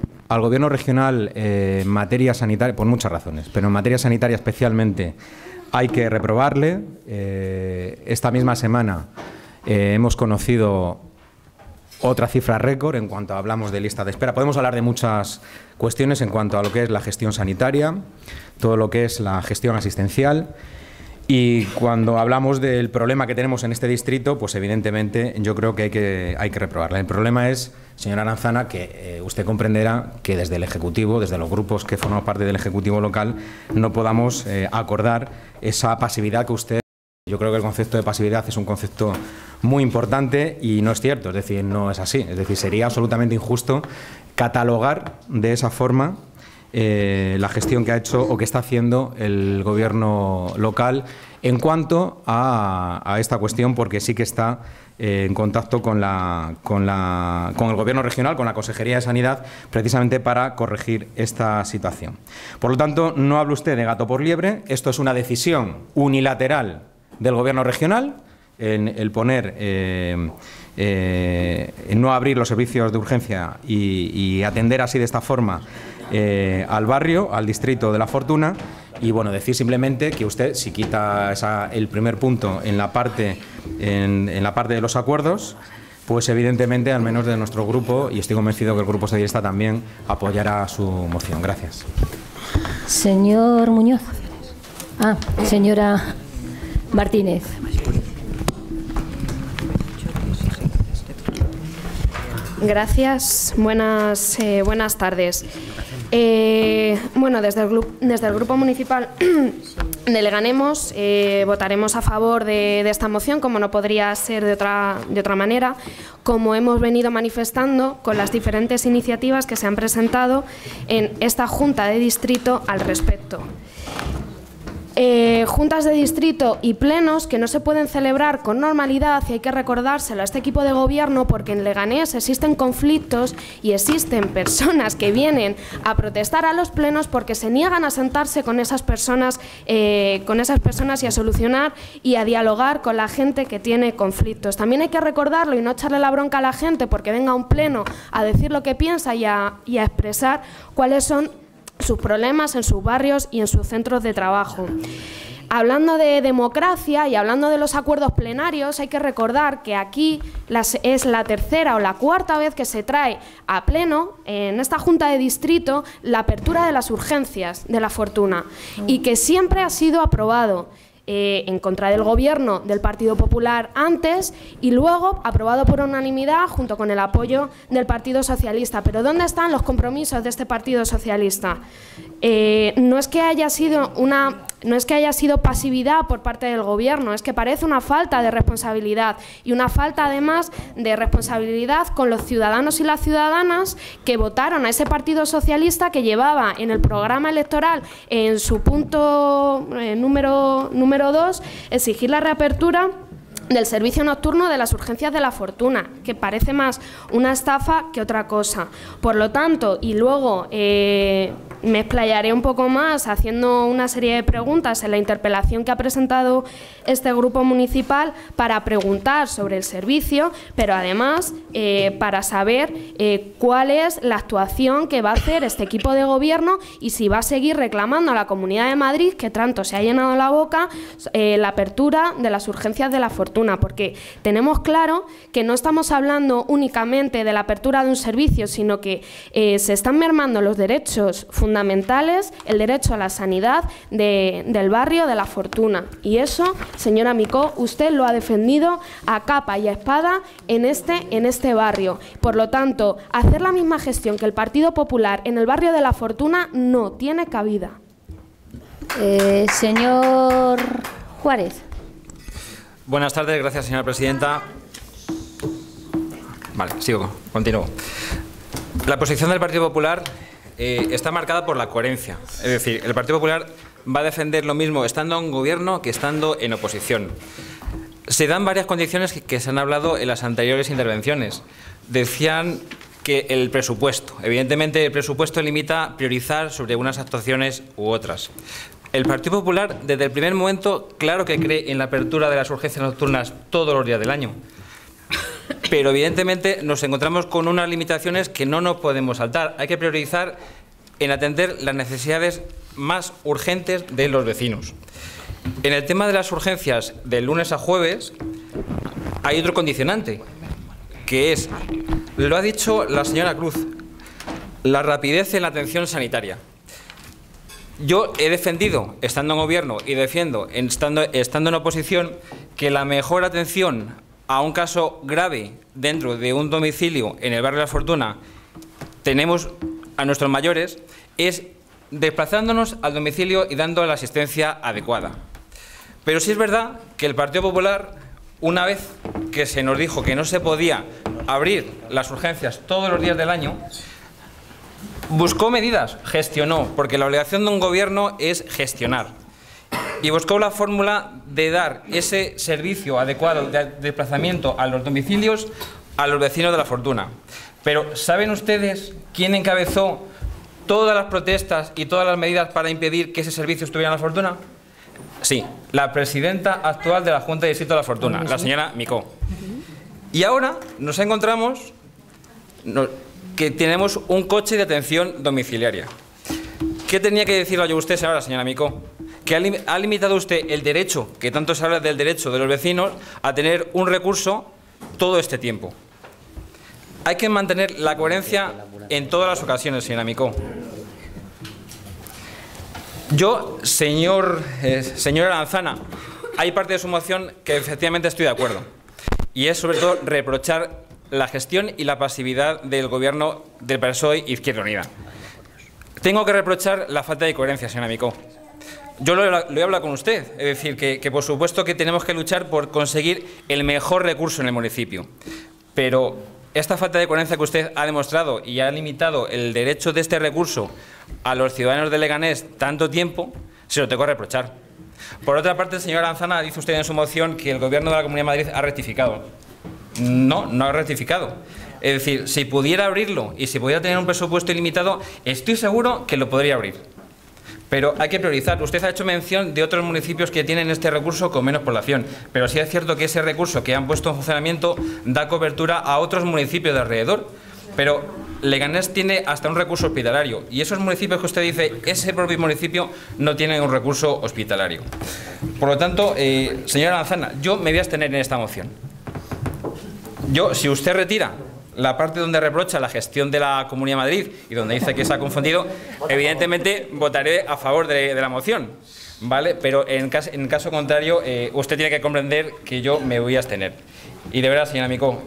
en materia sanitaria, por muchas razones, pero en materia sanitaria especialmente, hay que reprobarle. Esta misma semana hemos conocido otra cifra récord en cuanto hablamos de lista de espera. Podemos hablar de muchas cuestiones en cuanto a lo que es la gestión sanitaria, todo lo que es la gestión asistencial, y cuando hablamos del problema que tenemos en este distrito, pues evidentemente yo creo que hay que reprobarla. El problema es, señora Aranzana, que usted comprenderá que desde el Ejecutivo, desde los grupos que formamos parte del Ejecutivo local, no podamos acordar esa pasividad que usted... Yo creo que el concepto de pasividad es un concepto muy importante y no es cierto, es decir, no es así. Es decir, sería absolutamente injusto catalogar de esa forma la gestión que ha hecho o que está haciendo el Gobierno local en cuanto a esta cuestión, porque sí que está en contacto con el Gobierno regional, con la Consejería de Sanidad, precisamente para corregir esta situación. Por lo tanto, no hable usted de gato por liebre. Esto es una decisión unilateral del Gobierno regional, en el poner, en no abrir los servicios de urgencia y atender así de esta forma al barrio, al distrito de La Fortuna. Y bueno, decir simplemente que usted, si quita el primer punto en la parte de los acuerdos, pues evidentemente, al menos de nuestro grupo, y estoy convencido que el Grupo Socialista también apoyará su moción. Gracias. Señor Muñoz. Señora Martínez. Gracias. Buenas tardes. Bueno, desde el Grupo Municipal de Leganés votaremos a favor de esta moción, como no podría ser de otra manera, como hemos venido manifestando con las diferentes iniciativas que se han presentado en esta Junta de Distrito al respecto. Juntas de distrito y plenos que no se pueden celebrar con normalidad, y hay que recordárselo a este equipo de gobierno, porque en Leganés existen conflictos y existen personas que vienen a protestar a los plenos porque se niegan a sentarse con esas personas y a solucionar y a dialogar con la gente que tiene conflictos. También hay que recordarlo y no echarle la bronca a la gente porque venga a un pleno a decir lo que piensa y a expresar cuáles son sus problemas en sus barrios y en sus centros de trabajo. Hablando de democracia y hablando de los acuerdos plenarios, hay que recordar que aquí es la tercera o la cuarta vez que se trae a pleno, en esta Junta de Distrito, la apertura de las urgencias de La Fortuna, y que siempre ha sido aprobado en contra del Gobierno del Partido Popular antes y luego aprobado por unanimidad junto con el apoyo del Partido Socialista. Pero ¿dónde están los compromisos de este Partido Socialista? No es que haya sido pasividad por parte del Gobierno, es que parece una falta de responsabilidad, y una falta además de responsabilidad con los ciudadanos y las ciudadanas que votaron a ese Partido Socialista, que llevaba en el programa electoral, en su punto número 2, exigir la reapertura del servicio nocturno de las urgencias de La Fortuna, que parece más una estafa que otra cosa. Por lo tanto, y luego me explayaré un poco más haciendo una serie de preguntas en la interpelación que ha presentado este grupo municipal para preguntar sobre el servicio, pero además para saber cuál es la actuación que va a hacer este equipo de gobierno y si va a seguir reclamando a la Comunidad de Madrid, que tanto se ha llenado la boca, la apertura de las urgencias de La Fortuna, porque tenemos claro que no estamos hablando únicamente de la apertura de un servicio, sino que se están mermando los derechos fundamentales, el derecho a la sanidad del barrio de La Fortuna. Y eso, señora Micó, usted lo ha defendido a capa y a espada en este barrio. Por lo tanto, hacer la misma gestión que el Partido Popular en el barrio de La Fortuna no tiene cabida. Señor Juárez. Buenas tardes, gracias, señora presidenta. Vale, continúo. La posición del Partido Popular está marcada por la coherencia. Es decir, el Partido Popular va a defender lo mismo estando en gobierno que estando en oposición. Se dan varias condiciones que se han hablado en las anteriores intervenciones. Decían que el presupuesto. Evidentemente, el presupuesto limita priorizar sobre unas actuaciones u otras. El Partido Popular, desde el primer momento, claro que cree en la apertura de las urgencias nocturnas todos los días del año. Pero evidentemente nos encontramos con unas limitaciones que no nos podemos saltar. Hay que priorizar en atender las necesidades más urgentes de los vecinos. En el tema de las urgencias de lunes a jueves hay otro condicionante, que es, lo ha dicho la señora Cruz, la rapidez en la atención sanitaria. Yo he defendido, estando en gobierno, y defiendo, estando en oposición, que la mejor atención a un caso grave dentro de un domicilio en el barrio de La Fortuna, tenemos a nuestros mayores, es desplazándonos al domicilio y dando la asistencia adecuada. Pero sí es verdad que el Partido Popular, una vez que se nos dijo que no se podía abrir las urgencias todos los días del año, buscó medidas, gestionó, porque la obligación de un gobierno es gestionar. y buscó la fórmula de dar ese servicio adecuado de desplazamiento a los domicilios a los vecinos de La Fortuna. Pero ¿saben ustedes quién encabezó todas las protestas y todas las medidas para impedir que ese servicio estuviera en La Fortuna? Sí, la presidenta actual de la Junta de Distrito de La Fortuna, la señora Micó. Y ahora nos encontramos que tenemos un coche de atención domiciliaria. ¿Qué tenía que decirle yo a usted ahora, señora Micó? Que ha limitado usted el derecho, que tanto se habla del derecho de los vecinos, a tener un recurso todo este tiempo. Hay que mantener la coherencia en todas las ocasiones, señora Micó. Yo, señora Aranzana, hay parte de su moción que efectivamente estoy de acuerdo. Y es sobre todo reprochar la gestión y la pasividad del gobierno del PSOE y Izquierda Unida. Tengo que reprochar la falta de coherencia, señora Micó. Yo lo he hablado con usted, es decir, que por supuesto que tenemos que luchar por conseguir el mejor recurso en el municipio. Pero esta falta de coherencia que usted ha demostrado y ha limitado el derecho de este recurso a los ciudadanos de Leganés tanto tiempo, se lo tengo que reprochar. Por otra parte, señora Aranzana, dice usted en su moción que el Gobierno de la Comunidad de Madrid ha rectificado. No, no ha rectificado. Es decir, si pudiera abrirlo y si pudiera tener un presupuesto ilimitado, estoy seguro que lo podría abrir. Pero hay que priorizar. Usted ha hecho mención de otros municipios que tienen este recurso con menos población, pero sí es cierto que ese recurso que han puesto en funcionamiento da cobertura a otros municipios de alrededor. Pero Leganés tiene hasta un recurso hospitalario y esos municipios que usted dice, ese propio municipio no tiene un recurso hospitalario. Por lo tanto, señora Aranzana, yo me voy a abstener en esta moción. Yo, si usted retira la parte donde reprocha la gestión de la Comunidad de Madrid y donde dice que se ha confundido, evidentemente votaré a favor de la moción, ¿vale? Pero en caso contrario, usted tiene que comprender que yo me voy a abstener. Y de verdad, señora Micó,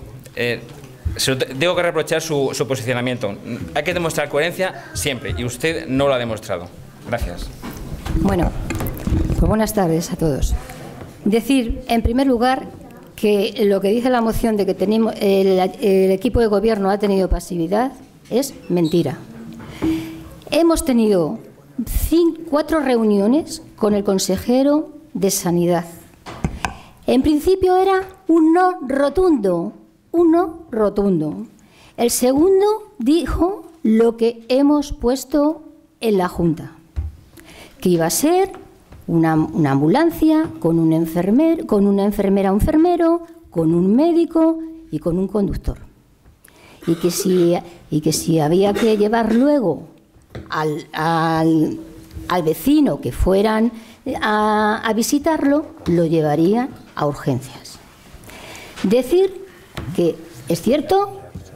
tengo que reprochar su posicionamiento. Hay que demostrar coherencia siempre y usted no lo ha demostrado. Gracias. Bueno, pues buenas tardes a todos. Decir, en primer lugar, que lo que dice la moción de que tenemos, el equipo de gobierno ha tenido pasividad es mentira. Hemos tenido 4 reuniones con el consejero de Sanidad. En principio era un no rotundo, un no rotundo. El segundo dijo lo que hemos puesto en la Junta, que iba a ser una ambulancia con una enfermera o enfermero, con un médico y con un conductor. Y que si había que llevar luego al vecino que fueran a visitarlo, lo llevarían a urgencias. Decir que es cierto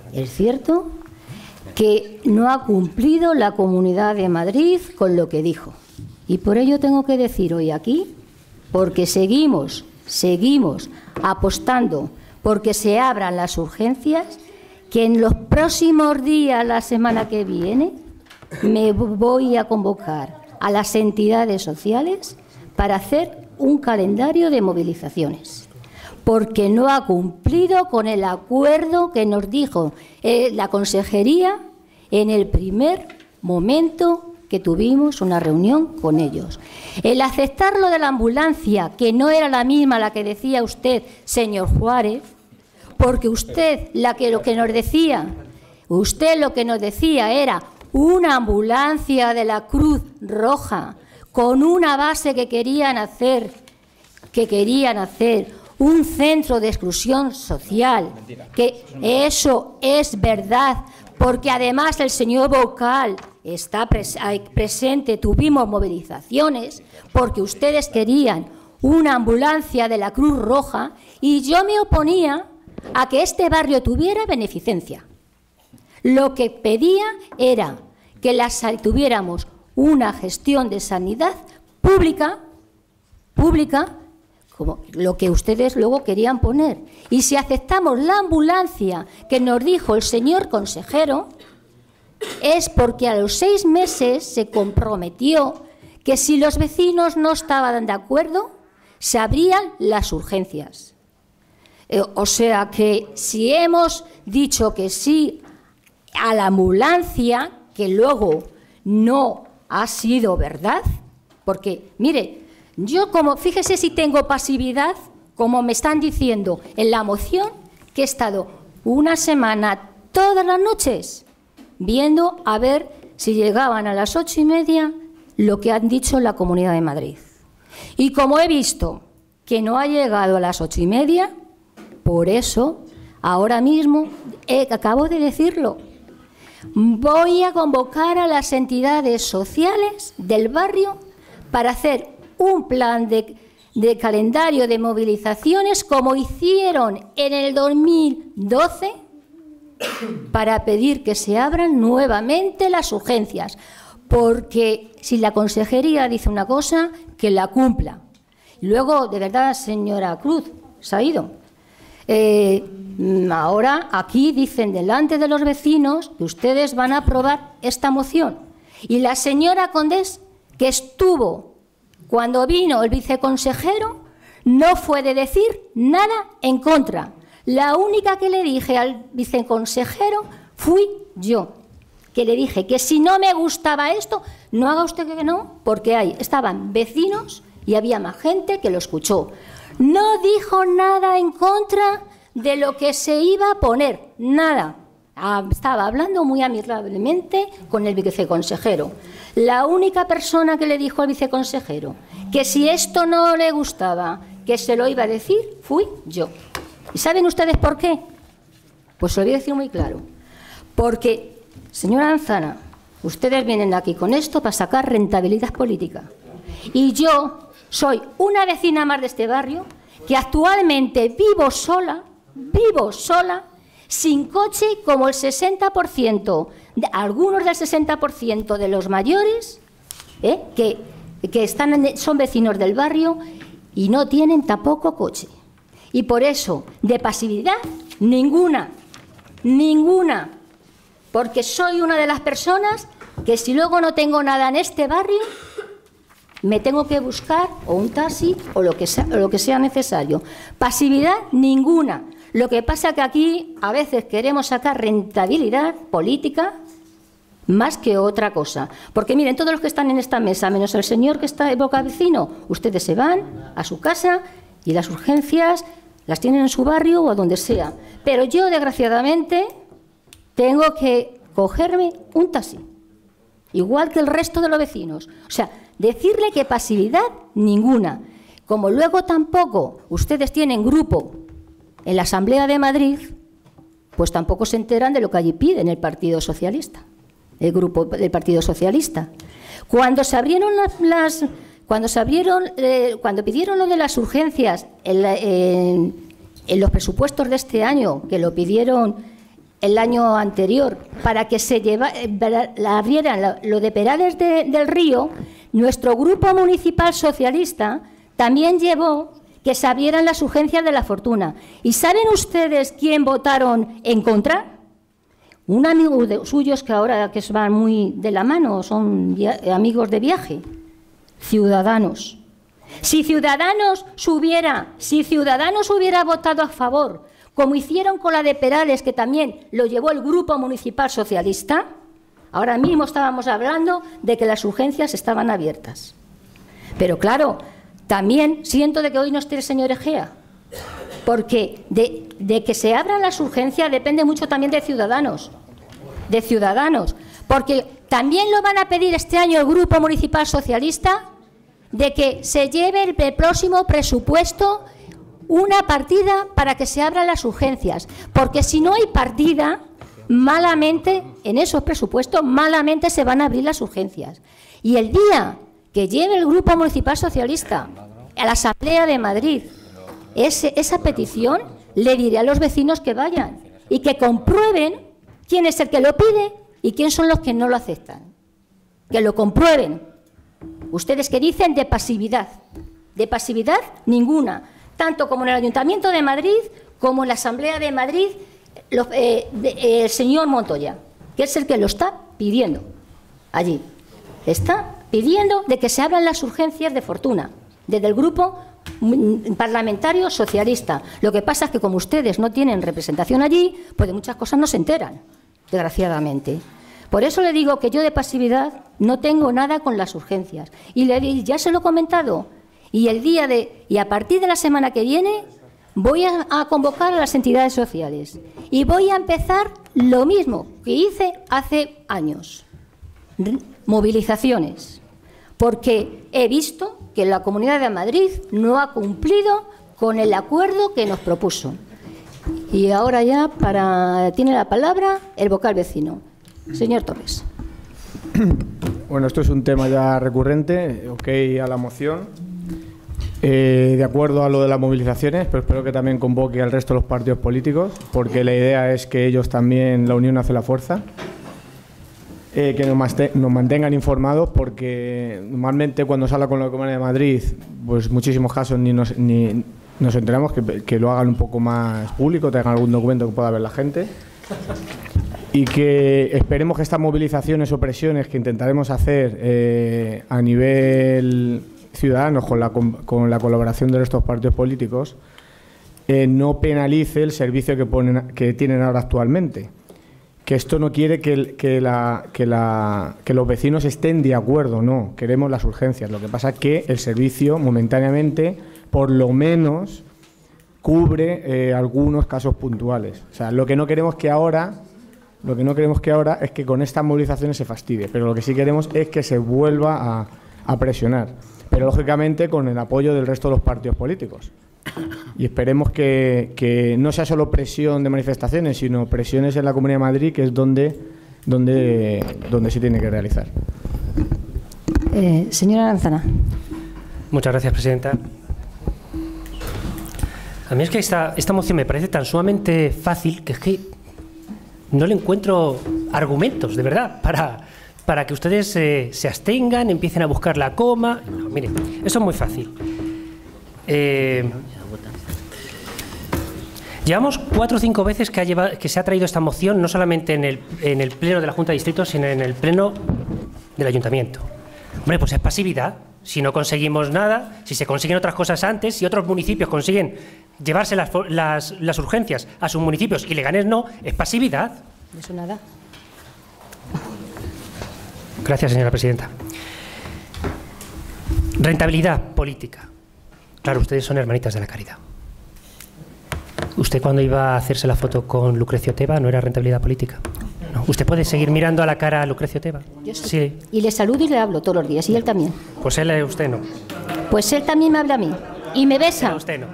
que no ha cumplido la Comunidad de Madrid con lo que dijo. Y por ello tengo que decir hoy aquí, porque seguimos apostando porque se abran las urgencias, que en los próximos días, la semana que viene, me voy a convocar a las entidades sociales para hacer un calendario de movilizaciones, porque no ha cumplido con el acuerdo que nos dijo la consejería en el primer momento que tuvimos una reunión con ellos. El aceptar lo de la ambulancia, que no era la misma la que decía usted, señor Juárez, porque usted lo que nos decía era una ambulancia de la Cruz Roja con una base que querían hacer un centro de exclusión social, que eso es verdad, porque además el señor Vocal está presente, tuvimos movilizaciones, porque ustedes querían una ambulancia de la Cruz Roja y yo me oponía a que este barrio tuviera beneficencia. Lo que pedía era que tuviéramos una gestión de sanidad pública, como lo que ustedes luego querían poner. Y si aceptamos la ambulancia que nos dijo el señor consejero, es porque a los 6 meses se comprometió que si los vecinos no estaban de acuerdo, se abrían las urgencias. O sea que si hemos dicho que sí a la ambulancia, que luego no ha sido verdad, porque, mire, Yo, como, fíjese si tengo pasividad, como me están diciendo en la moción, que he estado una semana todas las noches viendo a ver si llegaban a las 8:30 lo que han dicho en la Comunidad de Madrid. Y como he visto que no ha llegado a las 8:30, por eso, ahora mismo, acabo de decirlo, voy a convocar a las entidades sociales del barrio para hacer un plan de calendario de movilizaciones como hicieron en el 2012 para pedir que se abran nuevamente las urgencias. Porque si la consejería dice una cosa, que la cumpla. Y luego, de verdad, señora Cruz, se ha ido. Ahora aquí dicen delante de los vecinos que ustedes van a aprobar esta moción. Y la señora Condés, que estuvo cuando vino el viceconsejero, no fue de decir nada en contra. La única que le dije al viceconsejero fui yo, que le dije que si no me gustaba esto, no haga usted que no, porque ahí estaban vecinos y había más gente que lo escuchó. No dijo nada en contra de lo que se iba a poner, nada. Estaba hablando muy amigablemente con el viceconsejero. La única persona que le dijo al viceconsejero que si esto no le gustaba, que se lo iba a decir, fui yo. ¿Y saben ustedes por qué? Pues se lo voy a decir muy claro. Porque, señora Anzana, ustedes vienen aquí con esto para sacar rentabilidad política. Y yo soy una vecina más de este barrio que actualmente vivo sola, sin coche, como el 60%, algunos del 60% de los mayores que son vecinos del barrio y no tienen tampoco coche. Y por eso, de pasividad, ninguna, porque soy una de las personas que si luego no tengo nada en este barrio, me tengo que buscar o un taxi o lo que sea necesario. Pasividad ninguna. Lo que pasa que aquí a veces queremos sacar rentabilidad política más que otra cosa. Porque miren, todos los que están en esta mesa, menos el señor que está de boca vecino, ustedes se van a su casa y las urgencias las tienen en su barrio o a donde sea. Pero yo, desgraciadamente, tengo que cogerme un taxi, igual que el resto de los vecinos. O sea, decirle que pasividad ninguna. Como luego tampoco ustedes tienen grupo en la Asamblea de Madrid, pues tampoco se enteran de lo que allí piden el Partido Socialista, el grupo del Partido Socialista. Cuando pidieron lo de las urgencias en los presupuestos de este año, que lo pidieron el año anterior, para que se abrieran lo de Perales del Río, nuestro grupo municipal socialista también llevó que se abrieran las urgencias de la Fortuna. ¿Y saben ustedes quién votaron en contra? Un amigo de suyos que ahora que van muy de la mano, son amigos de viaje. Ciudadanos. Si Ciudadanos hubiera votado a favor, como hicieron con la de Perales, que también lo llevó el Grupo Municipal Socialista, ahora mismo estábamos hablando de que las urgencias estaban abiertas. Pero claro, también siento de que hoy no esté el señor Egea, porque de que se abran las urgencias depende mucho también de Ciudadanos, porque también lo van a pedir este año el Grupo Municipal Socialista, de que se lleve el próximo presupuesto una partida para que se abran las urgencias, porque si no hay partida, malamente, en esos presupuestos, malamente se van a abrir las urgencias. Y el día que lleve el Grupo Municipal Socialista a la Asamblea de Madrid esa petición, le diré a los vecinos que vayan y que comprueben quién es el que lo pide y quién son los que no lo aceptan. Que lo comprueben. Ustedes que dicen de pasividad ninguna, tanto como en el Ayuntamiento de Madrid como en la Asamblea de Madrid, el señor Montoya, que es el que lo está pidiendo allí. Está pidiendo de que se abran las urgencias de Fortuna, desde el Grupo Parlamentario Socialista. Lo que pasa es que como ustedes no tienen representación allí, pues de muchas cosas no se enteran, desgraciadamente. Por eso le digo que yo de pasividad no tengo nada con las urgencias. Y ya se lo he comentado, Y a partir de la semana que viene voy a convocar a las entidades sociales y voy a empezar lo mismo que hice hace años. Movilizaciones. Porque he visto que la Comunidad de Madrid no ha cumplido con el acuerdo que nos propuso. Y ahora ya tiene la palabra el vocal vecino. Señor Torres. Bueno, esto es un tema ya recurrente. Ok a la moción. De acuerdo a lo de las movilizaciones, pero espero que también convoque al resto de los partidos políticos, porque la idea es que ellos también, la unión hace la fuerza. Que nos mantengan informados, porque normalmente cuando se habla con la Comunidad de Madrid, pues muchísimos casos ni nos enteramos, que lo hagan un poco más público, tengan algún documento que pueda ver la gente. Y que esperemos que estas movilizaciones o presiones que intentaremos hacer a nivel ciudadanos con la colaboración de estos partidos políticos no penalice el servicio que tienen ahora actualmente. Que esto no quiere que los vecinos estén de acuerdo, no, queremos las urgencias. Lo que pasa es que el servicio momentáneamente, por lo menos, cubre algunos casos puntuales. O sea, lo que no queremos que ahora es que con estas movilizaciones se fastidie, pero lo que sí queremos es que se vuelva a presionar, pero lógicamente con el apoyo del resto de los partidos políticos. Y esperemos que no sea solo presión de manifestaciones, sino presiones en la Comunidad de Madrid, que es donde se tiene que realizar. Señora Aranzana. Muchas gracias, presidenta. A mí es que esta moción me parece tan sumamente fácil que es que no le encuentro argumentos, de verdad, para que ustedes se abstengan, empiecen a buscar la coma. No, miren, eso es muy fácil. Llevamos 4 o 5 veces que se ha traído esta moción, no solamente en el pleno de la Junta de Distrito, sino en el pleno del Ayuntamiento. Hombre, pues es pasividad. Si no conseguimos nada, si se consiguen otras cosas antes, si otros municipios consiguen llevarse las urgencias a sus municipios y Leganés no, es pasividad. Eso nada. Gracias, señora presidenta. Rentabilidad política. Claro, ustedes son hermanitas de la caridad. ¿Usted cuando iba a hacerse la foto con Lucrecio Teba no era rentabilidad política? No. ¿Usted puede seguir mirando a la cara a Lucrecio Teba? Yo sí. Sí. Y le saludo y le hablo todos los días, y él también. Pues usted no. Pues él también me habla a mí. Y me besa. Pero usted no.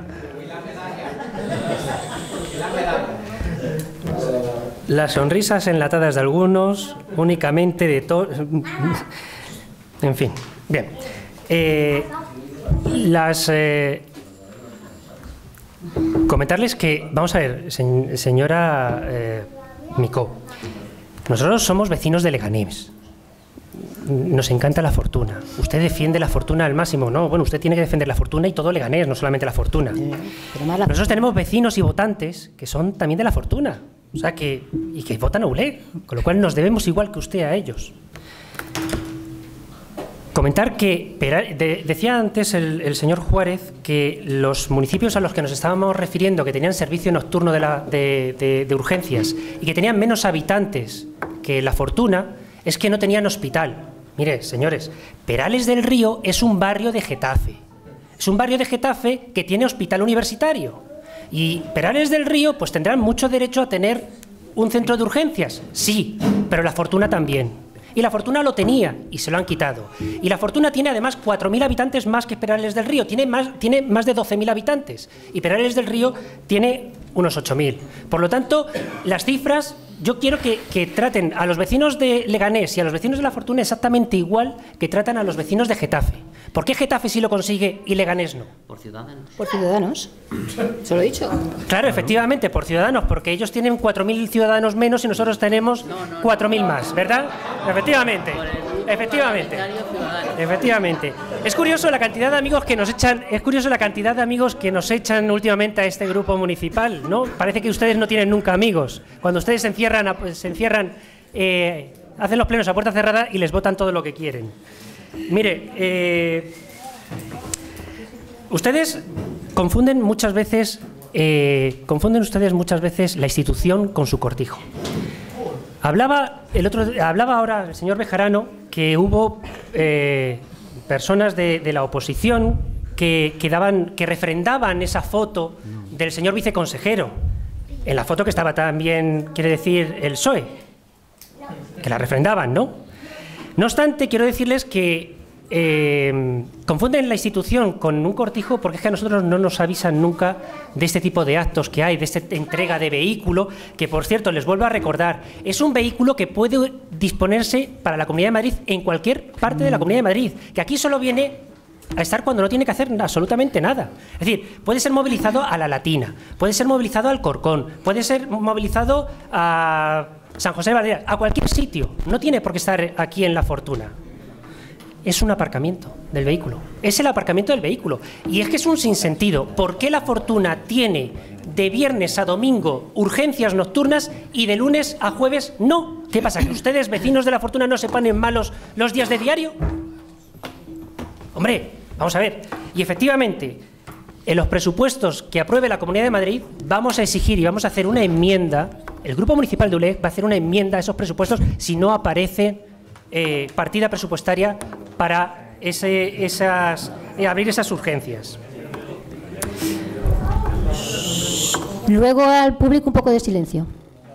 Las sonrisas enlatadas de algunos, únicamente de todos. En fin, bien. Comentarles que, vamos a ver, señora Micó, nosotros somos vecinos de Leganés. Nos encanta la fortuna. Usted defiende la fortuna al máximo, ¿no? Bueno, usted tiene que defender la fortuna y todo Leganés, no solamente la fortuna. Nosotros tenemos vecinos y votantes que son también de la fortuna. O sea, que votan a ULEG, con lo cual nos debemos igual que usted a ellos. Comentar que, decía antes el señor Juárez, que los municipios a los que nos estábamos refiriendo, que tenían servicio nocturno de urgencias y que tenían menos habitantes que La Fortuna, es que no tenían hospital. Mire, señores, Perales del Río es un barrio de Getafe. Es un barrio de Getafe que tiene hospital universitario. Y Perales del Río pues tendrán mucho derecho a tener un centro de urgencias. Sí, pero La Fortuna también. Y La Fortuna lo tenía y se lo han quitado. Y La Fortuna tiene además 4.000 habitantes más que Perales del Río. Tiene más de 12.000 habitantes. Y Perales del Río tiene unos 8.000. Por lo tanto, las cifras, yo quiero que traten a los vecinos de Leganés y a los vecinos de La Fortuna exactamente igual que tratan a los vecinos de Getafe. ¿Por qué Getafe sí lo consigue y Leganés no? Por Ciudadanos. Por Ciudadanos. Se lo he dicho. Claro, efectivamente, por Ciudadanos, porque ellos tienen 4.000 ciudadanos menos y nosotros tenemos 4.000 más, ¿verdad? Efectivamente. Efectivamente. Es curioso la cantidad de amigos que nos echan, últimamente a este grupo municipal, ¿no? Parece que ustedes no tienen nunca amigos. Cuando ustedes se encierran, hacen los plenos a puerta cerrada y les votan todo lo que quieren. Mire, ustedes confunden muchas veces la institución con su cortijo. Hablaba ahora el señor Bejarano que hubo personas de la oposición que refrendaban esa foto del señor viceconsejero. En la foto que estaba también, quiere decir, el PSOE, que la refrendaban, ¿no? No obstante, quiero decirles que confunden la institución con un cortijo, porque es que a nosotros no nos avisan nunca de este tipo de actos que hay, de esta entrega de vehículo, que por cierto, les vuelvo a recordar, es un vehículo que puede disponerse para la Comunidad de Madrid en cualquier parte de la Comunidad de Madrid, que aquí solo viene a estar cuando no tiene que hacer absolutamente nada. Es decir, puede ser movilizado a La Latina, puede ser movilizado al Corcón, puede ser movilizado a San José de Valderas, a cualquier sitio, no tiene por qué estar aquí en La Fortuna. Es un aparcamiento del vehículo, es el aparcamiento del vehículo. Y es que es un sinsentido. ¿Por qué La Fortuna tiene de viernes a domingo urgencias nocturnas y de lunes a jueves no? ¿Qué pasa, que ustedes, vecinos de La Fortuna, no se ponen malos los días de diario? Hombre, vamos a ver. Y efectivamente, en los presupuestos que apruebe la Comunidad de Madrid vamos a exigir y vamos a hacer una enmienda. El Grupo Municipal de ULEG va a hacer una enmienda a esos presupuestos si no aparece partida presupuestaria para abrir esas urgencias. Luego al público un poco de silencio.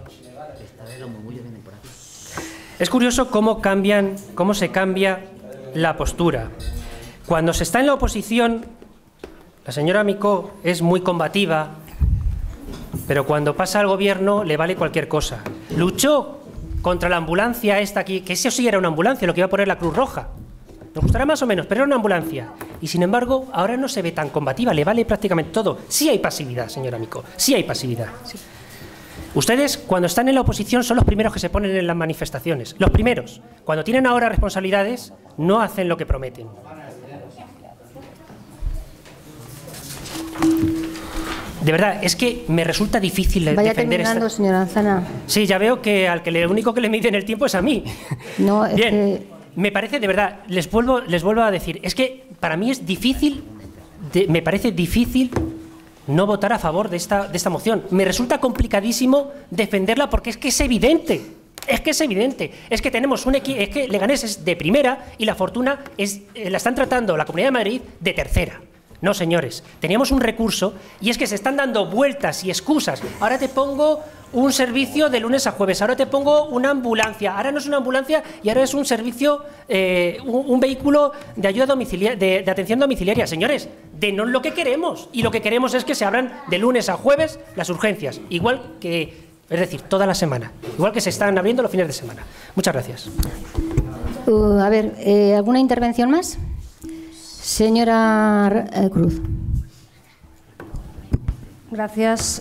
Es curioso cómo se cambia la postura. Cuando se está en la oposición, la señora Micó es muy combativa, pero cuando pasa al gobierno le vale cualquier cosa. Luchó contra la ambulancia esta aquí, que eso sí era una ambulancia, lo que iba a poner la Cruz Roja. Nos gustará más o menos, pero era una ambulancia. Y sin embargo, ahora no se ve tan combativa, le vale prácticamente todo. Sí hay pasividad, señora Micó, sí hay pasividad. Sí. Ustedes, cuando están en la oposición, son los primeros que se ponen en las manifestaciones. Los primeros. Cuando tienen ahora responsabilidades, no hacen lo que prometen. De verdad, es que me resulta difícil Vaya defender terminando, señora Anzana. Sí, ya veo que lo único que le miden el tiempo es a mí. No, es Bien, que... me parece, de verdad, les vuelvo a decir, es que para mí es difícil, me parece difícil no votar a favor de esta moción. Me resulta complicadísimo defenderla porque es que es evidente. Es que es evidente. Es que tenemos es que Leganés es de primera y La Fortuna la están tratando la Comunidad de Madrid de tercera. No, señores, teníamos un recurso y es que se están dando vueltas y excusas. Ahora te pongo un servicio de lunes a jueves, ahora te pongo una ambulancia, ahora no es una ambulancia y ahora es un servicio, un vehículo de ayuda de atención domiciliaria. Señores, denos lo que queremos y lo que queremos es que se abran de lunes a jueves las urgencias, igual que, es decir, toda la semana, igual que se están abriendo los fines de semana. Muchas gracias. A ver, ¿alguna intervención más? Señora Cruz. Gracias.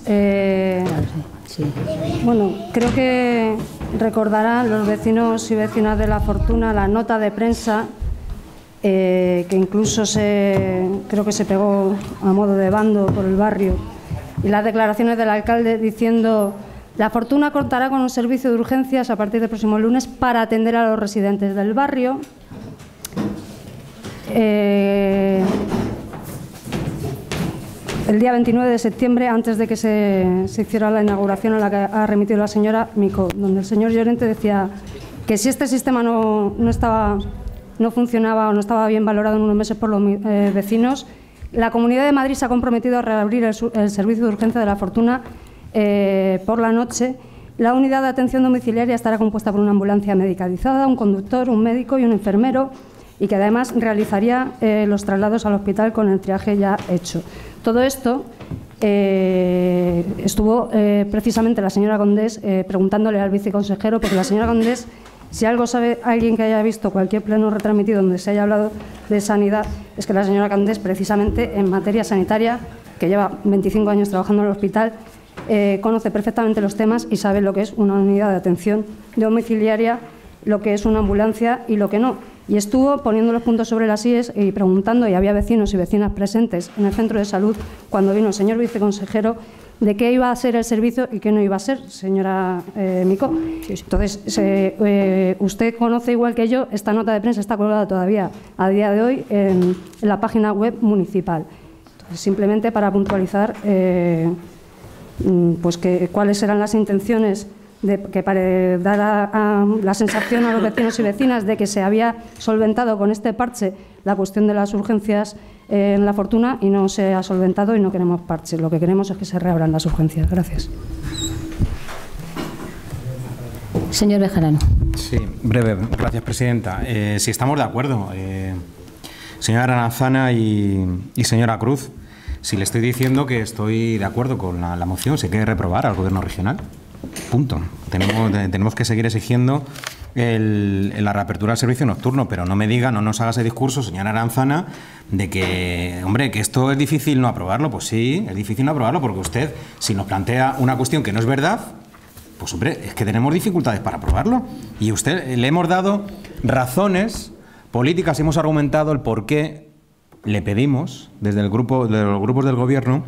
Bueno, creo que recordarán los vecinos y vecinas de La Fortuna la nota de prensa que incluso creo que se pegó a modo de bando por el barrio, y las declaraciones del alcalde diciendo: La Fortuna contará con un servicio de urgencias a partir del próximo lunes para atender a los residentes del barrio. El día 29 de septiembre, antes de que se hiciera la inauguración a la que ha remitido la señora Micó, donde el señor Llorente decía que si este sistema no funcionaba o no estaba bien valorado en unos meses por los vecinos, la Comunidad de Madrid se ha comprometido a reabrir el servicio de urgencia de La Fortuna por la noche. La unidad de atención domiciliaria estará compuesta por una ambulancia medicalizada, un conductor, un médico y un enfermero, y que además realizaría los traslados al hospital con el triaje ya hecho. Todo esto estuvo precisamente la señora Condés preguntándole al viceconsejero, porque la señora Condés, si algo sabe alguien que haya visto cualquier pleno retransmitido donde se haya hablado de sanidad, es que la señora Condés, precisamente en materia sanitaria, que lleva 25 años trabajando en el hospital, conoce perfectamente los temas y sabe lo que es una unidad de atención domiciliaria, lo que es una ambulancia y lo que no. Y estuvo poniendo los puntos sobre las íes y preguntando, y había vecinos y vecinas presentes en el centro de salud cuando vino el señor viceconsejero, de qué iba a ser el servicio y qué no iba a ser, señora Micó. Entonces, usted conoce igual que yo, esta nota de prensa está colgada todavía a día de hoy en la página web municipal. Entonces, simplemente para puntualizar pues cuáles eran las intenciones para dar la sensación a los vecinos y vecinas de que se había solventado con este parche la cuestión de las urgencias en La Fortuna y no se ha solventado y no queremos parches. Lo que queremos es que se reabran las urgencias. Gracias. Señor Bejarano. Sí, breve. Gracias, presidenta. Si estamos de acuerdo, señora Aranzana y señora Cruz, si le estoy diciendo que estoy de acuerdo con la moción, se quiere reprobar al Gobierno regional. Punto. Tenemos que seguir exigiendo la reapertura del servicio nocturno, pero no me diga, no nos haga ese discurso, señora Aranzana, de que, hombre, que esto es difícil no aprobarlo. Pues sí, es difícil no aprobarlo porque usted, si nos plantea una cuestión que no es verdad, pues hombre, es que tenemos dificultades para aprobarlo. Y usted le hemos dado razones políticas, hemos argumentado el por qué le pedimos desde los grupos del Gobierno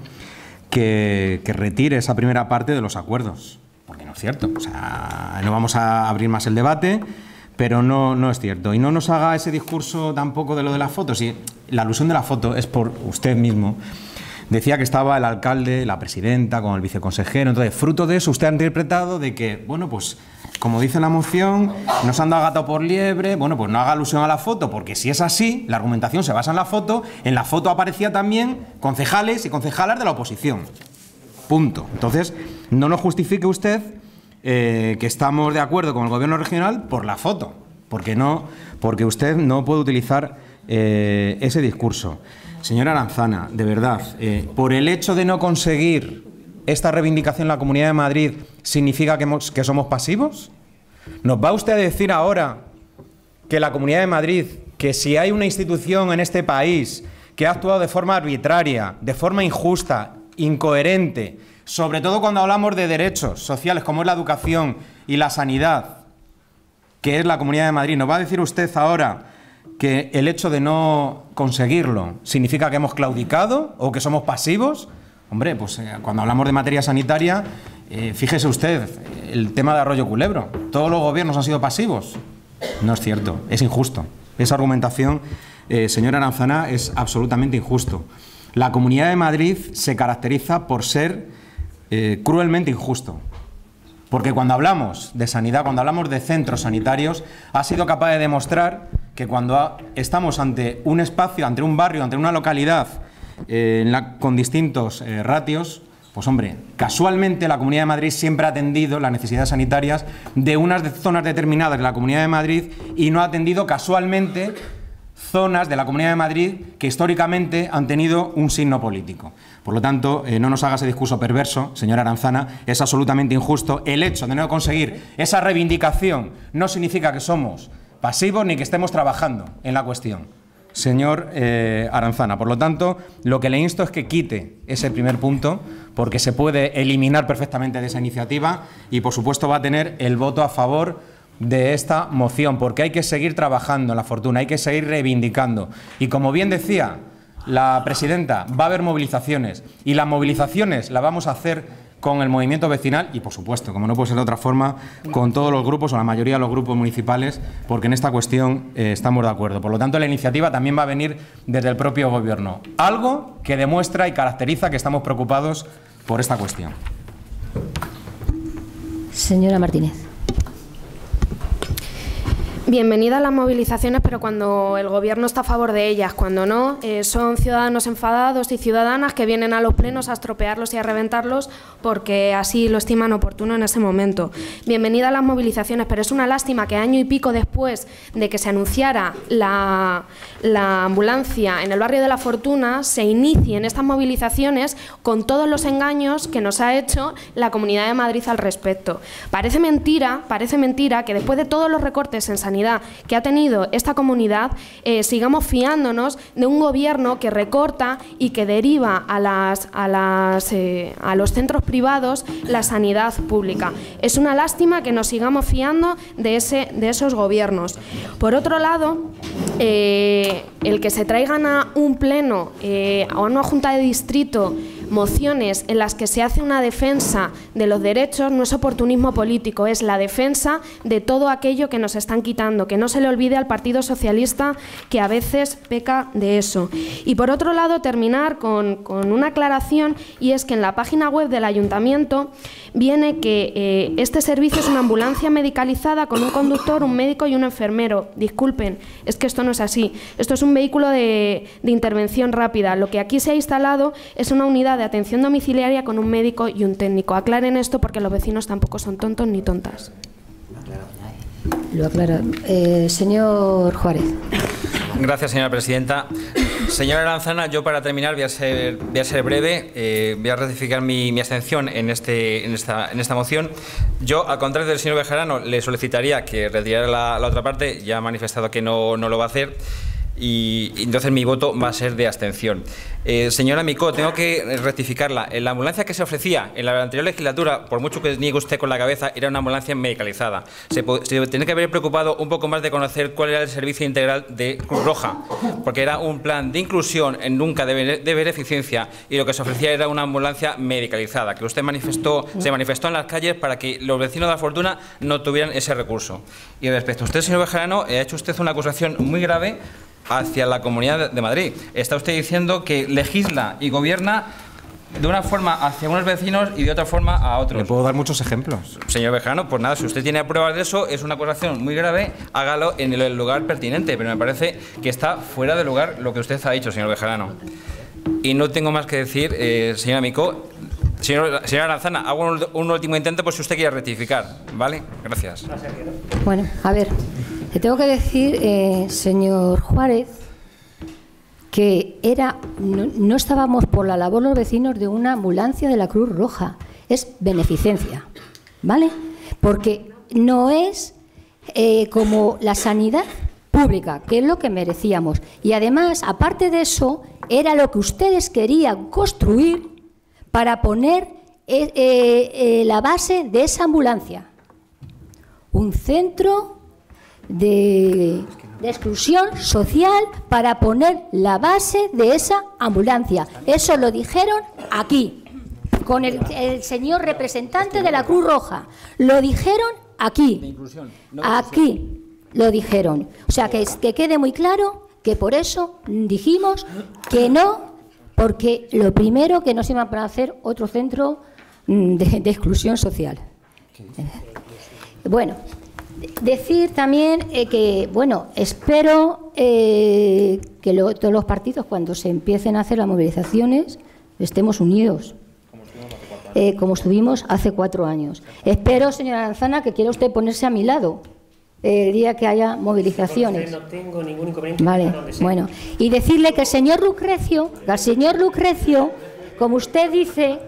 que retire esa primera parte de los acuerdos. Porque no es cierto. O sea, no vamos a abrir más el debate, pero no es cierto. Y no nos haga ese discurso tampoco de lo de las fotos. Y la alusión de la foto es por usted mismo. Decía que estaba el alcalde, la presidenta, con el viceconsejero. Entonces, fruto de eso, usted ha interpretado de que, bueno, pues, como dice la moción, nos han dado gato por liebre. Bueno, pues no haga alusión a la foto, porque si es así, la argumentación se basa en la foto. En la foto aparecía también concejales y concejalas de la oposición. Punto. Entonces, no nos justifique usted que estamos de acuerdo con el Gobierno regional por la foto, porque usted no puede utilizar ese discurso. Señora Aranzana, de verdad, por el hecho de no conseguir esta reivindicación en la Comunidad de Madrid, ¿significa que somos pasivos? ¿Nos va usted a decir ahora que la Comunidad de Madrid, que si hay una institución en este país que ha actuado de forma arbitraria, de forma injusta, incoherente, sobre todo cuando hablamos de derechos sociales como es la educación y la sanidad, que es la Comunidad de Madrid, ¿nos va a decir usted ahora que el hecho de no conseguirlo significa que hemos claudicado o que somos pasivos? Hombre, pues cuando hablamos de materia sanitaria, fíjese usted, el tema de Arroyo Culebro, todos los gobiernos han sido pasivos. No es cierto, es injusto. Esa argumentación, señora Aranzana, es absolutamente injusto. La Comunidad de Madrid se caracteriza por ser cruelmente injusto. Porque cuando hablamos de sanidad, cuando hablamos de centros sanitarios, ha sido capaz de demostrar que cuando estamos ante un espacio, ante un barrio, ante una localidad con distintos ratios, pues hombre, casualmente la Comunidad de Madrid siempre ha atendido las necesidades sanitarias de unas zonas determinadas de la Comunidad de Madrid y no ha atendido casualmente zonas de la Comunidad de Madrid que históricamente han tenido un signo político. Por lo tanto, no nos haga ese discurso perverso, señora Aranzana, es absolutamente injusto. El hecho de no conseguir esa reivindicación no significa que somos pasivos ni que estemos trabajando en la cuestión, señor Aranzana. Por lo tanto, lo que le insto es que quite ese primer punto, porque se puede eliminar perfectamente de esa iniciativa y, por supuesto, va a tener el voto a favor de esta moción, porque hay que seguir trabajando en La Fortuna, hay que seguir reivindicando. Y como bien decía la presidenta, va a haber movilizaciones y las movilizaciones las vamos a hacer con el movimiento vecinal y, por supuesto, como no puede ser de otra forma, con todos los grupos o la mayoría de los grupos municipales, porque en esta cuestión estamos de acuerdo. Por lo tanto, la iniciativa también va a venir desde el propio Gobierno, algo que demuestra y caracteriza que estamos preocupados por esta cuestión. Señora Martínez. Bienvenida a las movilizaciones, pero cuando el Gobierno está a favor de ellas, cuando no, son ciudadanos enfadados y ciudadanas que vienen a los plenos a estropearlos y a reventarlos porque así lo estiman oportuno en ese momento. Bienvenida a las movilizaciones, pero es una lástima que año y pico después de que se anunciara la ambulancia en el barrio de La Fortuna se inicien estas movilizaciones con todos los engaños que nos ha hecho la Comunidad de Madrid al respecto. Parece mentira que después de todos los recortes en sanidad que ha tenido esta comunidad, sigamos fiándonos de un gobierno que recorta y que deriva a los centros privados la sanidad pública. Es una lástima que nos sigamos fiando de esos gobiernos. Por otro lado, el que se traigan a un pleno o a una junta de distrito mociones en las que se hace una defensa de los derechos no es oportunismo político, es la defensa de todo aquello que nos están quitando, que no se le olvide al Partido Socialista que a veces peca de eso. Y por otro lado, terminar con una aclaración, y es que en la página web del Ayuntamiento viene que este servicio es una ambulancia medicalizada con un conductor, un médico y un enfermero. Disculpen, es que esto no es así. Esto es un vehículo de intervención rápida. Lo que aquí se ha instalado es una unidad de atención domiciliaria con un médico y un técnico. Aclaren esto porque los vecinos tampoco son tontos ni tontas. Lo aclara. Señor Juárez. Gracias, señora presidenta. Señora Aranzana, yo para terminar voy a ser breve. Voy a ratificar mi abstención en esta moción. Yo, al contrario del señor Bejarano, le solicitaría que retirara la otra parte. Ya ha manifestado que no lo va a hacer. Y entonces mi voto va a ser de abstención. Señora Micó, tengo que rectificarla. La ambulancia que se ofrecía en la anterior legislatura, por mucho que niegue usted con la cabeza, era una ambulancia medicalizada. Se tiene que haber preocupado un poco más de conocer cuál era el servicio integral de Cruz Roja, porque era un plan de inclusión, nunca de beneficencia, y lo que se ofrecía era una ambulancia medicalizada, que usted se manifestó en las calles para que los vecinos de La Fortuna no tuvieran ese recurso. Y respecto a usted, señor Bejarano, ha hecho usted una acusación muy grave hacia la Comunidad de Madrid. Está usted diciendo que legisla y gobierna de una forma hacia unos vecinos y de otra forma a otros. Le puedo dar muchos ejemplos. Señor Bejarano, pues nada, si usted tiene pruebas de eso, es una acusación muy grave, hágalo en el lugar pertinente, pero me parece que está fuera de lugar lo que usted ha dicho, señor Bejarano. Y no tengo más que decir, señora Micó. Señora Aranzana, hago un último intento por si usted quiere rectificar, ¿vale? Gracias. Bueno, a ver, le tengo que decir, señor Juárez, que no estábamos por la labor los vecinos de una ambulancia de la Cruz Roja, es beneficencia, ¿vale? Porque no es como la sanidad pública, que es lo que merecíamos. Y además, aparte de eso, era lo que ustedes querían construir para poner la base de esa ambulancia. Un centro de exclusión social para poner la base de esa ambulancia. Eso lo dijeron aquí, con el señor representante de la Cruz Roja. Lo dijeron aquí. Aquí lo dijeron. O sea, que quede muy claro que por eso dijimos que no, porque lo primero que no se iba a hacer otro centro de exclusión social. Bueno, decir también que, bueno, espero que todos los partidos, cuando se empiecen a hacer las movilizaciones, estemos unidos, como estuvimos hace 4 años. Espero, señora Aranzana, que quiera usted ponerse a mi lado el día que haya movilizaciones. No tengo ningún inconveniente. Vale, bueno. Y decirle que el señor Lucrecio, como usted dice,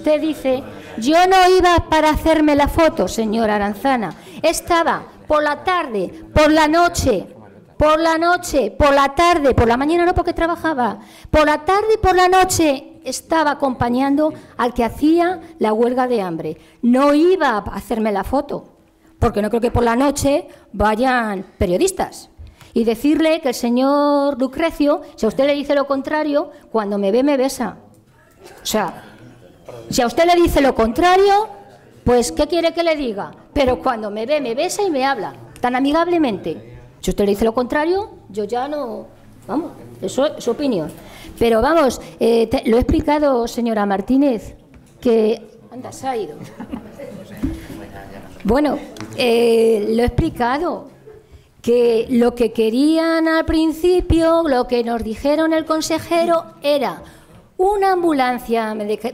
yo no iba para hacerme la foto, señora Aranzana. Estaba por la tarde, por la noche, por la tarde, por la mañana no porque trabajaba, por la tarde y por la noche estaba acompañando al que hacía la huelga de hambre. No iba a hacerme la foto, porque no creo que por la noche vayan periodistas. Y decirle que el señor Lucrecio, si a usted le dice lo contrario, cuando me ve me besa. O sea, si a usted le dice lo contrario, pues ¿qué quiere que le diga? Pero cuando me ve me besa y me habla, tan amigablemente. Si usted le dice lo contrario, yo ya no... Vamos, eso es su opinión. Pero vamos, lo he explicado, señora Martínez, que... Anda, se ha ido. Bueno, lo he explicado, que lo que querían al principio, lo que nos dijeron el consejero, era una ambulancia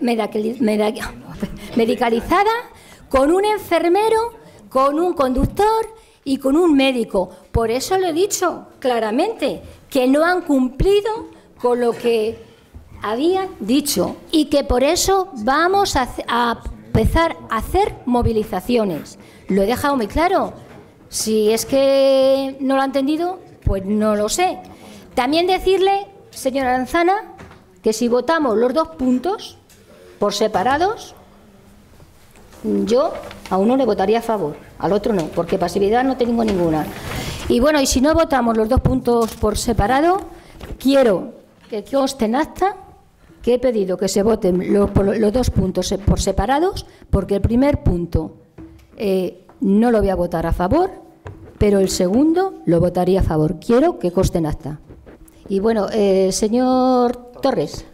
medicalizada con un enfermero, con un conductor y con un médico. Por eso lo he dicho claramente, que no han cumplido con lo que habían dicho y que por eso vamos a empezar a hacer movilizaciones. Lo he dejado muy claro. Si es que no lo ha entendido, pues no lo sé. También decirle, señora Aranzana, que si votamos los 2 puntos por separados, yo a uno le votaría a favor, al otro no, porque pasividad no tengo ninguna. Y bueno, y si no votamos los 2 puntos por separado, quiero que conste en acta que he pedido que se voten los dos puntos por separados, porque el primer punto no lo voy a votar a favor, pero el segundo lo votaría a favor. Quiero que conste en acta. Y bueno, señor Torres.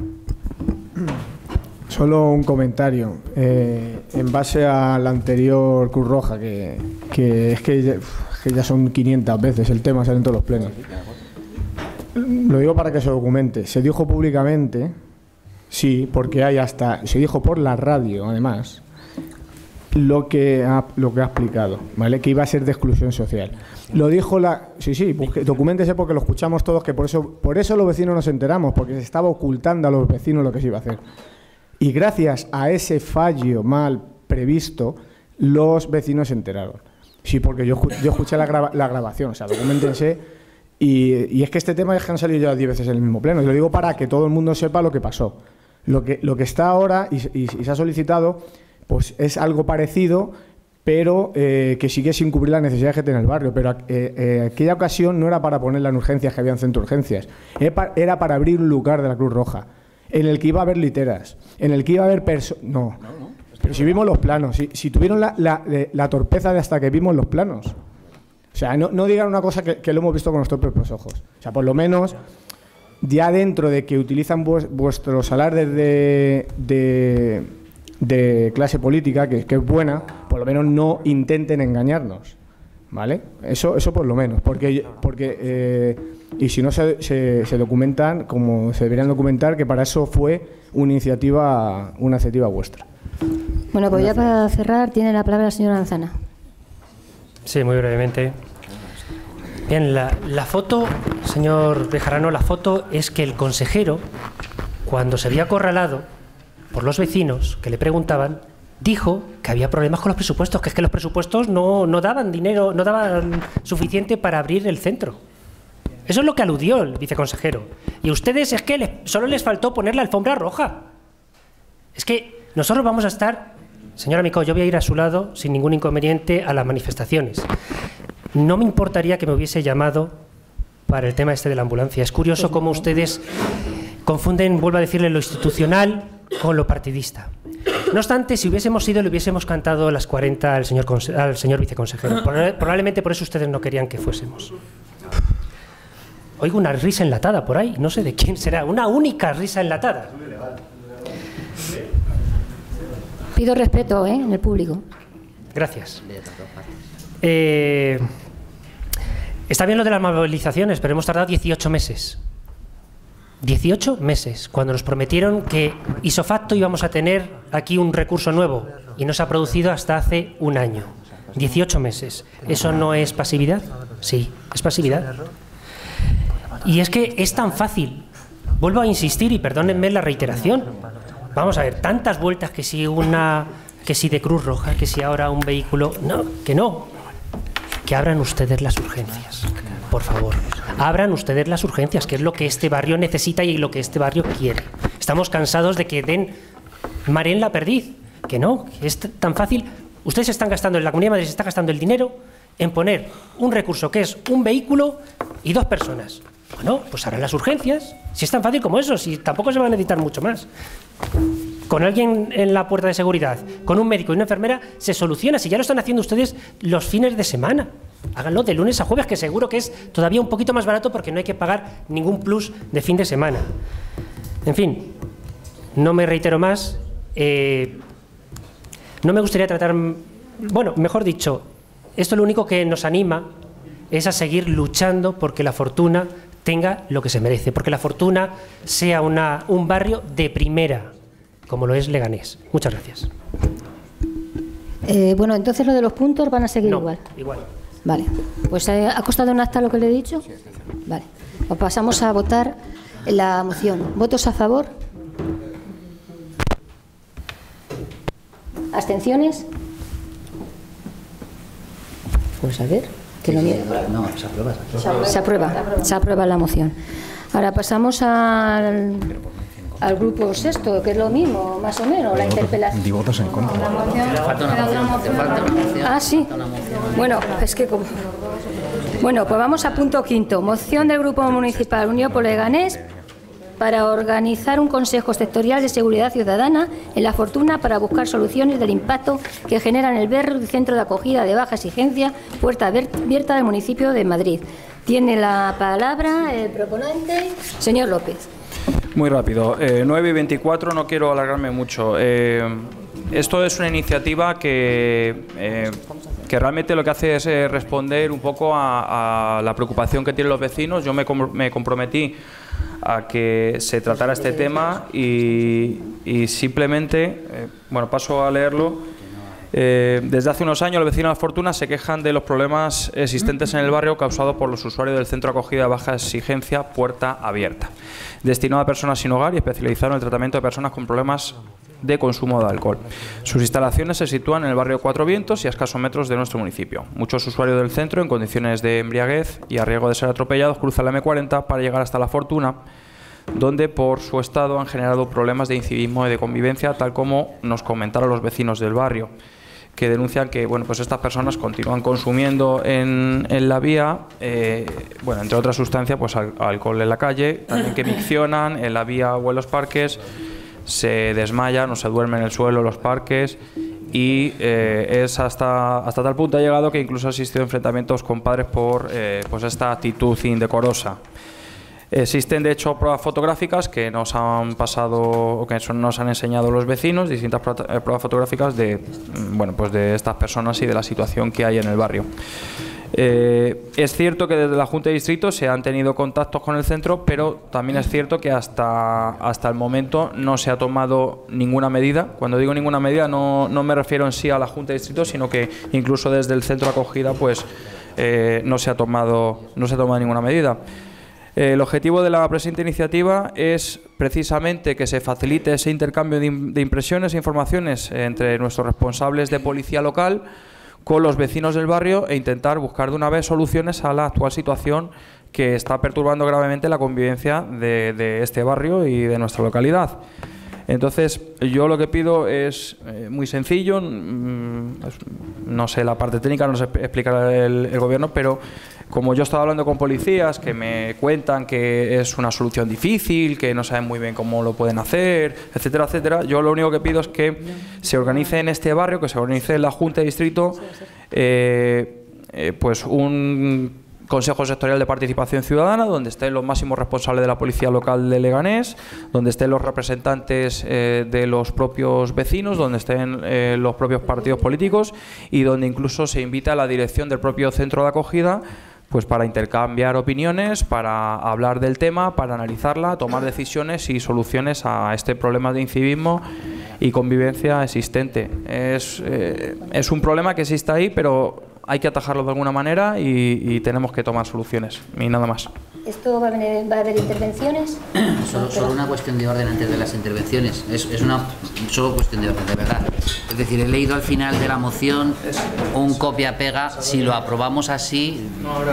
Solo un comentario. En base a la anterior Cruz Roja, que es que ya son 500 veces el tema, sale en todos los plenos. Lo digo para que se documente. Se dijo públicamente, sí, porque hay hasta... Se dijo por la radio, además, lo que ha explicado, ¿vale? Que iba a ser de exclusión social. Lo dijo la... Sí, documéntese porque lo escuchamos todos, que por eso los vecinos nos enteramos, porque se estaba ocultando a los vecinos lo que se iba a hacer. Y gracias a ese fallo mal previsto, los vecinos se enteraron. Sí, porque yo escuché la grabación, o sea, documentense. Y es que este tema es que han salido ya 10 veces en el mismo pleno. Y lo digo para que todo el mundo sepa lo que pasó. Lo que está ahora y se ha solicitado, pues es algo parecido, pero que sigue sin cubrir las necesidades que tiene el barrio. Pero aquella ocasión no era para ponerla en urgencias, que había un centro de urgencias. Era para abrir un lugar de la Cruz Roja, en el que iba a haber literas, en el que iba a haber personas... No, pero si vimos los planos, si tuvieron la torpeza de hasta que vimos los planos. O sea, no digan una cosa que lo hemos visto con nuestros propios ojos. O sea, por lo menos, ya dentro de que utilizan vuestros alardes de clase política, que es buena, por lo menos no intenten engañarnos, ¿vale? Eso por lo menos, porque y si no se documentan, como se deberían documentar, que para eso fue una iniciativa vuestra. Bueno, pues ya para cerrar, tiene la palabra la señora Lanzana. Sí, muy brevemente. Bien, la foto, señor Bejarano, la foto es que el consejero, cuando se había acorralado por los vecinos que le preguntaban, dijo que había problemas con los presupuestos, que es que los presupuestos no daban dinero, no daban suficiente para abrir el centro. Eso es lo que aludió el viceconsejero. Y ustedes es que solo les faltó poner la alfombra roja. Es que nosotros vamos a estar... Señora Micó, yo voy a ir a su lado sin ningún inconveniente a las manifestaciones. No me importaría que me hubiese llamado para el tema este de la ambulancia. Es curioso cómo ustedes confunden, vuelvo a decirle, lo institucional con lo partidista. No obstante, si hubiésemos ido, le hubiésemos cantado las 40 al señor viceconsejero. Probablemente por eso ustedes no querían que fuésemos. Oigo una risa enlatada por ahí, no sé de quién será, una única risa enlatada. Pido respeto en el público. Gracias. Está bien lo de las movilizaciones, pero hemos tardado 18 meses. 18 meses, cuando nos prometieron que isofacto íbamos a tener aquí un recurso nuevo, y no se ha producido hasta hace un año. 18 meses. ¿Eso no es pasividad? Sí, es pasividad. Y es que es tan fácil. Vuelvo a insistir y perdónenme la reiteración. Vamos a ver, tantas vueltas que si de Cruz Roja, que si ahora un vehículo... No, que no. Que abran ustedes las urgencias, por favor. Abran ustedes las urgencias, que es lo que este barrio necesita y lo que este barrio quiere. Estamos cansados de que mareen la perdiz. Que no, que es tan fácil. Ustedes están gastando, en la Comunidad de Madrid se está gastando el dinero en poner un recurso que es un vehículo y 2 personas. Bueno, pues abran las urgencias. Si es tan fácil como eso, si tampoco se va a necesitar mucho más. Con alguien en la puerta de seguridad, con un médico y una enfermera, se soluciona. Si ya lo están haciendo ustedes los fines de semana, háganlo de lunes a jueves, que seguro que es todavía un poquito más barato porque no hay que pagar ningún plus de fin de semana. En fin, no me reitero más. No me gustaría tratar... Bueno, mejor dicho, esto lo único que nos anima es a seguir luchando porque La Fortuna tenga lo que se merece, porque La Fortuna sea un barrio de primera, como lo es Leganés. Muchas gracias. Bueno, entonces lo de los puntos van a seguir igual. Igual. Vale. Pues ¿ha costado en acta lo que le he dicho? Vale. Pues pasamos a votar la moción. ¿Votos a favor? ¿Abstenciones? Pues a ver. Que no, se aprueba. Se aprueba la moción. Ahora pasamos al grupo sexto, que es lo mismo, más o menos, la interpelación. Di votos en contra. La moción. Ah, sí. Bueno, es que como... Bueno, pues vamos a punto quinto. Moción del Grupo Municipal Unión por Leganés para organizar un Consejo Sectorial de Seguridad Ciudadana en La Fortuna para buscar soluciones del impacto que genera en el barrio del centro de acogida de baja exigencia Puerta Abierta del municipio de Madrid. Tiene la palabra el proponente, señor López. Muy rápido, 9:24, no quiero alargarme mucho. Esto es una iniciativa que realmente lo que hace es responder un poco a la preocupación que tienen los vecinos. Yo me comprometí a que se tratara este tema y simplemente, bueno, paso a leerlo. Desde hace unos años los vecinos de La Fortuna se quejan de los problemas existentes en el barrio causados por los usuarios del centro de acogida de baja exigencia Puerta Abierta, destinado a personas sin hogar y especializado en el tratamiento de personas con problemas de consumo de alcohol. Sus instalaciones se sitúan en el barrio Cuatro Vientos y a escasos metros de nuestro municipio. Muchos usuarios del centro, en condiciones de embriaguez y a riesgo de ser atropellados, cruzan la M40 para llegar hasta La Fortuna, donde por su estado han generado problemas de incivismo y de convivencia, tal como nos comentaron los vecinos del barrio, que denuncian que bueno, pues estas personas continúan consumiendo en la vía, bueno, entre otras sustancias, pues alcohol en la calle, también que miccionan en la vía o en los parques, se desmayan o se duermen en el suelo en los parques y es hasta tal punto ha llegado que incluso ha existido enfrentamientos con padres por pues esta actitud indecorosa. Existen de hecho pruebas fotográficas que nos han pasado o que nos han enseñado los vecinos, distintas pruebas fotográficas de, bueno, pues de estas personas y de la situación que hay en el barrio. Es cierto que desde la Junta de Distrito se han tenido contactos con el centro, pero también es cierto que hasta el momento no se ha tomado ninguna medida. Cuando digo ninguna medida no me refiero en sí a la Junta de Distrito, sino que incluso desde el centro de acogida pues no se ha tomado ninguna medida. El objetivo de la presente iniciativa es precisamente que se facilite ese intercambio de impresiones e informaciones entre nuestros responsables de policía local con los vecinos del barrio e intentar buscar de una vez soluciones a la actual situación que está perturbando gravemente la convivencia de este barrio y de nuestra localidad. Entonces, yo lo que pido es muy sencillo, no sé la parte técnica, no sé explicar el gobierno, pero como yo he estado hablando con policías que me cuentan que es una solución difícil, que no saben muy bien cómo lo pueden hacer, etcétera, etcétera, yo lo único que pido es que se organice en este barrio, que se organice en la Junta de Distrito, pues un Consejo Sectorial de Participación Ciudadana, donde estén los máximos responsables de la Policía Local de Leganés, donde estén los representantes de los propios vecinos, donde estén los propios partidos políticos y donde incluso se invita a la dirección del propio centro de acogida pues para intercambiar opiniones, para hablar del tema, para analizarla, tomar decisiones y soluciones a este problema de incivismo y convivencia existente. Es un problema que existe ahí, pero hay que atajarlo de alguna manera y tenemos que tomar soluciones y nada más. ¿Esto va a haber intervenciones? Solo una cuestión de orden antes de las intervenciones. Es una solo cuestión de orden, de verdad. Es decir, he leído al final de la moción un copia-pega. Si lo aprobamos así... A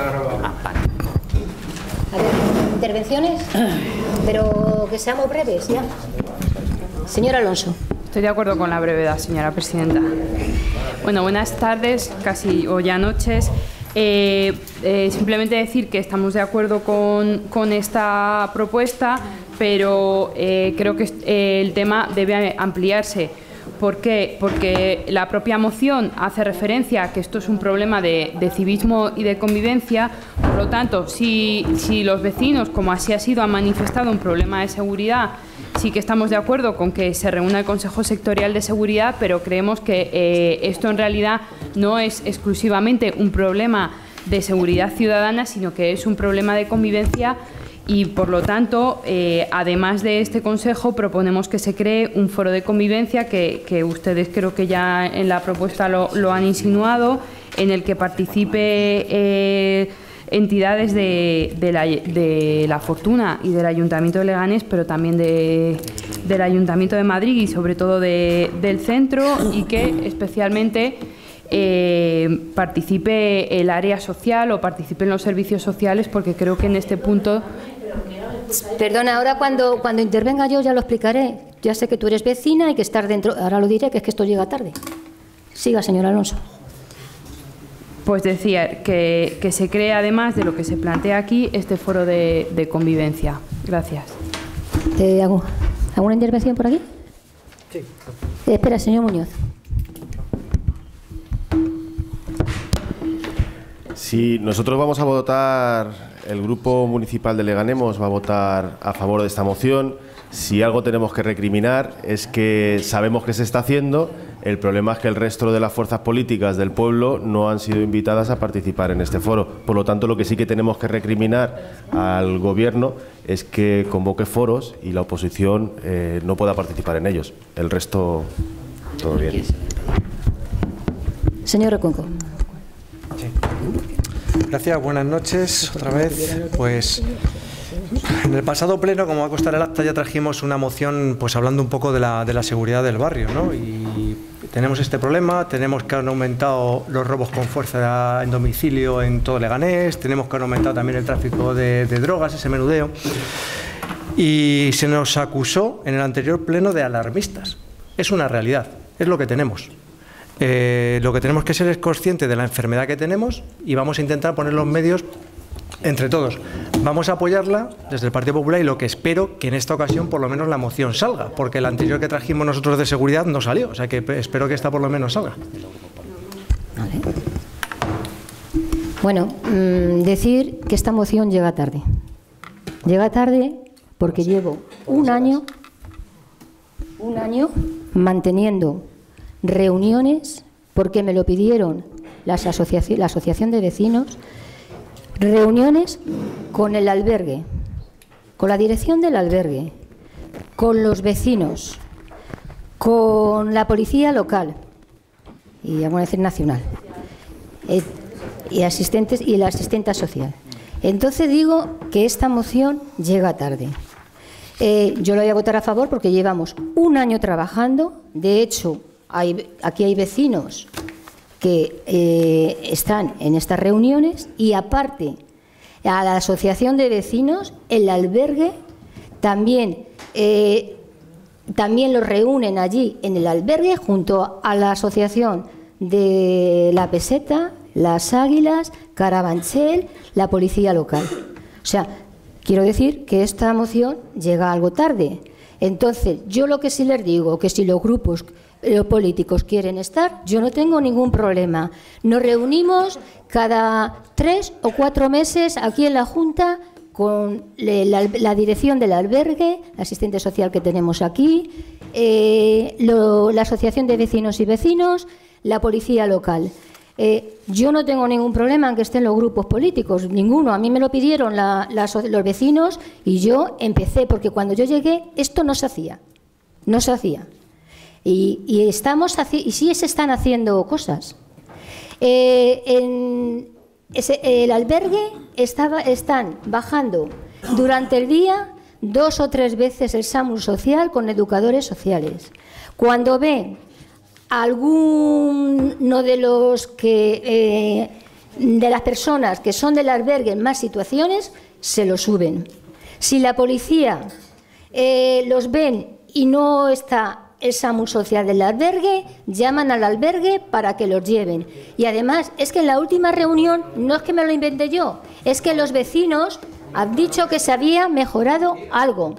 ver, intervenciones, pero que seamos breves, ¿ya? Señor Alonso. Estoy de acuerdo con la brevedad, señora presidenta. Bueno, buenas tardes, casi o ya noches. Simplemente decir que estamos de acuerdo con esta propuesta, pero creo que el tema debe ampliarse. ¿Por qué? Porque la propia moción hace referencia a que esto es un problema de civismo y de convivencia. Por lo tanto, si los vecinos, como así ha sido, han manifestado un problema de seguridad, sí que estamos de acuerdo con que se reúna el Consejo Sectorial de Seguridad, pero creemos que esto en realidad no es exclusivamente un problema de seguridad ciudadana, sino que es un problema de convivencia y, por lo tanto, además de este Consejo, proponemos que se cree un foro de convivencia que ustedes creo que ya en la propuesta lo han insinuado, en el que participe entidades de La Fortuna y del Ayuntamiento de Leganés, pero también del Ayuntamiento de Madrid y sobre todo del centro, y que especialmente participe el área social o participen los servicios sociales, porque creo que en este punto... Perdona, ahora cuando intervenga yo ya lo explicaré. Ya sé que tú eres vecina y que estar dentro... Ahora lo diré, que es que esto llega tarde. Siga, señor Alonso. Pues decía que se cree, además de lo que se plantea aquí, este foro de convivencia. Gracias. ¿Alguna intervención por aquí? Sí. Espera, señor Muñoz. Sí, nosotros vamos a votar, el Grupo Municipal de Leganés va a votar a favor de esta moción. Si algo tenemos que recriminar es que sabemos que se está haciendo, el problema es que el resto de las fuerzas políticas del pueblo no han sido invitadas a participar en este foro. Por lo tanto, lo que sí que tenemos que recriminar al Gobierno es que convoque foros y la oposición no pueda participar en ellos. El resto, todo bien. Señor Recuenco. Sí. Gracias, buenas noches otra vez. Pues en el pasado pleno, como va a constar el acta, ya trajimos una moción pues hablando un poco de la seguridad del barrio, ¿no? Y tenemos este problema, tenemos que han aumentado los robos con fuerza en domicilio en todo Leganés, tenemos que han aumentado también el tráfico de drogas, ese menudeo. Y se nos acusó en el anterior pleno de alarmistas. Es una realidad, es lo que tenemos. Lo que tenemos que ser es conscientes de la enfermedad que tenemos y vamos a intentar poner los medios entre todos. Vamos a apoyarla desde el Partido Popular y lo que espero que en esta ocasión por lo menos la moción salga, porque la anterior que trajimos nosotros de seguridad no salió, o sea que espero que esta por lo menos salga. Vale. Bueno, decir que esta moción llega tarde. Llega tarde porque llevo un año manteniendo reuniones, porque me lo pidieron la asociación de vecinos, reuniones con el albergue, con la dirección del albergue, con los vecinos, con la policía local y vamos a decir nacional, y asistentes y la asistenta social. Entonces digo que esta moción llega tarde. Yo la voy a votar a favor porque llevamos un año trabajando. De hecho, aquí hay vecinos que están en estas reuniones y aparte a la asociación de vecinos, el albergue también los reúnen allí en el albergue junto a la asociación de La Peseta, Las Águilas, Carabanchel, la policía local. O sea, quiero decir que esta moción llega algo tarde. Entonces, yo lo que sí les digo, que si los grupos políticos quieren estar, yo no tengo ningún problema. Nos reunimos cada 3 o 4 meses aquí en la Junta con la dirección del albergue, la asistente social que tenemos aquí, la asociación de vecinos y vecinos, la policía local. Yo no tengo ningún problema en que estén los grupos políticos, ninguno. A mí me lo pidieron los vecinos y yo empecé, porque cuando yo llegué esto no se hacía. No se hacía. Y sí se están haciendo cosas. El albergue están bajando durante el día 2 o 3 veces el SAMUR social con educadores sociales. Cuando ven alguno de de las personas que son del albergue en más situaciones, se lo suben. Si la policía los ven y no está el SAMUR social del albergue, llaman al albergue para que los lleven. Y además, es que en la última reunión, no es que me lo inventé yo, es que los vecinos han dicho que se había mejorado algo.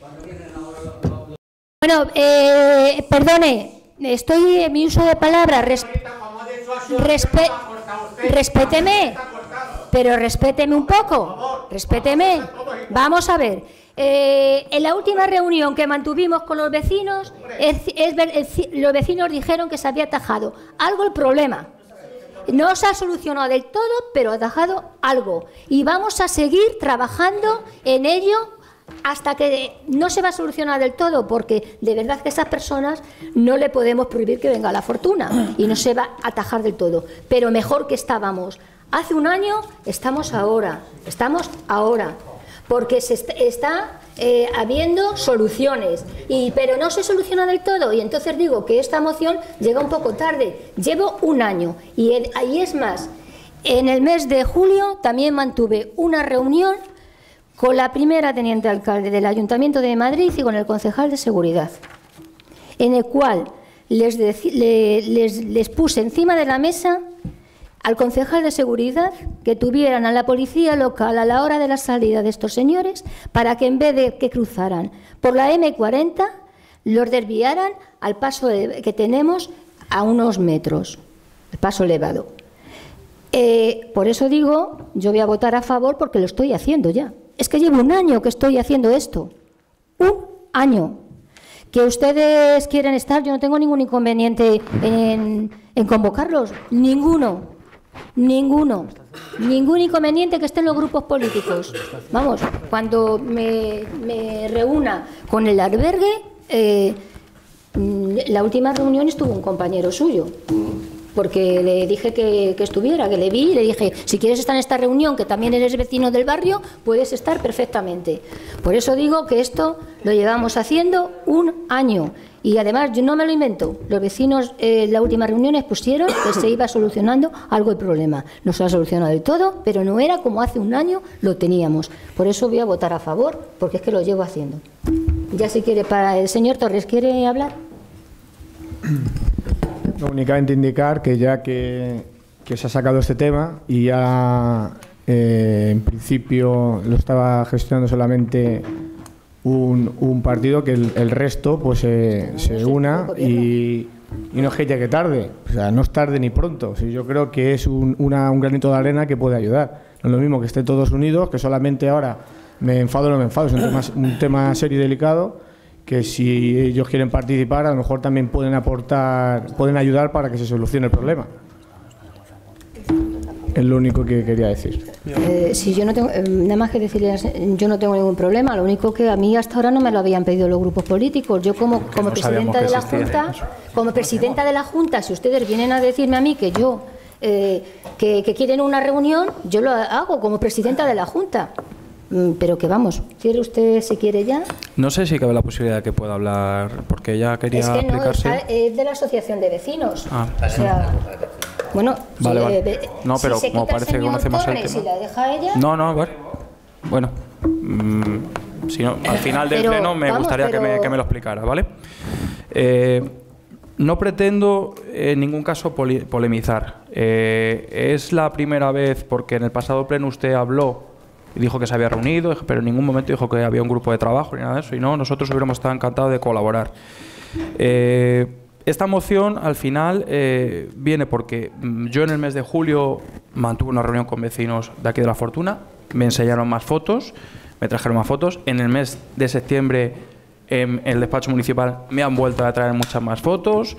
Bueno, perdone, estoy en mi uso de palabras, respéteme, pero respéteme un poco, respéteme. Vamos a ver. En la última reunión que mantuvimos con los vecinos, los vecinos dijeron que se había atajado algo el problema. No se ha solucionado del todo, pero ha atajado algo. Y vamos a seguir trabajando en ello hasta que no se va a solucionar del todo, porque de verdad que a esas personas no le podemos prohibir que venga la fortuna y no se va a atajar del todo. Pero mejor que estábamos hace un año, estamos ahora. Porque se está habiendo soluciones, pero no se soluciona del todo. Y entonces digo que esta moción llega un poco tarde. Llevo un año y es más, en el mes de julio también mantuve una reunión con la primera teniente alcalde del Ayuntamiento de Madrid y con el concejal de Seguridad, en el cual les puse encima de la mesa al concejal de seguridad que tuvieran a la policía local a la hora de la salida de estos señores para que en vez de que cruzaran por la M40 los desviaran al paso que tenemos a unos metros, el paso elevado. Por eso digo, yo voy a votar a favor porque lo estoy haciendo ya. Es que llevo un año que estoy haciendo esto. Un año. Que ustedes quieren estar, yo no tengo ningún inconveniente en convocarlos. Ninguno. Ningún inconveniente que estén los grupos políticos. Vamos, cuando me reúna con el albergue, la última reunión estuvo un compañero suyo, porque le dije que estuviera, que le vi y le dije, si quieres estar en esta reunión, que también eres vecino del barrio, puedes estar perfectamente. Por eso digo que esto lo llevamos haciendo un año. Y además yo no me lo invento, los vecinos en la última reunión expusieron que se iba solucionando algo el problema. No se ha solucionado del todo, pero no era como hace un año lo teníamos. Por eso voy a votar a favor, porque es que lo llevo haciendo. Ya si quiere, para el señor Torres, ¿quiere hablar? Únicamente indicar que ya que se ha sacado este tema y ya en principio lo estaba gestionando solamente un partido, que el resto pues se una y no es que llegue tarde, o sea, no es tarde ni pronto. Sí, yo creo que es un granito de arena que puede ayudar. No es lo mismo que estén todos unidos, que solamente ahora me enfado o no me enfado, es un tema serio y delicado, que si ellos quieren participar a lo mejor también pueden aportar, pueden ayudar para que se solucione el problema. Es lo único que quería decir. Sí, yo no tengo nada más que decirles, yo no tengo ningún problema. Lo único que a mí hasta ahora no me lo habían pedido los grupos políticos. Yo como presidenta de la Junta, si ustedes vienen a decirme a mí que yo que quieren una reunión, yo lo hago como presidenta de la Junta. Pero que vamos, ¿quiere usted si quiere ya? No sé si cabe la posibilidad de que pueda hablar, porque ella quería explicarse. Es de la asociación de vecinos. O sea, bueno, vale. No, pero si como parece que conocemos el tema. Si la deja ella. No, vale. Bueno, si no, al final del pleno me gustaría que me lo explicara, ¿vale? No pretendo en ningún caso polemizar. Es la primera vez, porque en el pasado pleno usted habló y dijo que se había reunido, pero en ningún momento dijo que había un grupo de trabajo ni nada de eso, y no, nosotros hubiéramos estado encantados de colaborar. Esta moción al final viene porque yo en el mes de julio mantuve una reunión con vecinos de aquí de La Fortuna, me enseñaron más fotos, me trajeron más fotos. En el mes de septiembre en el despacho municipal me han vuelto a traer muchas más fotos.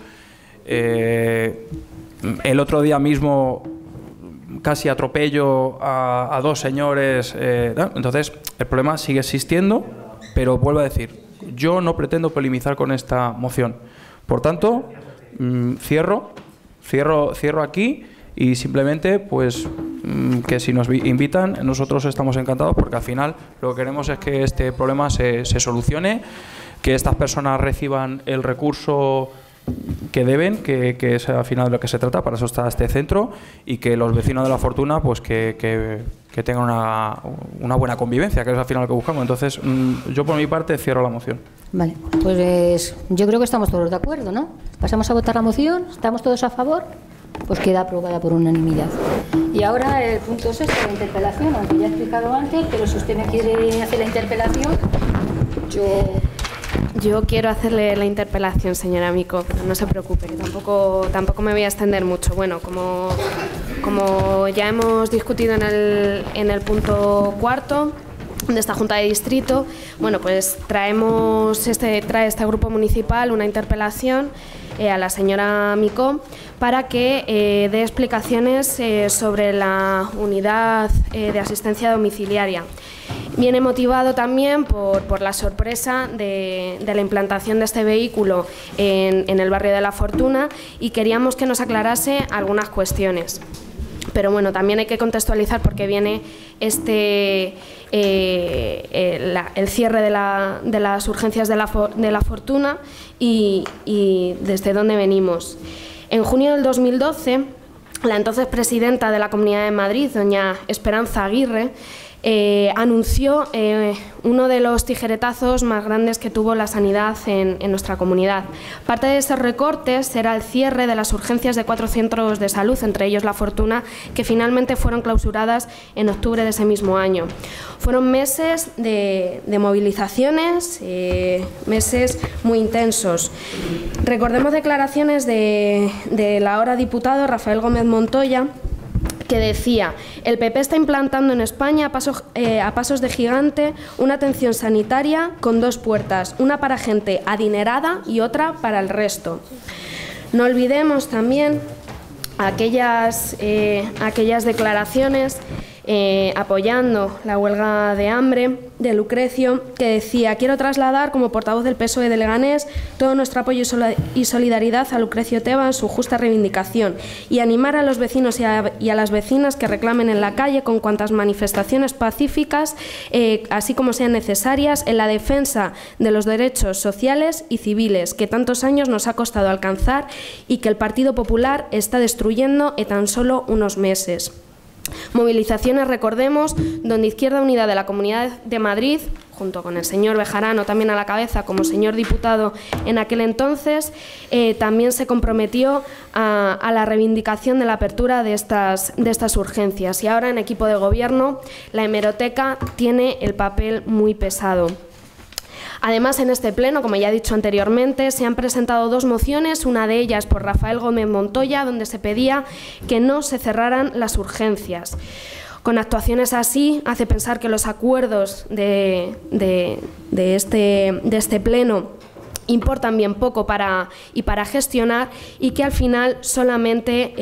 El otro día mismo casi atropello a dos señores. Entonces, el problema sigue existiendo, pero vuelvo a decir, yo no pretendo polemizar con esta moción. Por tanto, cierro aquí y simplemente, pues, que si nos invitan, nosotros estamos encantados, porque al final lo que queremos es que este problema se solucione, que estas personas reciban el recurso que deben, que es al final de lo que se trata, para eso está este centro, y que los vecinos de La Fortuna pues que tengan una buena convivencia, que es al final lo que buscamos. Entonces, yo por mi parte cierro la moción. Vale, pues yo creo que estamos todos de acuerdo, ¿no? Pasamos a votar la moción, ¿estamos todos a favor? Pues queda aprobada por unanimidad. Y ahora el punto es este, la interpelación, aunque ya he explicado antes, pero si usted me quiere hacer la interpelación, Yo quiero hacerle la interpelación, señora Mico, pero no se preocupe, que tampoco me voy a extender mucho. Bueno, como ya hemos discutido en el punto cuarto de esta Junta de Distrito, bueno, pues trae este grupo municipal una interpelación a la señora Mico para que dé explicaciones sobre la unidad de asistencia domiciliaria. Viene motivado también por la sorpresa de la implantación de este vehículo en el barrio de La Fortuna, y queríamos que nos aclarase algunas cuestiones. Pero bueno, también hay que contextualizar porque viene el cierre de las urgencias de la Fortuna y desde dónde venimos. En junio del 2012, la entonces presidenta de la Comunidad de Madrid, doña Esperanza Aguirre, anunció uno de los tijeretazos más grandes que tuvo la sanidad en nuestra comunidad. Parte de esos recortes era el cierre de las urgencias de 4 centros de salud, entre ellos La Fortuna, que finalmente fueron clausuradas en octubre de ese mismo año. Fueron meses de movilizaciones, meses muy intensos. Recordemos declaraciones del ahora diputado Rafael Gómez Montoya, que decía: el PP está implantando en España a pasos de gigante una atención sanitaria con 2 puertas, una para gente adinerada y otra para el resto. No olvidemos también aquellas declaraciones apoyando la huelga de hambre de Lucrecio, que decía: quiero trasladar como portavoz del PSOE de Leganés todo nuestro apoyo y solidaridad a Lucrecio Teba en su justa reivindicación y animar a los vecinos y a las vecinas que reclamen en la calle con cuantas manifestaciones pacíficas, así como sean necesarias, en la defensa de los derechos sociales y civiles que tantos años nos ha costado alcanzar y que el Partido Popular está destruyendo en tan solo unos meses. Movilizaciones, recordemos, donde Izquierda Unida de la Comunidad de Madrid, junto con el señor Bejarano también a la cabeza como señor diputado en aquel entonces, también se comprometió a la reivindicación de la apertura de estas urgencias. Y ahora, en equipo de gobierno, la hemeroteca tiene el papel muy pesado. Además, en este pleno, como ya he dicho anteriormente, se han presentado 2 mociones, una de ellas por Rafael Gómez Montoya, donde se pedía que no se cerraran las urgencias. Con actuaciones así, hace pensar que los acuerdos de este pleno importan bien poco para gestionar, y que al final solamente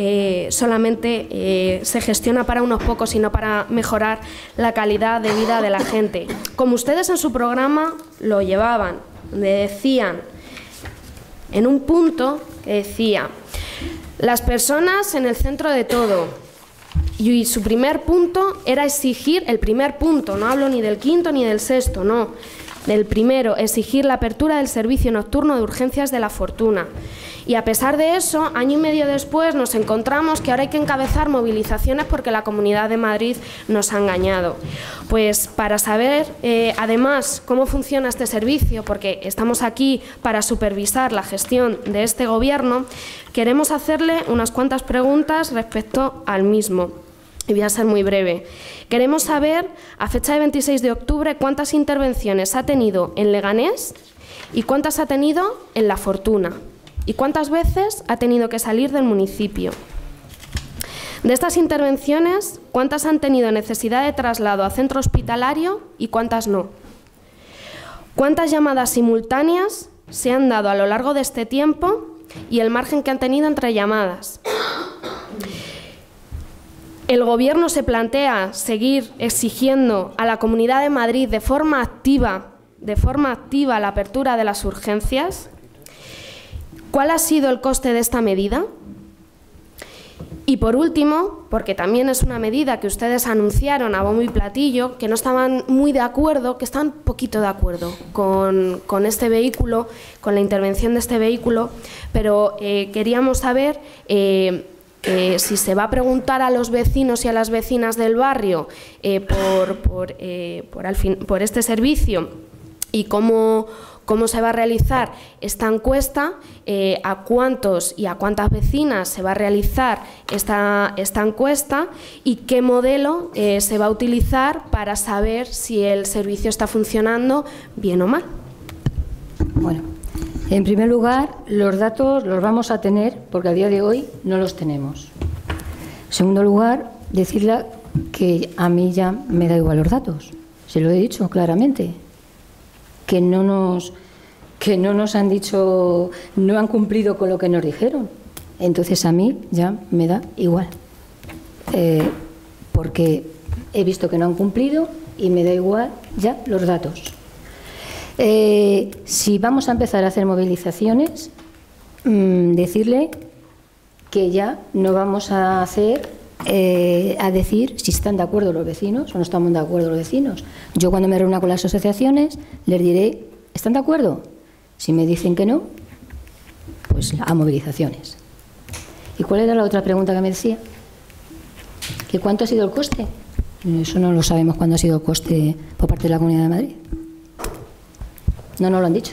se gestiona para unos pocos y no para mejorar la calidad de vida de la gente. Como ustedes en su programa lo llevaban, decían en un punto que decía: las personas en el centro de todo. Y su primer punto era exigir, el primer punto, no hablo ni del quinto ni del sexto, no. Del primero, exigir la apertura del servicio nocturno de urgencias de La Fortuna. Y a pesar de eso, año y medio después nos encontramos que ahora hay que encabezar movilizaciones porque la Comunidad de Madrid nos ha engañado. Pues para saber, además, cómo funciona este servicio, porque estamos aquí para supervisar la gestión de este Gobierno, queremos hacerle unas cuantas preguntas respecto al mismo. Y voy a ser muy breve. Queremos saber, a fecha de 26 de octubre, cuántas intervenciones ha tenido en Leganés y cuántas ha tenido en La Fortuna y cuántas veces ha tenido que salir del municipio. De estas intervenciones, ¿cuántas han tenido necesidad de traslado a centro hospitalario y cuántas no? ¿Cuántas llamadas simultáneas se han dado a lo largo de este tiempo y el margen que han tenido entre llamadas? ¿El Gobierno se plantea seguir exigiendo a la Comunidad de Madrid de forma activa la apertura de las urgencias? ¿Cuál ha sido el coste de esta medida? Y por último, porque también es una medida que ustedes anunciaron a bombo y platillo, que no estaban muy de acuerdo, que están poquito de acuerdo con este vehículo, con la intervención de este vehículo, pero queríamos saber si se va a preguntar a los vecinos y a las vecinas del barrio por este servicio y cómo se va a realizar esta encuesta, a cuántos y a cuántas vecinas se va a realizar esta encuesta y qué modelo se va a utilizar para saber si el servicio está funcionando bien o mal. Bueno, en primer lugar, los datos los vamos a tener porque a día de hoy no los tenemos. En segundo lugar, decirle que a mí ya me da igual los datos. Se lo he dicho claramente. Que no nos han dicho, no han cumplido con lo que nos dijeron. Entonces a mí ya me da igual. Porque he visto que no han cumplido y me da igual ya los datos. Si vamos a empezar a hacer movilizaciones, decirle que ya no vamos a hacer, a decir si están de acuerdo los vecinos o no estamos de acuerdo los vecinos. Yo cuando me reúna con las asociaciones les diré, ¿están de acuerdo? Si me dicen que no, pues a movilizaciones. ¿Y cuál era la otra pregunta que me decía? ¿Que cuánto ha sido el coste? Eso no lo sabemos cuándo ha sido el coste por parte de la Comunidad de Madrid. No nos lo han dicho.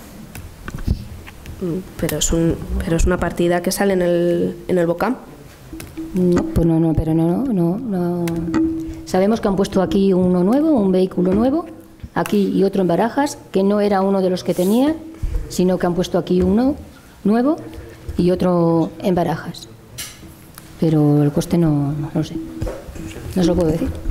Pero es una partida que sale en el BOCAM. No, pues no. Sabemos que han puesto aquí uno nuevo, un vehículo nuevo, aquí y otro en Barajas, que no era uno de los que tenían, sino que han puesto aquí uno nuevo y otro en Barajas. Pero el coste no lo sé. No se lo puedo decir.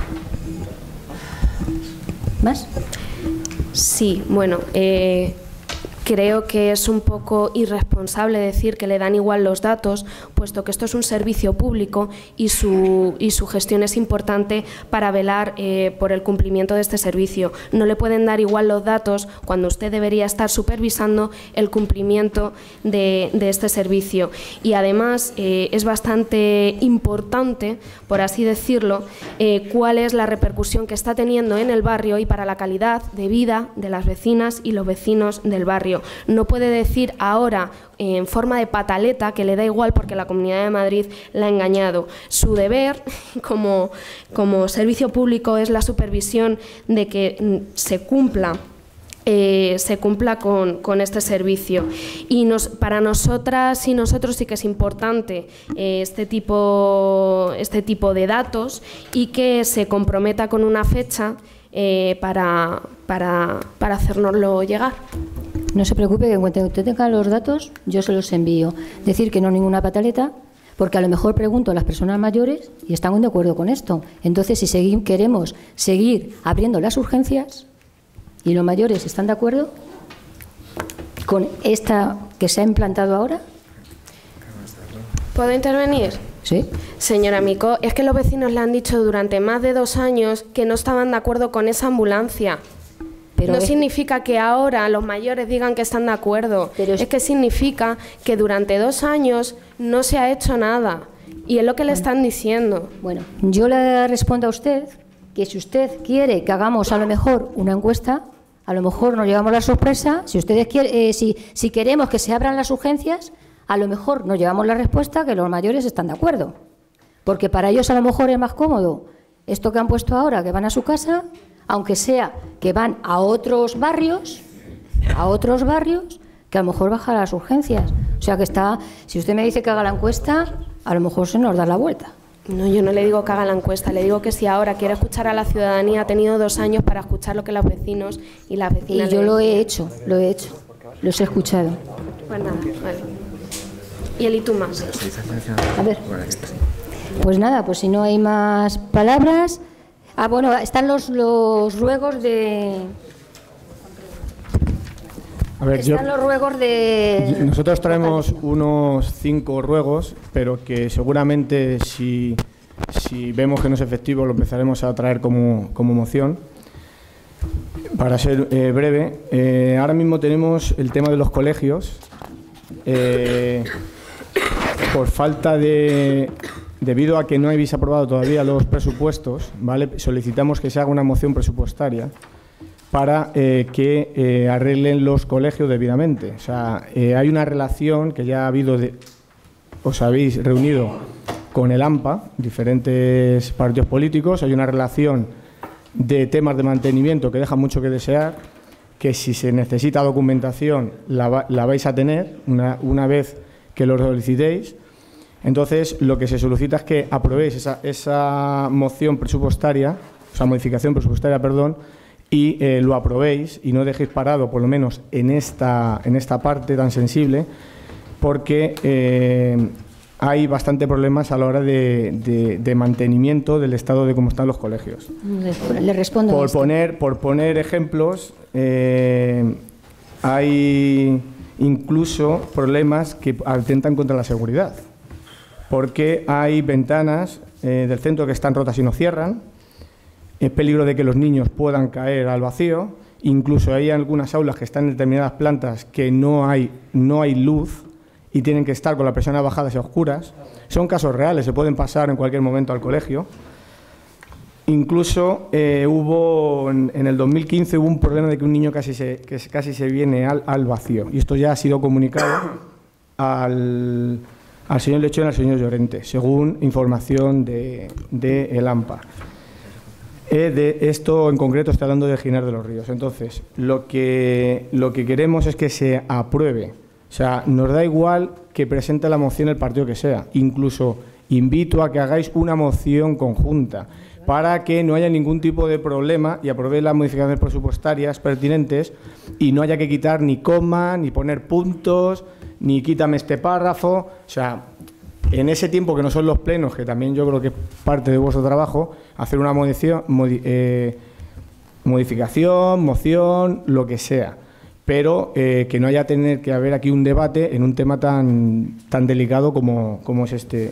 ¿Más? Sí, bueno, creo que es un poco irresponsable decir que le dan igual los datos, puesto que esto es un servicio público y su gestión es importante para velar por el cumplimiento de este servicio. No le pueden dar igual los datos cuando usted debería estar supervisando el cumplimiento de este servicio. Y además es bastante importante, por así decirlo, cuál es la repercusión que está teniendo en el barrio y para la calidad de vida de las vecinas y los vecinos del barrio. No puede decir ahora en forma de pataleta que le da igual porque la Comunidad de Madrid la ha engañado. Su deber como servicio público es la supervisión de que se cumpla con este servicio. Y para nosotras y nosotros sí que es importante este tipo de datos y que se comprometa con una fecha para hacérnoslo llegar. No se preocupe, que en cuanto usted tenga los datos, yo se los envío. Decir que no ninguna pataleta, porque a lo mejor pregunto a las personas mayores y están de acuerdo con esto. Entonces, si queremos seguir abriendo las urgencias y los mayores están de acuerdo con esta que se ha implantado ahora. ¿Puedo intervenir? Sí. Señora Micó, es que los vecinos le han dicho durante más de 2 años que no estaban de acuerdo con esa ambulancia. Pero no significa que ahora los mayores digan que están de acuerdo. Es que significa que durante 2 años no se ha hecho nada. Y es lo que le están diciendo. Bueno, yo le respondo a usted que si usted quiere que hagamos a lo mejor una encuesta, a lo mejor nos llevamos la sorpresa. Si ustedes quieren, si queremos que se abran las urgencias, a lo mejor nos llevamos la respuesta que los mayores están de acuerdo. Porque para ellos a lo mejor es más cómodo esto que han puesto ahora, que van a su casa, aunque sea que van a otros barrios, que a lo mejor bajan las urgencias. O sea que si usted me dice que haga la encuesta, a lo mejor se nos da la vuelta. No, yo no le digo que haga la encuesta, le digo que si ahora quiere escuchar a la ciudadanía, ha tenido 2 años para escuchar lo que los vecinos y las vecinas... Y yo lo he hecho, los he escuchado. Pues nada, vale. ¿Y el y tú más? A ver. Pues nada, pues si no hay más palabras... bueno, están los ruegos de... A ver, los ruegos de... Nosotros traemos unos 5 ruegos, pero que seguramente si vemos que no es efectivo lo empezaremos a traer como moción. Para ser breve, ahora mismo tenemos el tema de los colegios. Por falta de... Debido a que no habéis aprobado todavía los presupuestos, ¿vale? Solicitamos que se haga una moción presupuestaria para que arreglen los colegios debidamente. O sea, hay una relación que ya ha habido, os habéis reunido con el AMPA, diferentes partidos políticos, hay una relación de temas de mantenimiento que deja mucho que desear, que si se necesita documentación la vais a tener una vez que lo solicitéis. Entonces, lo que se solicita es que aprobéis esa moción presupuestaria, esa modificación presupuestaria, perdón, y lo aprobéis y no dejéis parado, por lo menos en esta parte tan sensible, porque hay bastante problemas a la hora de mantenimiento del estado de cómo están los colegios. Le respondo. Por poner ejemplos, hay incluso problemas que atentan contra la seguridad, porque hay ventanas del centro que están rotas y no cierran, es peligro de que los niños puedan caer al vacío, incluso hay algunas aulas que están en determinadas plantas que no hay luz y tienen que estar con las persianas bajadas y oscuras. Son casos reales, se pueden pasar en cualquier momento al colegio. Incluso en el 2015 hubo un problema de que un niño casi se viene al vacío, y esto ya ha sido comunicado al señor Lechón y al señor Llorente, según información de el AMPA. De esto en concreto está hablando de Giner de los Ríos. Entonces, lo que queremos es que se apruebe. O sea, nos da igual que presente la moción el partido que sea. Incluso invito a que hagáis una moción conjunta para que no haya ningún tipo de problema y aprobéis las modificaciones presupuestarias pertinentes y no haya que quitar ni coma, ni poner puntos, ni quítame este párrafo. O sea, en ese tiempo que no son los plenos, que también yo creo que es parte de vuestro trabajo, hacer una modificación, moción, lo que sea. Pero que no haya tener que haber aquí un debate en un tema tan delicado como es este.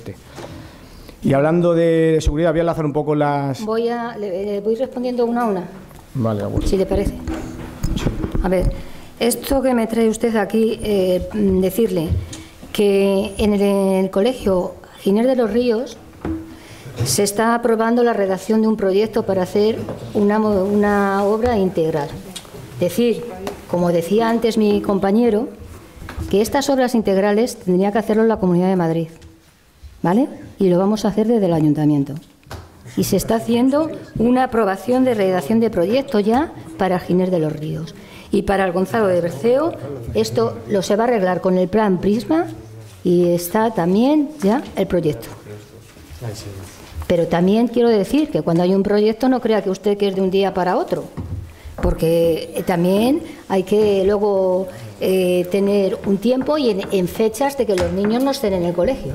Y hablando de seguridad, voy a enlazar un poco las... Voy respondiendo una a una. Vale, bueno. Si le parece. A ver, esto que me trae usted aquí, decirle que en el colegio Giner de los Ríos se está aprobando la redacción de un proyecto para hacer una obra integral. Decir, como decía antes mi compañero, que estas obras integrales tendría que hacerlo la Comunidad de Madrid, ¿vale? Y lo vamos a hacer desde el Ayuntamiento. Y se está haciendo una aprobación de redacción de proyecto ya para Giner de los Ríos. Y para el Gonzalo de Berceo, esto lo se va a arreglar con el plan Prisma y está también ya el proyecto. Pero también quiero decir que cuando hay un proyecto no crea que usted que es de un día para otro, porque también hay que luego tener un tiempo y en fechas de que los niños no estén en el colegio.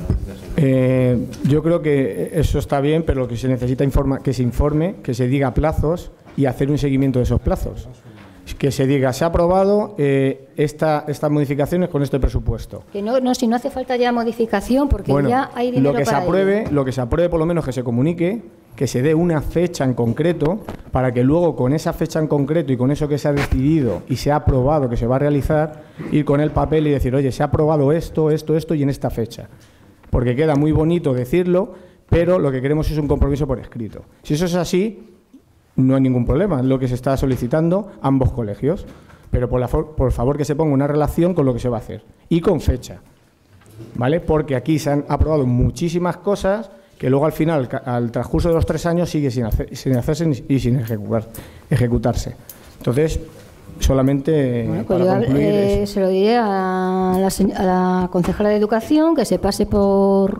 Yo creo que eso está bien, pero lo que se necesita que se informe, que se diga plazos y hacer un seguimiento de esos plazos. Que se diga, se ha aprobado estas modificaciones con este presupuesto. Que no, si no hace falta ya modificación, porque bueno, ya hay dinero lo que para ello. Lo que se apruebe, por lo menos que se comunique, que se dé una fecha en concreto, para que luego con esa fecha en concreto y con eso que se ha decidido y se ha aprobado que se va a realizar, ir con el papel y decir, oye, se ha aprobado esto y en esta fecha. Porque queda muy bonito decirlo, pero lo que queremos es un compromiso por escrito. Si eso es así, no hay ningún problema, es lo que se está solicitando ambos colegios, pero por favor que se ponga una relación con lo que se va a hacer y con fecha, ¿vale? Porque aquí se han aprobado muchísimas cosas que luego al final, al transcurso de los 3 años, sigue sin hacerse y sin ejecutarse. Entonces, solamente bueno, pues para concluir se lo diré a la concejala de Educación que se pase por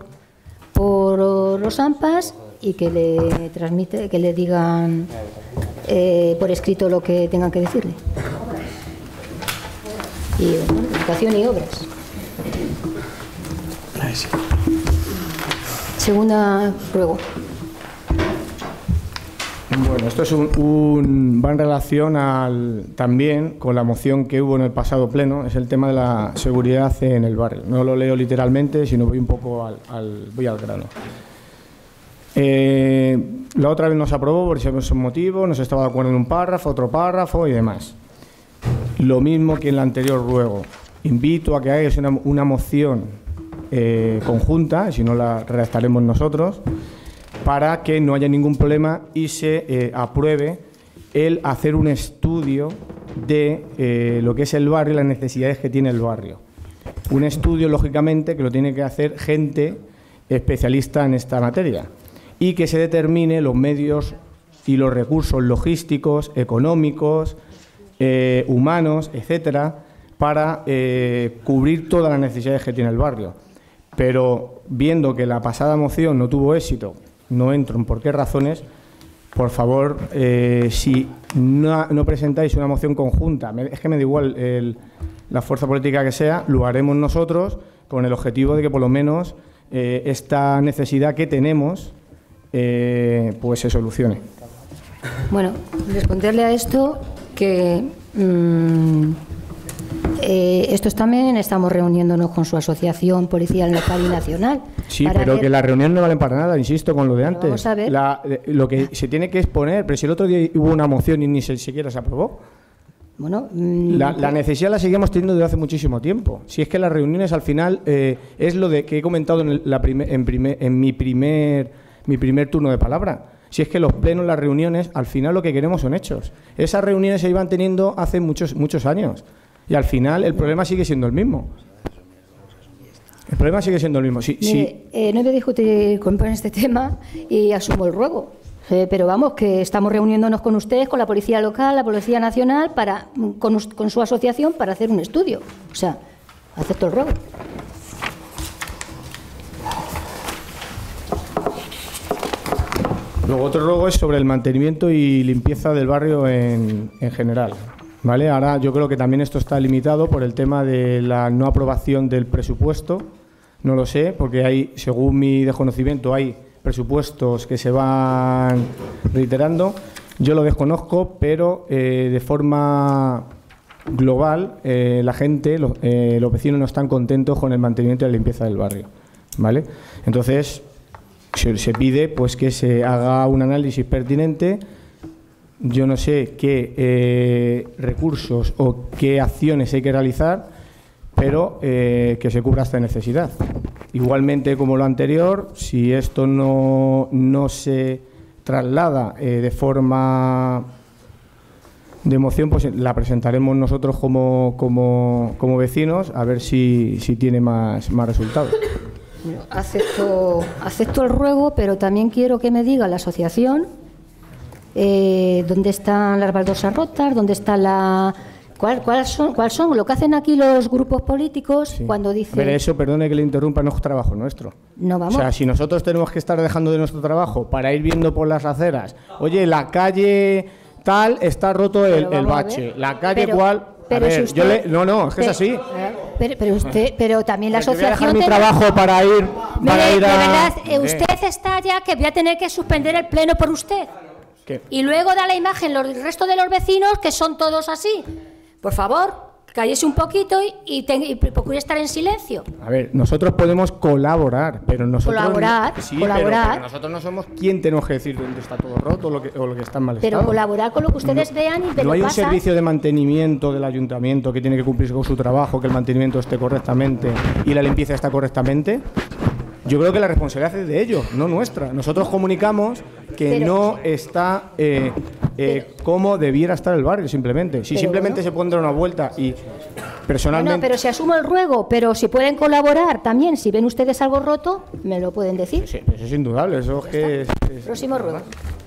los AMPAs y que le transmite, que le digan por escrito lo que tengan que decirle. Y bueno, educación y obras. Segunda, ruego. Bueno, esto es va en relación también con la moción que hubo en el pasado pleno, es el tema de la seguridad en el barrio. No lo leo literalmente, sino voy un poco voy al grano. La otra vez no se aprobó por ese motivo, no se estaba de acuerdo en un párrafo, otro párrafo y demás. Lo mismo que en la anterior ruego. Invito a que hagáis una moción conjunta, si no la redactaremos nosotros, para que no haya ningún problema y se apruebe el hacer un estudio de lo que es el barrio y las necesidades que tiene el barrio. Un estudio, lógicamente, que lo tiene que hacer gente especialista en esta materia y que se determine los medios y los recursos logísticos, económicos, humanos, etcétera, para cubrir todas las necesidades que tiene el barrio. Pero viendo que la pasada moción no tuvo éxito, no entro en por qué razones, por favor, si no presentáis una moción conjunta, es que me da igual la fuerza política que sea, lo haremos nosotros con el objetivo de que por lo menos esta necesidad que tenemos pues se solucione. Bueno, responderle a esto que estos también estamos reuniéndonos con su asociación policial local y nacional. Sí, pero que las reuniones no valen para nada, insisto, con lo de antes. Vamos a ver. Lo que se tiene que exponer, pero si el otro día hubo una moción y ni siquiera se aprobó. Bueno, la necesidad la seguimos teniendo desde hace muchísimo tiempo. Si es que las reuniones al final es lo de que he comentado en mi primer turno de palabra. Si es que los plenos, las reuniones, al final lo que queremos son hechos. Esas reuniones se iban teniendo hace muchos años. Y al final el problema sigue siendo el mismo. El problema sigue siendo el mismo. No voy a discutir con este tema y asumo el ruego. Pero vamos, que estamos reuniéndonos con ustedes, con la Policía Local, la Policía Nacional, con su asociación para hacer un estudio. O sea, acepto el ruego. Luego otro ruego es sobre el mantenimiento y limpieza del barrio en general. ¿Vale? Ahora yo creo que también esto está limitado por el tema de la no aprobación del presupuesto. No lo sé, porque hay, según mi desconocimiento, hay presupuestos que se van reiterando. Yo lo desconozco, pero de forma global la gente, los vecinos no están contentos con el mantenimiento y la limpieza del barrio, ¿vale? Entonces se pide pues que se haga un análisis pertinente. Yo no sé qué recursos o qué acciones hay que realizar, pero que se cubra esta necesidad. Igualmente, como lo anterior, si esto no se traslada de forma de moción, pues la presentaremos nosotros como vecinos a ver si tiene más resultados. Acepto el ruego, pero también quiero que me diga la asociación dónde están las baldosas rotas, dónde está la... ¿Cuál son? Lo que hacen aquí los grupos políticos cuando dicen... Pero eso, perdone que le interrumpa, no es trabajo nuestro. No, vamos. O sea, si nosotros tenemos que estar dejando de nuestro trabajo para ir viendo por las aceras, oye, la calle tal está roto el bache, la calle cual... Pero a ver, si usted, es que es así. Pero también la asociación... Voy a dejar mi trabajo para ir a... De verdad, usted está ya que voy a tener que suspender el pleno por usted. ¿Qué? Y luego da la imagen el resto de los vecinos que son todos así. Por favor, cállese un poquito y procure estar en silencio. A ver, nosotros podemos colaborar, pero nosotros... Colaborar. Pero nosotros no somos quien tenemos que decir dónde está todo roto o lo que está en mal estado. Pero colaborar con lo que ustedes vean y no hay un servicio de mantenimiento del ayuntamiento que tiene que cumplir con su trabajo, que el mantenimiento esté correctamente y la limpieza está correctamente. Yo creo que la responsabilidad es de ellos, no nuestra. Nosotros comunicamos que no está como debiera estar el barrio, simplemente. Si simplemente se pondrá una vuelta y personalmente... No, pero si asumo el ruego, pero si pueden colaborar también, si ven ustedes algo roto, me lo pueden decir. Sí, eso es indudable, eso es que... Próximo ruego.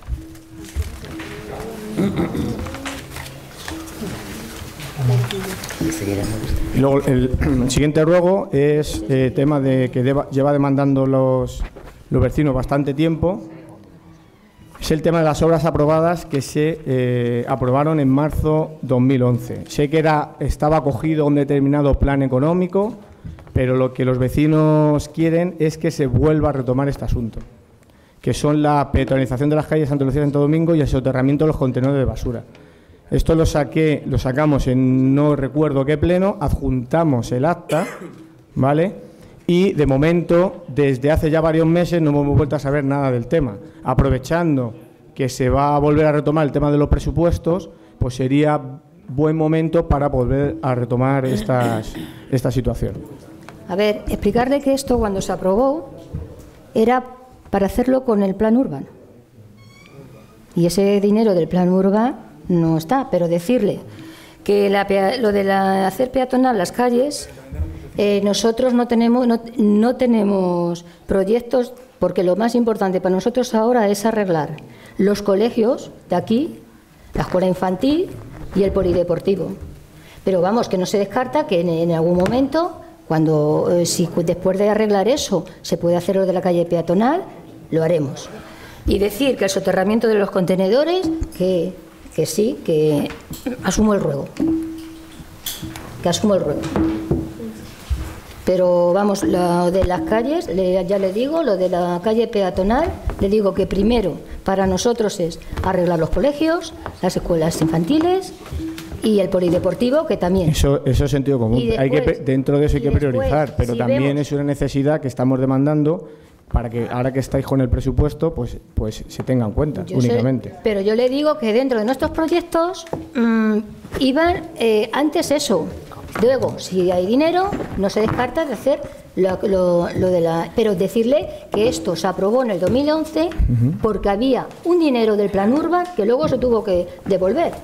Y luego el siguiente ruego es tema de que lleva demandando los vecinos bastante tiempo. Es el tema de las obras aprobadas que se aprobaron en marzo 2011. Sé que estaba acogido a un determinado plan económico, pero lo que los vecinos quieren es que se vuelva a retomar este asunto, que son la peatonalización de las calles Santa Lucía y Santo Domingo y el soterramiento de los contenedores de basura. Esto lo sacamos en no recuerdo qué pleno, adjuntamos el acta, ¿vale? Y de momento, desde hace ya varios meses, no hemos vuelto a saber nada del tema. Aprovechando que se va a volver a retomar el tema de los presupuestos, pues sería buen momento para volver a retomar esta situación. A ver, explicarle que esto cuando se aprobó era para hacerlo con el plan urbano. Y ese dinero del plan urbano no está, pero decirle que lo de hacer peatonal las calles, nosotros no tenemos proyectos, porque lo más importante para nosotros ahora es arreglar los colegios de aquí, la escuela infantil y el polideportivo. Pero vamos, que no se descarta que en algún momento, si después de arreglar eso se puede hacer lo de la calle peatonal, lo haremos. Y decir que el soterramiento de los contenedores, que sí, que asumo el ruego. Pero vamos, lo de las calles, ya le digo, lo de la calle peatonal, le digo que primero para nosotros es arreglar los colegios, las escuelas infantiles y el polideportivo, que también. Eso es sentido común. Dentro de eso hay que priorizar, pero también es una necesidad que estamos demandando para que ahora que estáis con el presupuesto, pues se tenga en cuenta únicamente. Pero yo le digo que dentro de nuestros proyectos iban antes eso. Luego, si hay dinero, no se descarta de hacer lo de la... Pero decirle que esto se aprobó en el 2011 porque había un dinero del plan Urban que luego se tuvo que devolver.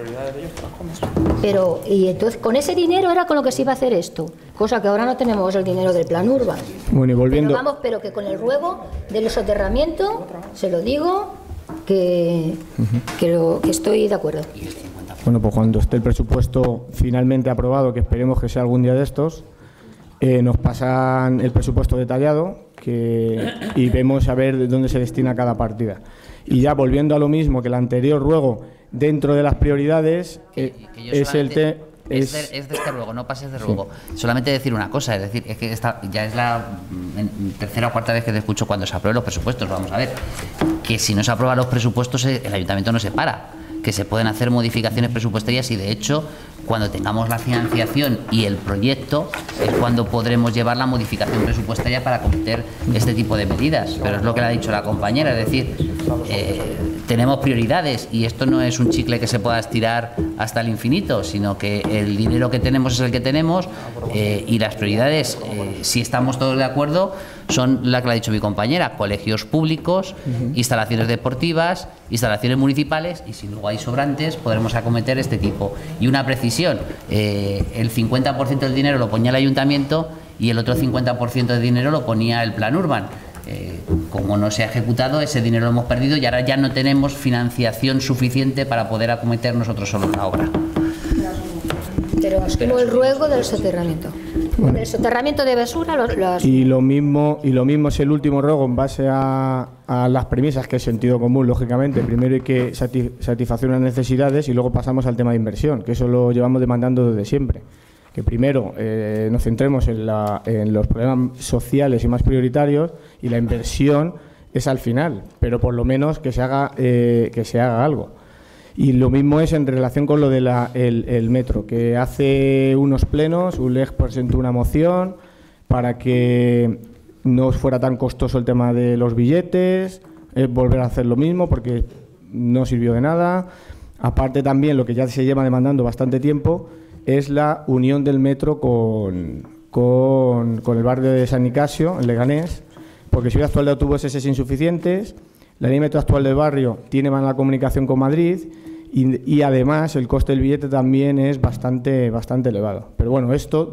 Pero, y entonces con ese dinero era con lo que se iba a hacer esto, cosa que ahora no tenemos el dinero del plan Urban. Bueno, y volviendo... Pero que con el ruego del soterramiento, se lo digo, que estoy de acuerdo. Bueno, pues cuando esté el presupuesto finalmente aprobado, que esperemos que sea algún día de estos, nos pasan el presupuesto detallado y vemos a ver de dónde se destina cada partida. Y ya volviendo a lo mismo que el anterior ruego, dentro de las prioridades, es el tema... Es de este ruego, no pases de ruego. Solamente decir una cosa, es decir, es que esta ya es la tercera o cuarta vez que te escucho cuando se aprueben los presupuestos. Vamos a ver, que si no se aprueban los presupuestos, el ayuntamiento no se para, que se pueden hacer modificaciones presupuestarias y, de hecho, cuando tengamos la financiación y el proyecto es cuando podremos llevar la modificación presupuestaria para cometer este tipo de medidas. Pero es lo que le ha dicho la compañera, es decir, tenemos prioridades y esto no es un chicle que se pueda estirar hasta el infinito, sino que el dinero que tenemos es el que tenemos y las prioridades, si estamos todos de acuerdo, son la que le ha dicho mi compañera: colegios públicos, instalaciones deportivas, instalaciones municipales, y si luego hay sobrantes podremos acometer este tipo. Y una precisión, el 50% del dinero lo ponía el ayuntamiento y el otro 50% de dinero lo ponía el plan Urban. Como no se ha ejecutado, ese dinero lo hemos perdido y ahora ya no tenemos financiación suficiente para poder acometer nosotros solo la obra. Pero es como el ruego del soterramiento. Bueno. El soterramiento de basura y lo mismo es el último ruego en base a las premisas, que es sentido común, lógicamente. Primero hay que satisfacer unas necesidades y luego pasamos al tema de inversión, que eso lo llevamos demandando desde siempre. Que primero nos centremos en los problemas sociales y más prioritarios, y la inversión es al final, pero por lo menos que se haga algo. Y lo mismo es en relación con lo del metro, que hace unos plenos ULEG presentó una moción para que no fuera tan costoso el tema de los billetes, volver a hacer lo mismo porque no sirvió de nada. Aparte, también lo que ya se lleva demandando bastante tiempo es la unión del metro con el barrio de San Nicasio, en Leganés, porque el servicio actual de autobuses es insuficiente, la línea de metro actual del barrio tiene mala comunicación con Madrid y además el coste del billete también es bastante elevado. Pero bueno, esto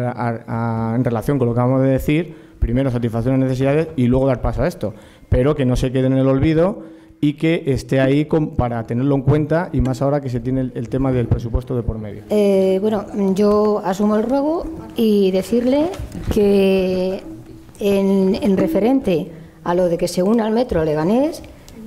en relación con lo que acabamos de decir, primero satisfacer las necesidades y luego dar paso a esto, pero que no se quede en el olvido y que esté ahí para tenerlo en cuenta, y más ahora que se tiene el tema del presupuesto de por medio. Bueno, yo asumo el ruego y decirle que en referente a lo de que se una al metro Leganés,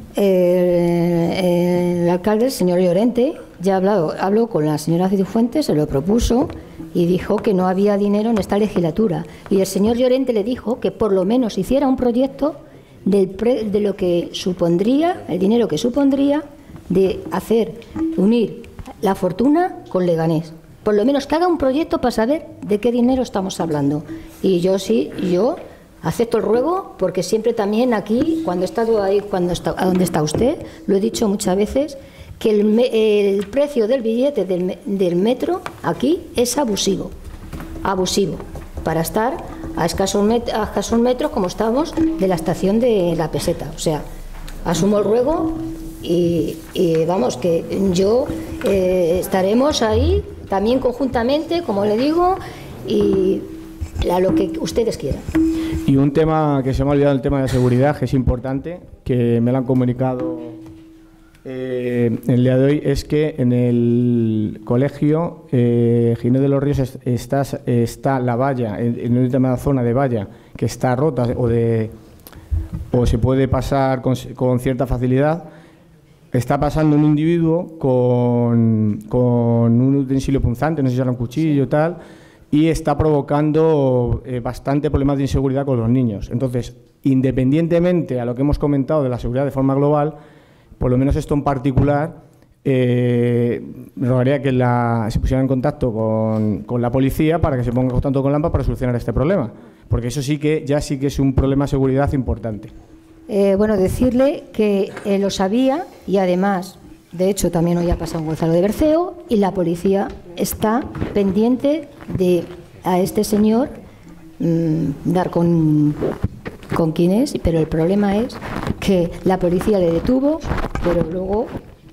el alcalde, el señor Llorente, ya habló con la señora Cifuentes, se lo propuso y dijo que no había dinero en esta legislatura. Y el señor Llorente le dijo que por lo menos hiciera un proyecto de lo que supondría, el dinero que supondría de unir La Fortuna con Leganés. Por lo menos que haga un proyecto para saber de qué dinero estamos hablando. Y yo acepto el ruego, porque siempre también aquí, cuando he estado ahí, donde está usted, lo he dicho muchas veces, que el precio del billete del metro aquí es abusivo, para estar a escasos metros como estamos de la estación de La Peseta. O sea, asumo el ruego y vamos, que yo estaremos ahí también conjuntamente, como le digo, y a lo que ustedes quieran. Y un tema que se me ha olvidado, el tema de seguridad, que es importante, que me lo han comunicado el día de hoy, es que en el colegio Ginés de los Ríos está la valla, en una determinada zona de valla que está rota o se puede pasar con cierta facilidad. Está pasando un individuo con un utensilio punzante, no sé si era un cuchillo y tal, y está provocando bastante problemas de inseguridad con los niños. Entonces, independientemente a lo que hemos comentado de la seguridad de forma global, por lo menos esto en particular, rogaría que se pusiera en contacto con la policía para que se ponga en contacto con LAMPA para solucionar este problema, porque eso sí que es un problema de seguridad importante. Bueno, decirle que lo sabía y además, de hecho, también hoy ha pasado en Gonzalo de Berceo y la policía está pendiente de a este señor dar con quién es, pero el problema es que la policía le detuvo, pero luego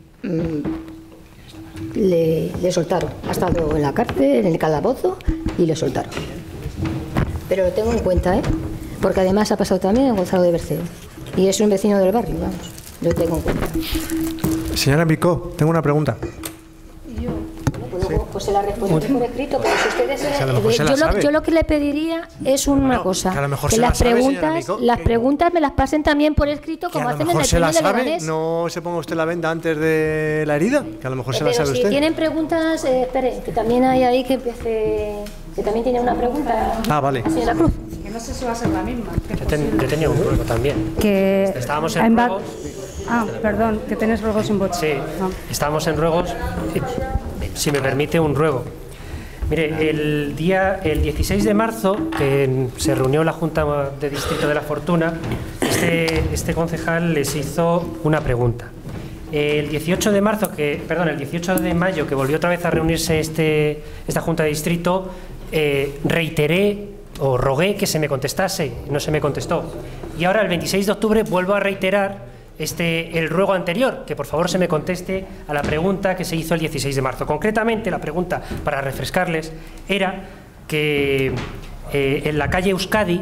le soltaron. Ha estado en la cárcel, en el calabozo, y le soltaron. Pero lo tengo en cuenta, porque además ha pasado también en Gonzalo de Berceo y es un vecino del barrio, vamos. lo tengo en cuenta. Señora Micó, tengo una pregunta. Pues se la responderé por escrito, pero si ustedes... a lo mejor se la sabe. Yo lo que le pediría es una cosa, que a lo mejor que se la las sabe, preguntas me las pasen también por escrito, como hacen en el pleno de Leganés. No se ponga usted la venda antes de la herida, que a lo mejor se la sabe usted. Si tienen preguntas, espere, que también hay ahí que empiece... Que también tiene una pregunta. Vale. Señora Cruz. Que no sé si va a ser la misma. Yo tenía un ruego también. Que estábamos en ruegos. Perdón, que tenés ruegos sin voto. Sí, estábamos en ruegos. Si me permite, un ruego. Mire, el 16 de marzo, que se reunió la Junta de Distrito de La Fortuna, este concejal les hizo una pregunta. El 18 de mayo, que volvió otra vez a reunirse esta Junta de Distrito, reiteré o rogué que se me contestase, no se me contestó. Y ahora, el 26 de octubre, vuelvo a reiterar el ruego anterior, que por favor se me conteste a la pregunta que se hizo el 16 de marzo. Concretamente, la pregunta, para refrescarles, era que en la calle Euskadi,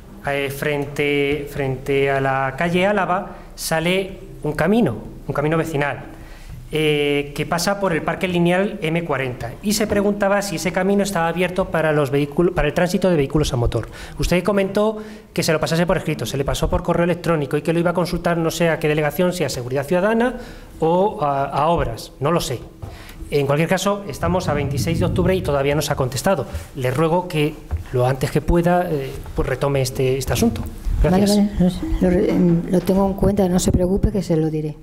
frente a la calle Álava, sale un camino vecinal, que pasa por el parque lineal M40, y se preguntaba si ese camino estaba abierto para el tránsito de vehículos a motor. Usted comentó que se lo pasase por escrito, se le pasó por correo electrónico y que lo iba a consultar no sé a qué delegación, si a Seguridad Ciudadana o a Obras, no lo sé. En cualquier caso, estamos a 26 de octubre y todavía no se ha contestado. Le ruego que lo antes que pueda pues retome este asunto. Gracias. Vale. Lo tengo en cuenta, no se preocupe, que se lo diré.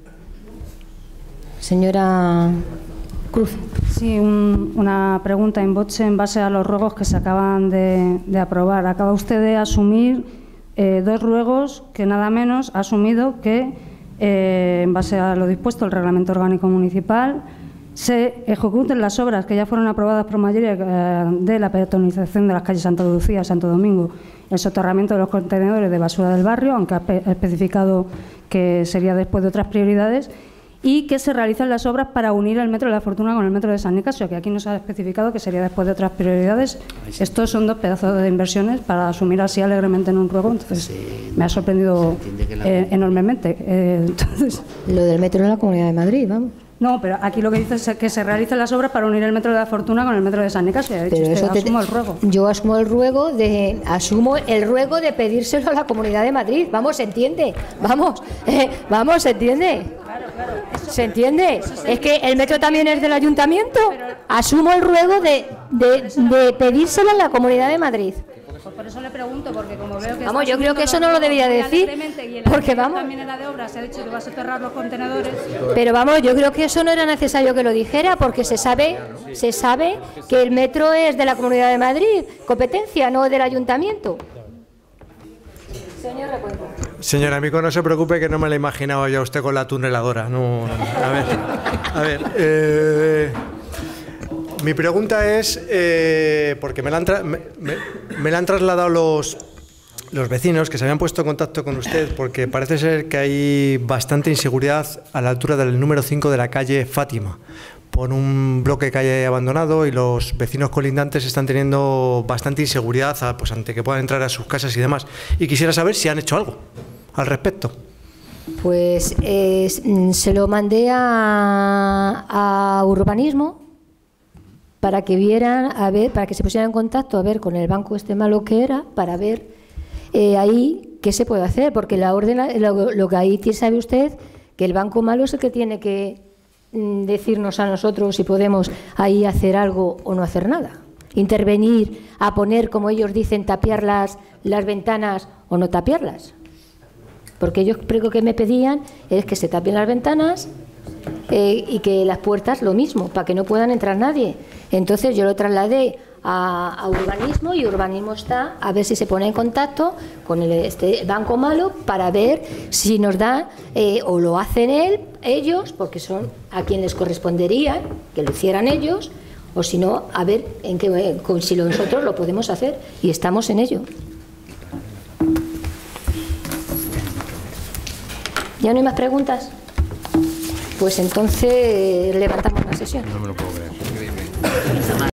Señora Cruz. Sí, una pregunta en voce en base a los ruegos que se acaban de aprobar. Acaba usted de asumir dos ruegos que nada menos ha asumido que, en base a lo dispuesto el Reglamento Orgánico Municipal, se ejecuten las obras que ya fueron aprobadas por mayoría de la peatonalización de las calles Santa Lucía, Santo Domingo, el soterramiento de los contenedores de basura del barrio, aunque ha especificado que sería después de otras prioridades, y que se realizan las obras para unir el Metro de la Fortuna con el Metro de San Nicasio, que aquí nos ha especificado que sería después de otras prioridades. Estos son dos pedazos de inversiones para asumir así alegremente en un ruego, entonces me ha sorprendido enormemente. Entonces, lo del Metro de la Comunidad de Madrid, vamos. No, pero aquí lo que dice es que se realicen las obras para unir el Metro de la Fortuna con el Metro de San Nicasio. Ha dicho usted, asumo el ruego. Yo asumo el ruego de pedírselo a la Comunidad de Madrid. Vamos, se entiende. Vamos, se entiende. ¿Se entiende? Es que el metro también es del Ayuntamiento. Asumo el ruego de pedírselo a la Comunidad de Madrid. Pues por eso le pregunto, porque como veo que... Vamos, yo creo que eso no lo debía decir, porque vamos... También en la de obras se ha dicho que va a soterrar los contenedores. Pero vamos, yo creo que eso no era necesario que lo dijera, porque se sabe que el metro es de la Comunidad de Madrid, competencia, no del Ayuntamiento. Señor Recuenco. Señora Micó, no se preocupe, que no me la imaginaba yo a usted con la tuneladora. No, a ver. Mi pregunta es, porque me la han trasladado los vecinos que se habían puesto en contacto con usted, porque parece ser que hay bastante inseguridad a la altura del número 5 de la calle Fátima, por un bloque que hay abandonado, y los vecinos colindantes están teniendo bastante inseguridad ante que puedan entrar a sus casas y demás. Y quisiera saber si han hecho algo al respecto. Pues se lo mandé a Urbanismo para que vieran, para que se pusieran en contacto a ver con el banco malo que era, para ver ahí qué se puede hacer, porque la orden, lo que ahí sabe usted, que el banco malo es el que tiene que decirnos a nosotros si podemos ahí hacer algo o no hacer nada. Intervenir, a poner, como ellos dicen, tapiar las ventanas o no tapiarlas. Porque ellos creo que me pedían es que se tapien las ventanas y que las puertas lo mismo, para que no puedan entrar nadie. Entonces yo lo trasladé a Urbanismo, y Urbanismo está a ver si se pone en contacto con este banco malo para ver si nos da o lo hacen ellos, porque son a quien les correspondería que lo hicieran ellos, o si no, a ver si nosotros lo podemos hacer, y estamos en ello. ¿Ya no hay más preguntas? Pues entonces levantamos la sesión.